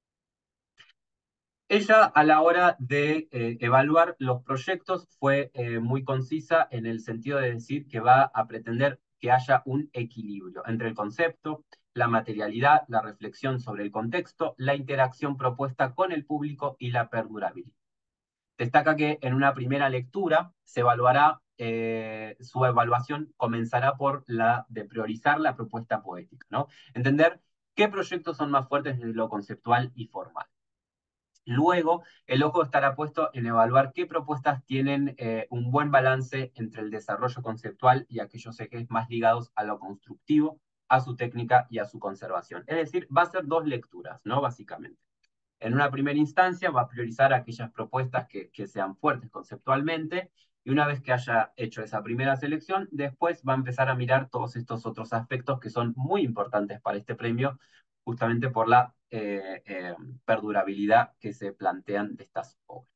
Ella a la hora de eh, evaluar los proyectos fue eh, muy concisa en el sentido de decir que va a pretender que haya un equilibrio entre el concepto, la materialidad, la reflexión sobre el contexto, la interacción propuesta con el público y la perdurabilidad. Destaca que en una primera lectura se evaluará, eh, su evaluación comenzará por la de priorizar la propuesta poética, ¿no? Entender qué proyectos son más fuertes desde lo conceptual y formal. Luego, el ojo estará puesto en evaluar qué propuestas tienen eh, un buen balance entre el desarrollo conceptual y aquellos ejes más ligados a lo constructivo, a su técnica y a su conservación. Es decir, va a ser dos lecturas, ¿no? Básicamente. En una primera instancia va a priorizar aquellas propuestas que, que sean fuertes conceptualmente y una vez que haya hecho esa primera selección, después va a empezar a mirar todos estos otros aspectos que son muy importantes para este premio, justamente por la eh, eh, perdurabilidad que se plantean de estas obras.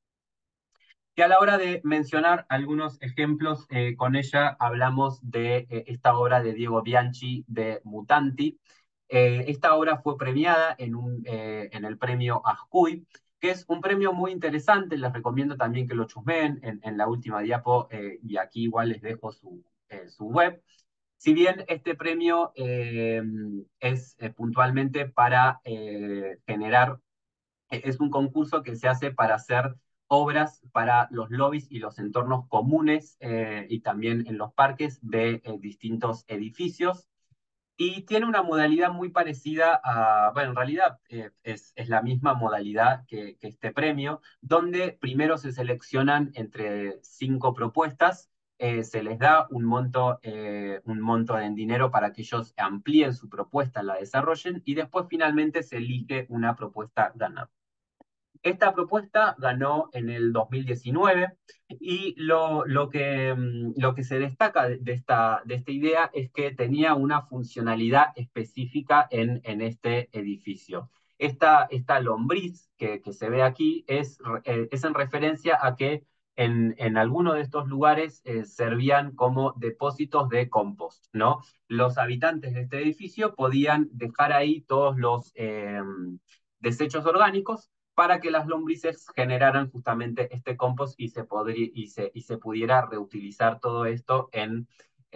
Y a la hora de mencionar algunos ejemplos, eh, con ella hablamos de eh, esta obra de Diego Bianchi de Mutanti. Eh, esta obra fue premiada en, un, eh, en el premio Ascuy, que es un premio muy interesante, les recomiendo también que lo chusmeen en, en la última diapo, eh, y aquí igual les dejo su, eh, su web. Si bien este premio eh, es eh, puntualmente para eh, generar, es un concurso que se hace para hacer obras para los lobbies y los entornos comunes, eh, y también en los parques de eh, distintos edificios. Y tiene una modalidad muy parecida a, bueno, en realidad eh, es, es, la misma modalidad que, que, este premio, donde primero se seleccionan entre cinco propuestas, eh, se les da un monto, eh, un monto en dinero para que ellos amplíen su propuesta, la desarrollen, y después finalmente se elige una propuesta ganadora. Esta propuesta ganó en el dos mil diecinueve y lo, lo, que, mm, lo que se destaca de, de, esta, de esta idea es que tenía una funcionalidad específica en, en este edificio. Esta, esta lombriz que, que se ve aquí es, eh, es en referencia a que en, en algunos de estos lugares eh, servían como depósitos de compost, ¿no? Los habitantes de este edificio podían dejar ahí todos los eh, desechos orgánicos para que las lombrices generaran justamente este compost y se, podría, y se, y se pudiera reutilizar todo esto en,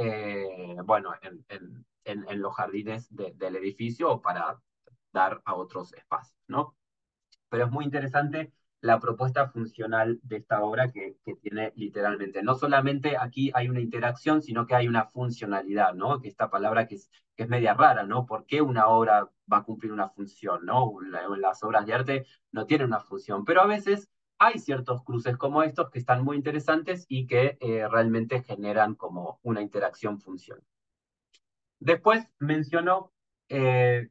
eh, bueno, en, en, en, en, los jardines de, del edificio o para dar a otros espacios, ¿no? Pero es muy interesante la propuesta funcional de esta obra que, que, tiene literalmente. No solamente aquí hay una interacción, sino que hay una funcionalidad, ¿no? Que esta palabra que es, que es media rara, ¿no? ¿Por qué una obra va a cumplir una función, ¿no? Las obras de arte no tienen una función, pero a veces hay ciertos cruces como estos que están muy interesantes y que eh, realmente generan como una interacción funcional. Después mencionó eh,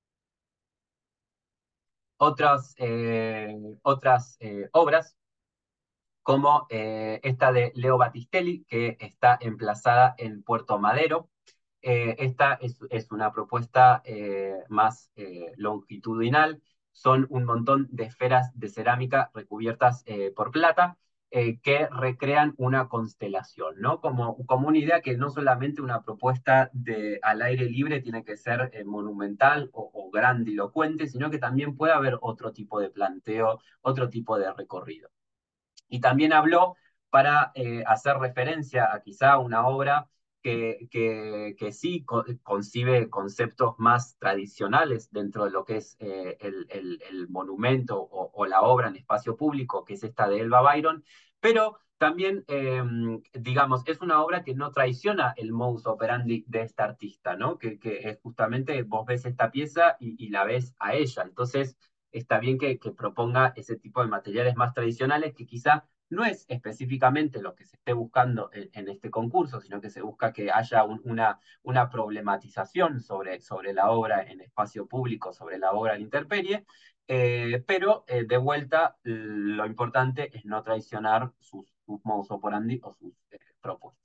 otras, eh, otras eh, obras, como eh, esta de Leo Battistelli, que está emplazada en Puerto Madero. Eh, esta es, es, una propuesta eh, más eh, longitudinal. Son un montón de esferas de cerámica recubiertas eh, por plata, eh, que recrean una constelación, ¿no? Como, como una idea que no solamente una propuesta de, al aire libre tiene que ser eh, monumental o, o grandilocuente, sino que también puede haber otro tipo de planteo, otro tipo de recorrido. Y también habló para eh, hacer referencia a quizá una obra que, que, que sí co- concibe conceptos más tradicionales dentro de lo que es eh, el, el- el monumento o, o la obra en espacio público, que es esta de Elba Byron, pero también, eh, digamos, es una obra que no traiciona el modus operandi de esta artista, ¿no? Que, que es justamente vos ves esta pieza y, y la ves a ella. Entonces, está bien que, que proponga ese tipo de materiales más tradicionales que quizá no es específicamente lo que se esté buscando en, en este concurso, sino que se busca que haya un, una, una problematización sobre, sobre la obra en espacio público, sobre la obra en intemperie, eh, pero eh, de vuelta lo importante es no traicionar sus, sus modus operandi o sus eh, propuestas.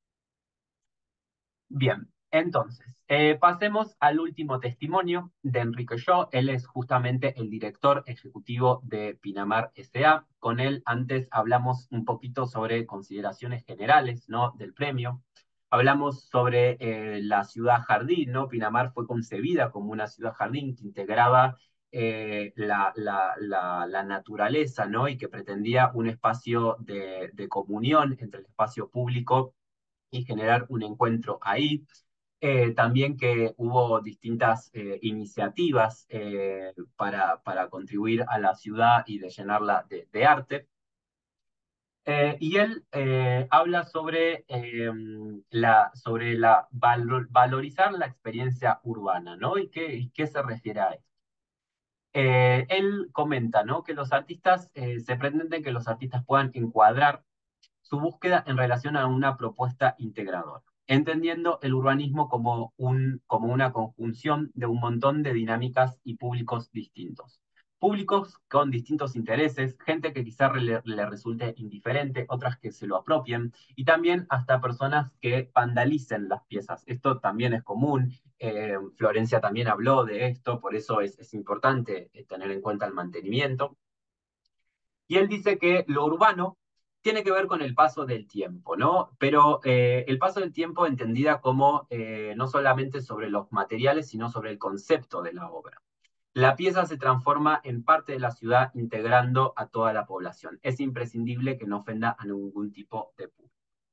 Bien, entonces, eh, pasemos al último testimonio de Enrique Shaw. Él es justamente el director ejecutivo de Pinamar S A. Con él antes hablamos un poquito sobre consideraciones generales, ¿no? Del premio. Hablamos sobre eh, la ciudad jardín, ¿no? Pinamar fue concebida como una ciudad jardín que integraba eh, la, la, la, la, naturaleza, ¿no? Y que pretendía un espacio de, de comunión entre el espacio público y generar un encuentro ahí. Eh, también que hubo distintas eh, iniciativas eh, para, para contribuir a la ciudad y de llenarla de, de arte. Eh, y él eh, habla sobre, eh, la, sobre la valor, valorizar la experiencia urbana, ¿no? ¿Y qué, y qué se refiere a esto? Eh, él comenta, ¿no? Que los artistas, eh, se pretende que los artistas puedan encuadrar su búsqueda en relación a una propuesta integradora, entendiendo el urbanismo como, un, como una conjunción de un montón de dinámicas y públicos distintos. Públicos con distintos intereses, gente que quizá le, le resulte indiferente, otras que se lo apropien, y también hasta personas que vandalicen las piezas. Esto también es común. Eh, Florencia también habló de esto, por eso es, es importante eh, tener en cuenta el mantenimiento. Y él dice que lo urbano tiene que ver con el paso del tiempo, ¿no? Pero eh, el paso del tiempo entendida como eh, no solamente sobre los materiales, sino sobre el concepto de la obra. La pieza se transforma en parte de la ciudad integrando a toda la población. Es imprescindible que no ofenda a ningún tipo de público.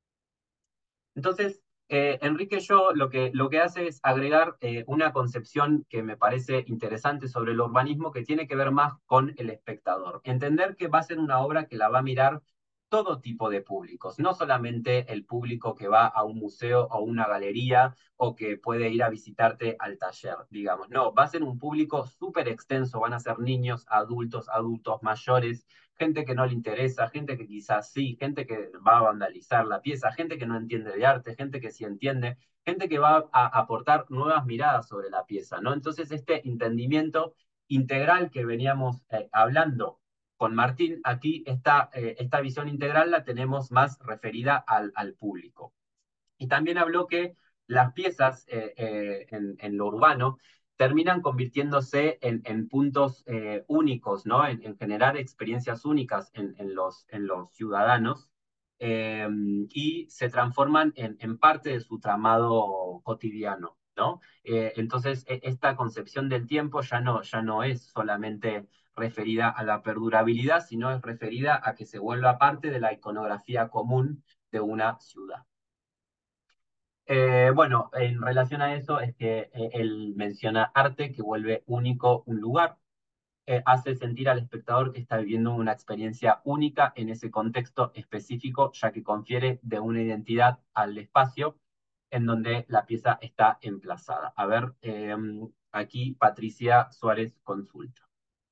Entonces, eh, Enrique Yo lo que, lo que hace es agregar eh, una concepción que me parece interesante sobre el urbanismo que tiene que ver más con el espectador. Entender que va a ser una obra que la va a mirar todo tipo de públicos, no solamente el público que va a un museo o una galería o que puede ir a visitarte al taller, digamos. No, va a ser un público súper extenso, van a ser niños, adultos, adultos mayores, gente que no le interesa, gente que quizás sí, gente que va a vandalizar la pieza, gente que no entiende de arte, gente que sí entiende, gente que va a aportar nuevas miradas sobre la pieza, ¿no? Entonces, este entendimiento integral que veníamos eh, hablando con Martín, aquí esta, eh, esta visión integral la tenemos más referida al, al público. Y también habló que las piezas eh, eh, en, en, lo urbano terminan convirtiéndose en, en puntos eh, únicos, ¿no? En, en, generar experiencias únicas en, en, los, en los ciudadanos eh, y se transforman en, en, parte de su tramado cotidiano, ¿no? Eh, entonces, e, esta concepción del tiempo ya no, ya no es solamente referida a la perdurabilidad, sino es referida a que se vuelva parte de la iconografía común de una ciudad. Eh, bueno, en relación a eso es que eh, él menciona arte que vuelve único un lugar, eh, hace sentir al espectador que está viviendo una experiencia única en ese contexto específico, ya que confiere de una identidad al espacio en donde la pieza está emplazada. A ver, eh, aquí Patricia Suárez consulta.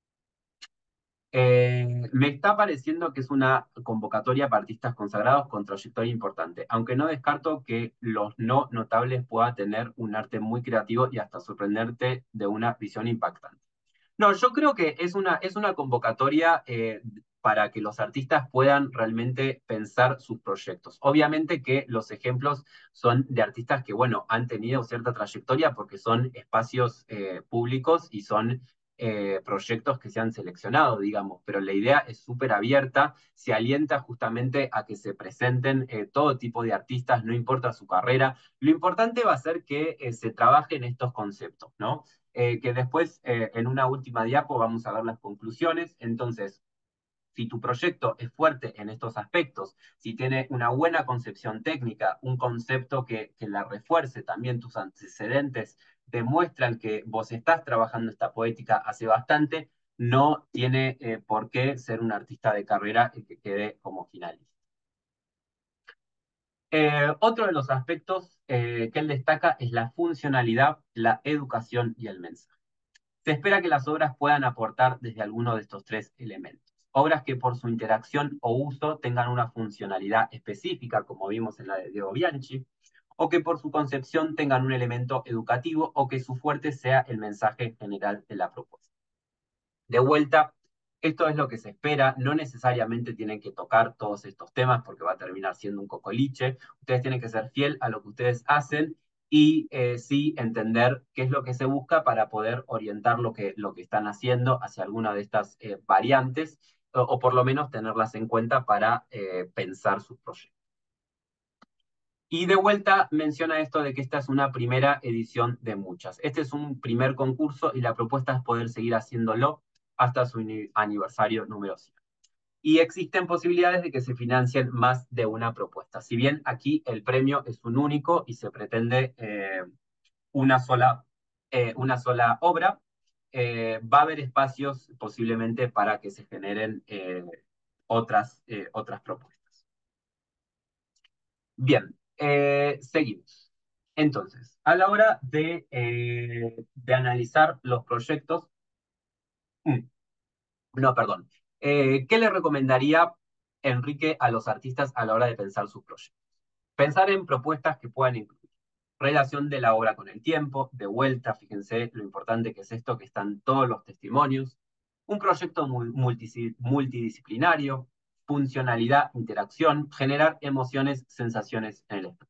Eh, me está pareciendo que es una convocatoria para artistas consagrados con trayectoria importante, aunque no descarto que los no notables puedan tener un arte muy creativo y hasta sorprenderte de una visión impactante. No, yo creo que es una, es una convocatoria eh, para que los artistas puedan realmente pensar sus proyectos. Obviamente que los ejemplos son de artistas que, bueno, han tenido cierta trayectoria porque son espacios eh, públicos y son eh, proyectos que se han seleccionado, digamos, pero la idea es súper abierta, se alienta justamente a que se presenten eh, todo tipo de artistas, no importa su carrera. Lo importante va a ser que eh, se trabaje en estos conceptos, ¿no? Eh, que después, eh, en una última diapo, vamos a ver las conclusiones. Entonces, Si tu proyecto es fuerte en estos aspectos, si tiene una buena concepción técnica, un concepto que, que la refuerce, también tus antecedentes demuestran que vos estás trabajando esta poética hace bastante, no tiene eh, por qué ser un artista de carrera el que quede como finalista. Eh, otro de los aspectos eh, que él destaca es la funcionalidad, la educación y el mensaje. Se espera que las obras puedan aportar desde alguno de estos tres elementos. Obras que por su interacción o uso tengan una funcionalidad específica, como vimos en la de Diego Bianchi, o que por su concepción tengan un elemento educativo o que su fuerte sea el mensaje general de la propuesta. De vuelta, esto es lo que se espera, no necesariamente tienen que tocar todos estos temas porque va a terminar siendo un cocoliche, ustedes tienen que ser fiel a lo que ustedes hacen y eh, sí entender qué es lo que se busca para poder orientar lo que, lo que están haciendo hacia alguna de estas eh, variantes o, o, por lo menos tenerlas en cuenta para eh, pensar sus proyectos. Y de vuelta menciona esto de que esta es una primera edición de muchas. Este es un primer concurso y la propuesta es poder seguir haciéndolo hasta su aniversario número cien. Y existen posibilidades de que se financien más de una propuesta. Si bien aquí el premio es un único y se pretende eh, una, sola, eh, una sola obra, eh, va a haber espacios posiblemente para que se generen eh, otras, eh, otras propuestas. Bien, eh, seguimos. Entonces, a la hora de, eh, de analizar los proyectos, mm, no, perdón, eh, ¿qué le recomendaría Enrique a los artistas a la hora de pensar sus proyectos? Pensar en propuestas que puedan incluir relación de la obra con el tiempo, de vuelta, fíjense lo importante que es esto, que están todos los testimonios, un proyecto multidisciplinario, funcionalidad, interacción, generar emociones, sensaciones en el espectador.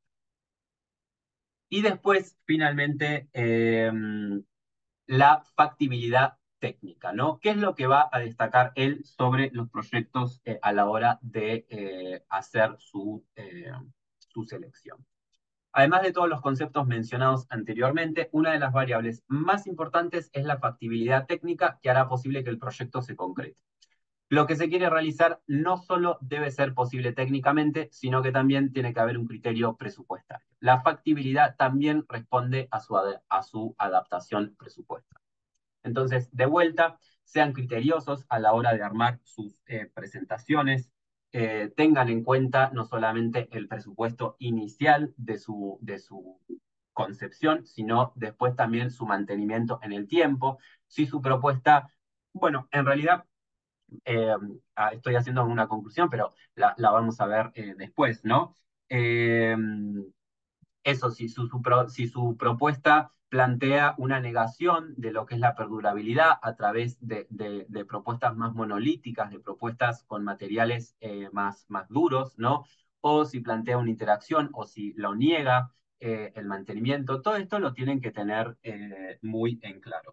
Y después, finalmente, eh, la factibilidad técnica, ¿no? ¿Qué es lo que va a destacar él sobre los proyectos eh, a la hora de eh, hacer su, eh, su selección? Además de todos los conceptos mencionados anteriormente, una de las variables más importantes es la factibilidad técnica que hará posible que el proyecto se concrete. Lo que se quiere realizar no solo debe ser posible técnicamente, sino que también tiene que haber un criterio presupuestario. La factibilidad también responde a su, a su adaptación presupuestaria. Entonces, de vuelta, sean criteriosos a la hora de armar sus eh, presentaciones, eh, tengan en cuenta no solamente el presupuesto inicial de su, de su concepción, sino después también su mantenimiento en el tiempo. Si su propuesta, bueno, en realidad eh, ah, estoy haciendo una conclusión, pero la, la vamos a ver eh, después, ¿no? Eh, eso, si su, su pro, si su propuesta plantea una negación de lo que es la perdurabilidad a través de, de, de propuestas más monolíticas, de propuestas con materiales eh, más, más duros, ¿no? O si plantea una interacción o si lo niega eh, el mantenimiento, todo esto lo tienen que tener eh, muy en claro.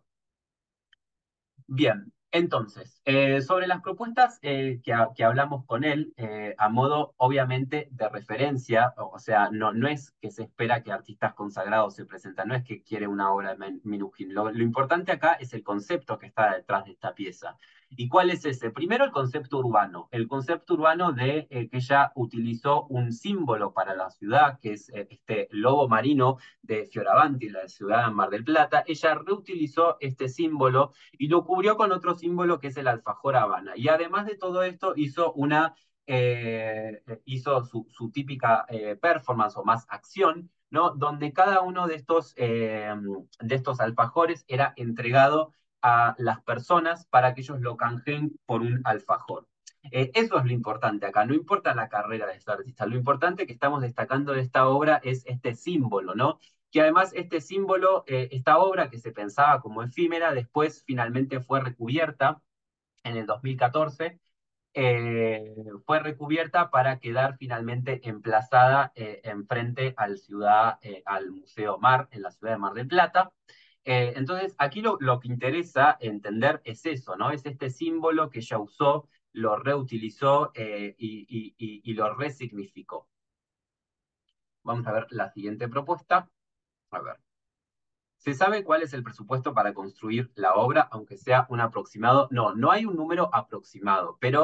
Bien, entonces, eh, sobre las propuestas eh, que, que, hablamos con él, eh, a modo obviamente de referencia, o, o sea, no, no es que se espera que artistas consagrados se presentan, no es que quiere una obra de Minujín. Lo, lo importante acá es el concepto que está detrás de esta pieza. ¿Y cuál es ese? Primero el concepto urbano, el concepto urbano de eh, que ella utilizó un símbolo para la ciudad, que es eh, este lobo marino de Fioravanti, la ciudad de Mar del Plata. Ella reutilizó este símbolo y lo cubrió con otro símbolo que es el alfajor Habana. Y además de todo esto hizo una eh, hizo su, su típica eh, performance o más acción, ¿no? Donde cada uno de estos, eh, de estos alfajores era entregado a las personas para que ellos lo canjeen por un alfajor. Eh, eso es lo importante acá, no importa la carrera de este artista, lo importante que estamos destacando de esta obra es este símbolo, ¿no? Que además este símbolo, eh, esta obra que se pensaba como efímera, después finalmente fue recubierta en el dos mil catorce, eh, fue recubierta para quedar finalmente emplazada eh, enfrente al, ciudad, eh, al Museo Mar, en la ciudad de Mar del Plata. Eh, entonces, aquí lo, lo, que interesa entender es eso, ¿no? Es este símbolo que ella usó, lo reutilizó eh, y, y, y, y lo resignificó. Vamos a ver la siguiente propuesta. A ver. ¿Se sabe cuál es el presupuesto para construir la obra, aunque sea un aproximado? No, no hay un número aproximado, pero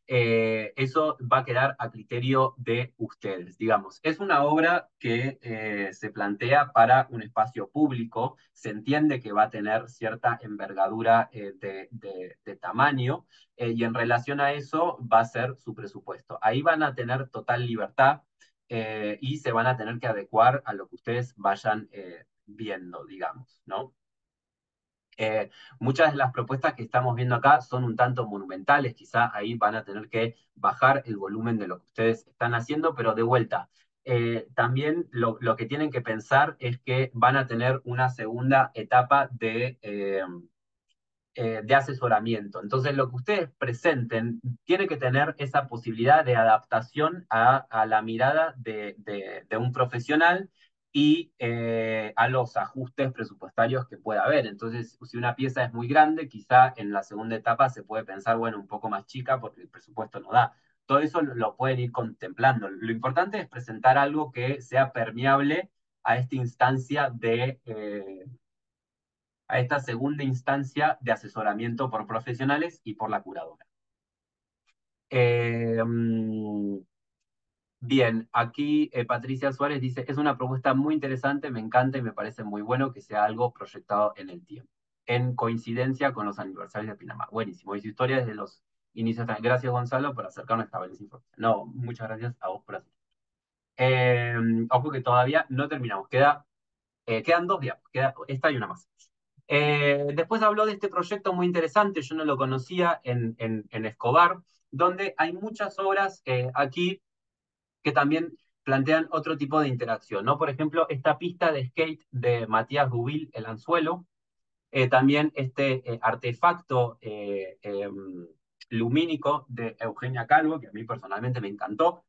eh, eso va a quedar a criterio de ustedes. Digamos, es una obra que eh, se plantea para un espacio público, se entiende que va a tener cierta envergadura eh, de, de, de, tamaño, eh, y en relación a eso va a ser su presupuesto. Ahí van a tener total libertad eh, y se van a tener que adecuar a lo que ustedes vayan eh, viendo, digamos, ¿no? Eh, muchas de las propuestas que estamos viendo acá son un tanto monumentales, quizá ahí van a tener que bajar el volumen de lo que ustedes están haciendo, pero de vuelta, eh, también lo, lo, que tienen que pensar es que van a tener una segunda etapa de, eh, eh, de asesoramiento. Entonces, lo que ustedes presenten tiene que tener esa posibilidad de adaptación a, a la mirada de, de, de un profesional y eh, a los ajustes presupuestarios que pueda haber. Entonces, si una pieza es muy grande, quizá en la segunda etapa se puede pensar, bueno, un poco más chica porque el presupuesto no da. Todo eso lo pueden ir contemplando. Lo importante es presentar algo que sea permeable a esta instancia de, eh, a esta segunda instancia de asesoramiento por profesionales y por la curadora. Eh, mm, Bien, aquí eh, Patricia Suárez dice, es una propuesta muy interesante, me encanta y me parece muy bueno que sea algo proyectado en el tiempo, en coincidencia con los aniversarios de Pinamar. Buenísimo, y su historia desde los inicios. Gracias, Gonzalo, por acercarnos a esta valiosa información. No, muchas gracias a vos por hacer. Eh, ojo que todavía no terminamos, queda, eh, quedan dos días, queda esta y una más. Eh, después habló de este proyecto muy interesante, yo no lo conocía, en, en, en Escobar, donde hay muchas obras eh, aquí que también plantean otro tipo de interacción, ¿no? Por ejemplo, esta pista de skate de Matías Rubil, El Anzuelo, eh, también este eh, artefacto eh, eh, lumínico de Eugenia Calvo, que a mí personalmente me encantó.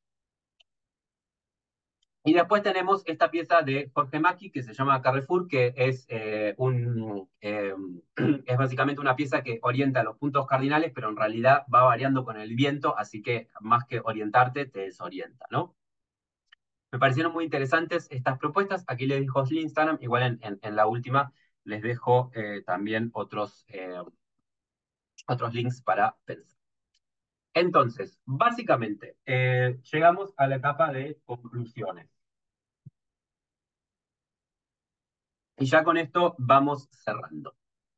Y después tenemos esta pieza de Jorge Macchi que se llama Carrefour, que es, eh, un, eh, es básicamente una pieza que orienta los puntos cardinales, pero en realidad va variando con el viento, así que más que orientarte, te desorienta, ¿no? Me parecieron muy interesantes estas propuestas. Aquí les dejo el Instagram, igual en, en, en la última les dejo eh, también otros, eh, otros links para pensar. Entonces, básicamente, eh, llegamos a la etapa de conclusiones. Y ya con esto vamos cerrando.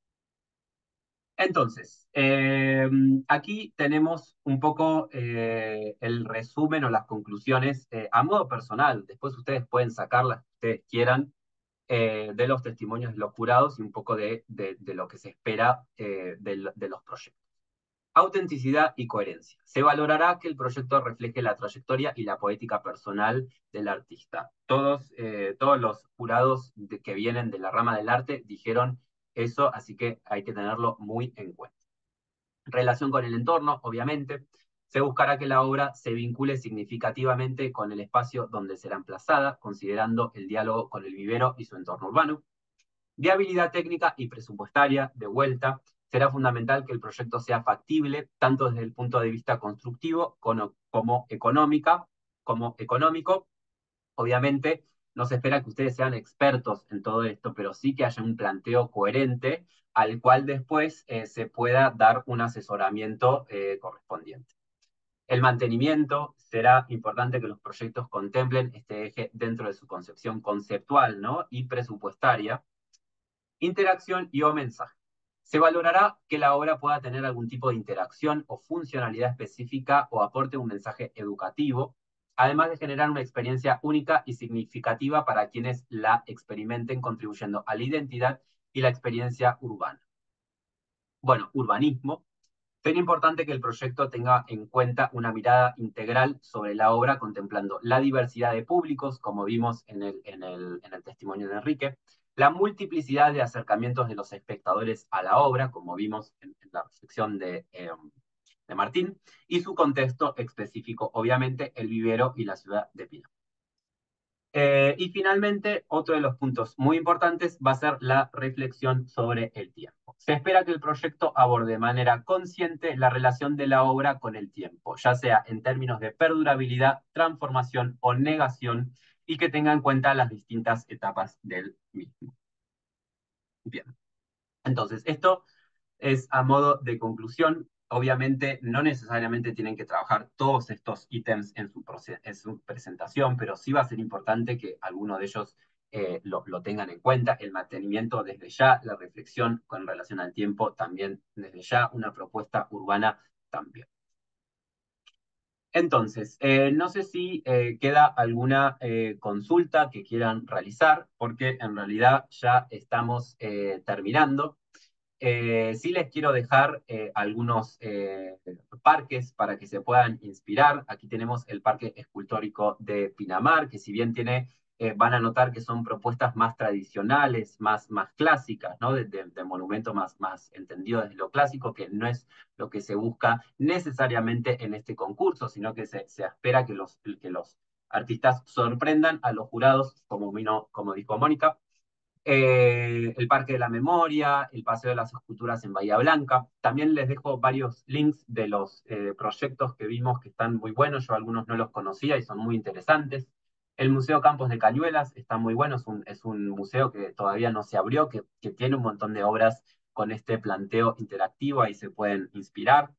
Entonces, eh, aquí tenemos un poco eh, el resumen o las conclusiones eh, a modo personal. Después ustedes pueden sacar las que ustedes quieran eh, de los testimonios de los jurados y un poco de, de, de lo que se espera eh, de, de los proyectos. Autenticidad y coherencia. Se valorará que el proyecto refleje la trayectoria y la poética personal del artista. Todos, eh, todos los jurados de, que vienen de la rama del arte dijeron eso, así que hay que tenerlo muy en cuenta. Relación con el entorno, obviamente. Se buscará que la obra se vincule significativamente con el espacio donde será emplazada, considerando el diálogo con el vivero y su entorno urbano. Viabilidad técnica y presupuestaria, de vuelta. Será fundamental que el proyecto sea factible, tanto desde el punto de vista constructivo como, como económica, como económico. Obviamente, no se espera que ustedes sean expertos en todo esto, pero sí que haya un planteo coherente al cual después eh, se pueda dar un asesoramiento eh, correspondiente. El mantenimiento, será importante que los proyectos contemplen este eje dentro de su concepción conceptual, ¿no? Y presupuestaria. Interacción y o mensaje. Se valorará que la obra pueda tener algún tipo de interacción o funcionalidad específica o aporte un mensaje educativo, además de generar una experiencia única y significativa para quienes la experimenten, contribuyendo a la identidad y la experiencia urbana. Bueno, urbanismo. Sería importante que el proyecto tenga en cuenta una mirada integral sobre la obra, contemplando la diversidad de públicos, como vimos en el, en el, en el testimonio de Enrique, la multiplicidad de acercamientos de los espectadores a la obra, como vimos en, en la reflexión de, eh, de Martín, y su contexto específico, obviamente, el vivero y la ciudad de Pino. Eh, y finalmente, otro de los puntos muy importantes va a ser la reflexión sobre el tiempo. Se espera que el proyecto aborde de manera consciente la relación de la obra con el tiempo, ya sea en términos de perdurabilidad, transformación o negación, y que tenga en cuenta las distintas etapas del mismo. Bien, entonces esto es a modo de conclusión. Obviamente, no necesariamente tienen que trabajar todos estos ítems en su, en su presentación, pero sí va a ser importante que alguno de ellos eh, lo, lo, tengan en cuenta. El mantenimiento desde ya, la reflexión con relación al tiempo también desde ya, una propuesta urbana también. Entonces, eh, no sé si eh, queda alguna eh, consulta que quieran realizar, porque en realidad ya estamos eh, terminando. Eh, sí les quiero dejar eh, algunos eh, parques para que se puedan inspirar. Aquí tenemos el Parque Escultórico de Pinamar, que si bien tiene, eh, van a notar que son propuestas más tradicionales, más, más clásicas, ¿no? De, de, de monumento más, más entendido desde lo clásico, que no es lo que se busca necesariamente en este concurso, sino que se, se espera que los, que los artistas sorprendan a los jurados, como, vino, como dijo Mónica. Eh, el Parque de la Memoria, el Paseo de las Esculturas en Bahía Blanca. También les dejo varios links de los eh, proyectos que vimos que están muy buenos, yo algunos no los conocía y son muy interesantes. El Museo Campos de Cañuelas está muy bueno, es un, es un museo que todavía no se abrió, que, que tiene un montón de obras con este planteo interactivo, ahí se pueden inspirar.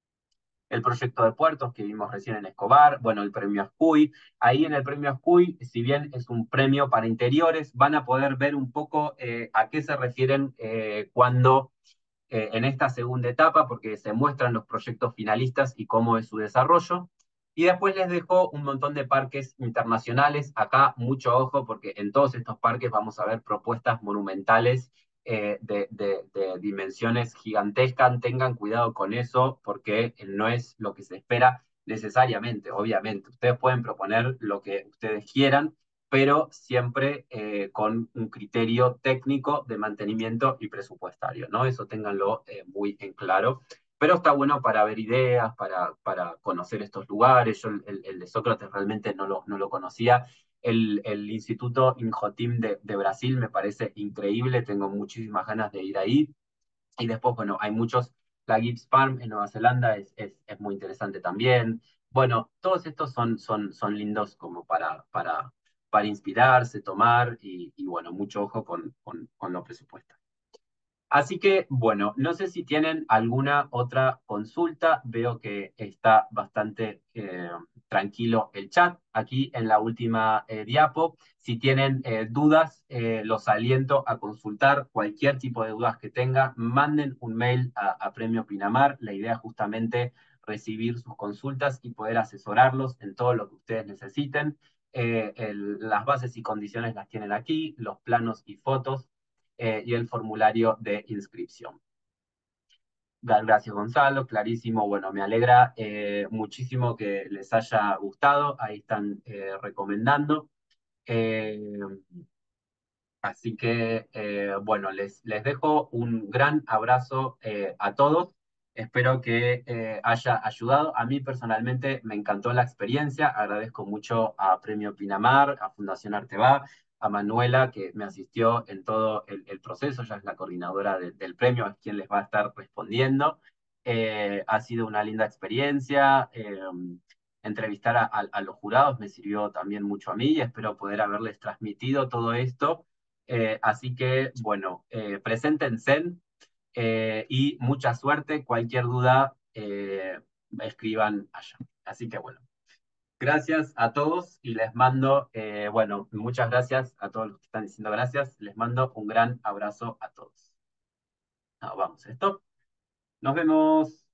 El proyecto de puertos que vimos recién en Escobar, bueno, el premio Ascuy. Ahí en el premio Ascuy, si bien es un premio para interiores, van a poder ver un poco eh, a qué se refieren eh, cuando eh, en esta segunda etapa, porque se muestran los proyectos finalistas y cómo es su desarrollo. Y después les dejo un montón de parques internacionales. Acá mucho ojo, porque en todos estos parques vamos a ver propuestas monumentales eh, de, de, de dimensiones gigantescas. Tengan cuidado con eso, porque no es lo que se espera necesariamente, obviamente. Ustedes pueden proponer lo que ustedes quieran, pero siempre eh, con un criterio técnico de mantenimiento y presupuestario, ¿no? Eso ténganlo eh, muy en claro. Pero está bueno para ver ideas, para, para conocer estos lugares. Yo el, el de Sócrates realmente no lo, no lo conocía. El, el Instituto Injotim de, de Brasil me parece increíble, tengo muchísimas ganas de ir ahí. Y después, bueno, hay muchos, la Gibbs Farm en Nueva Zelanda es, es, es muy interesante también. Bueno, todos estos son, son, son lindos como para, para, para inspirarse, tomar y, y bueno, mucho ojo con, con, con lo presupuestario. Así que, bueno, no sé si tienen alguna otra consulta. Veo que está bastante eh, tranquilo el chat aquí en la última eh, diapo. Si tienen eh, dudas, eh, los aliento a consultar cualquier tipo de dudas que tengan. Manden un mail a, a Premio Pinamar. La idea es justamente recibir sus consultas y poder asesorarlos en todo lo que ustedes necesiten. Eh, el, las bases y condiciones las tienen aquí, los planos y fotos eh, y el formulario de inscripción. Gracias, Gonzalo, clarísimo. Bueno, me alegra eh, muchísimo que les haya gustado. Ahí están eh, recomendando. Eh, Así que, eh, bueno, les, les dejo un gran abrazo eh, a todos. Espero que eh, haya ayudado. A mí personalmente me encantó la experiencia. Agradezco mucho a Premio Pinamar, a Fundación Arteba, a Manuela, que me asistió en todo el, el proceso. Ella es la coordinadora de- del premio, es quien les va a estar respondiendo. Eh, ha sido una linda experiencia. Eh, entrevistar a, a, a los jurados me sirvió también mucho a mí y espero poder haberles transmitido todo esto eh, así que, bueno, eh, preséntense eh, y mucha suerte. Cualquier duda, eh, escriban allá. Así que, bueno, gracias a todos y les mando, eh, bueno, muchas gracias a todos los que están diciendo gracias. Les mando un gran abrazo a todos. Ah, vamos, stop. Nos vemos.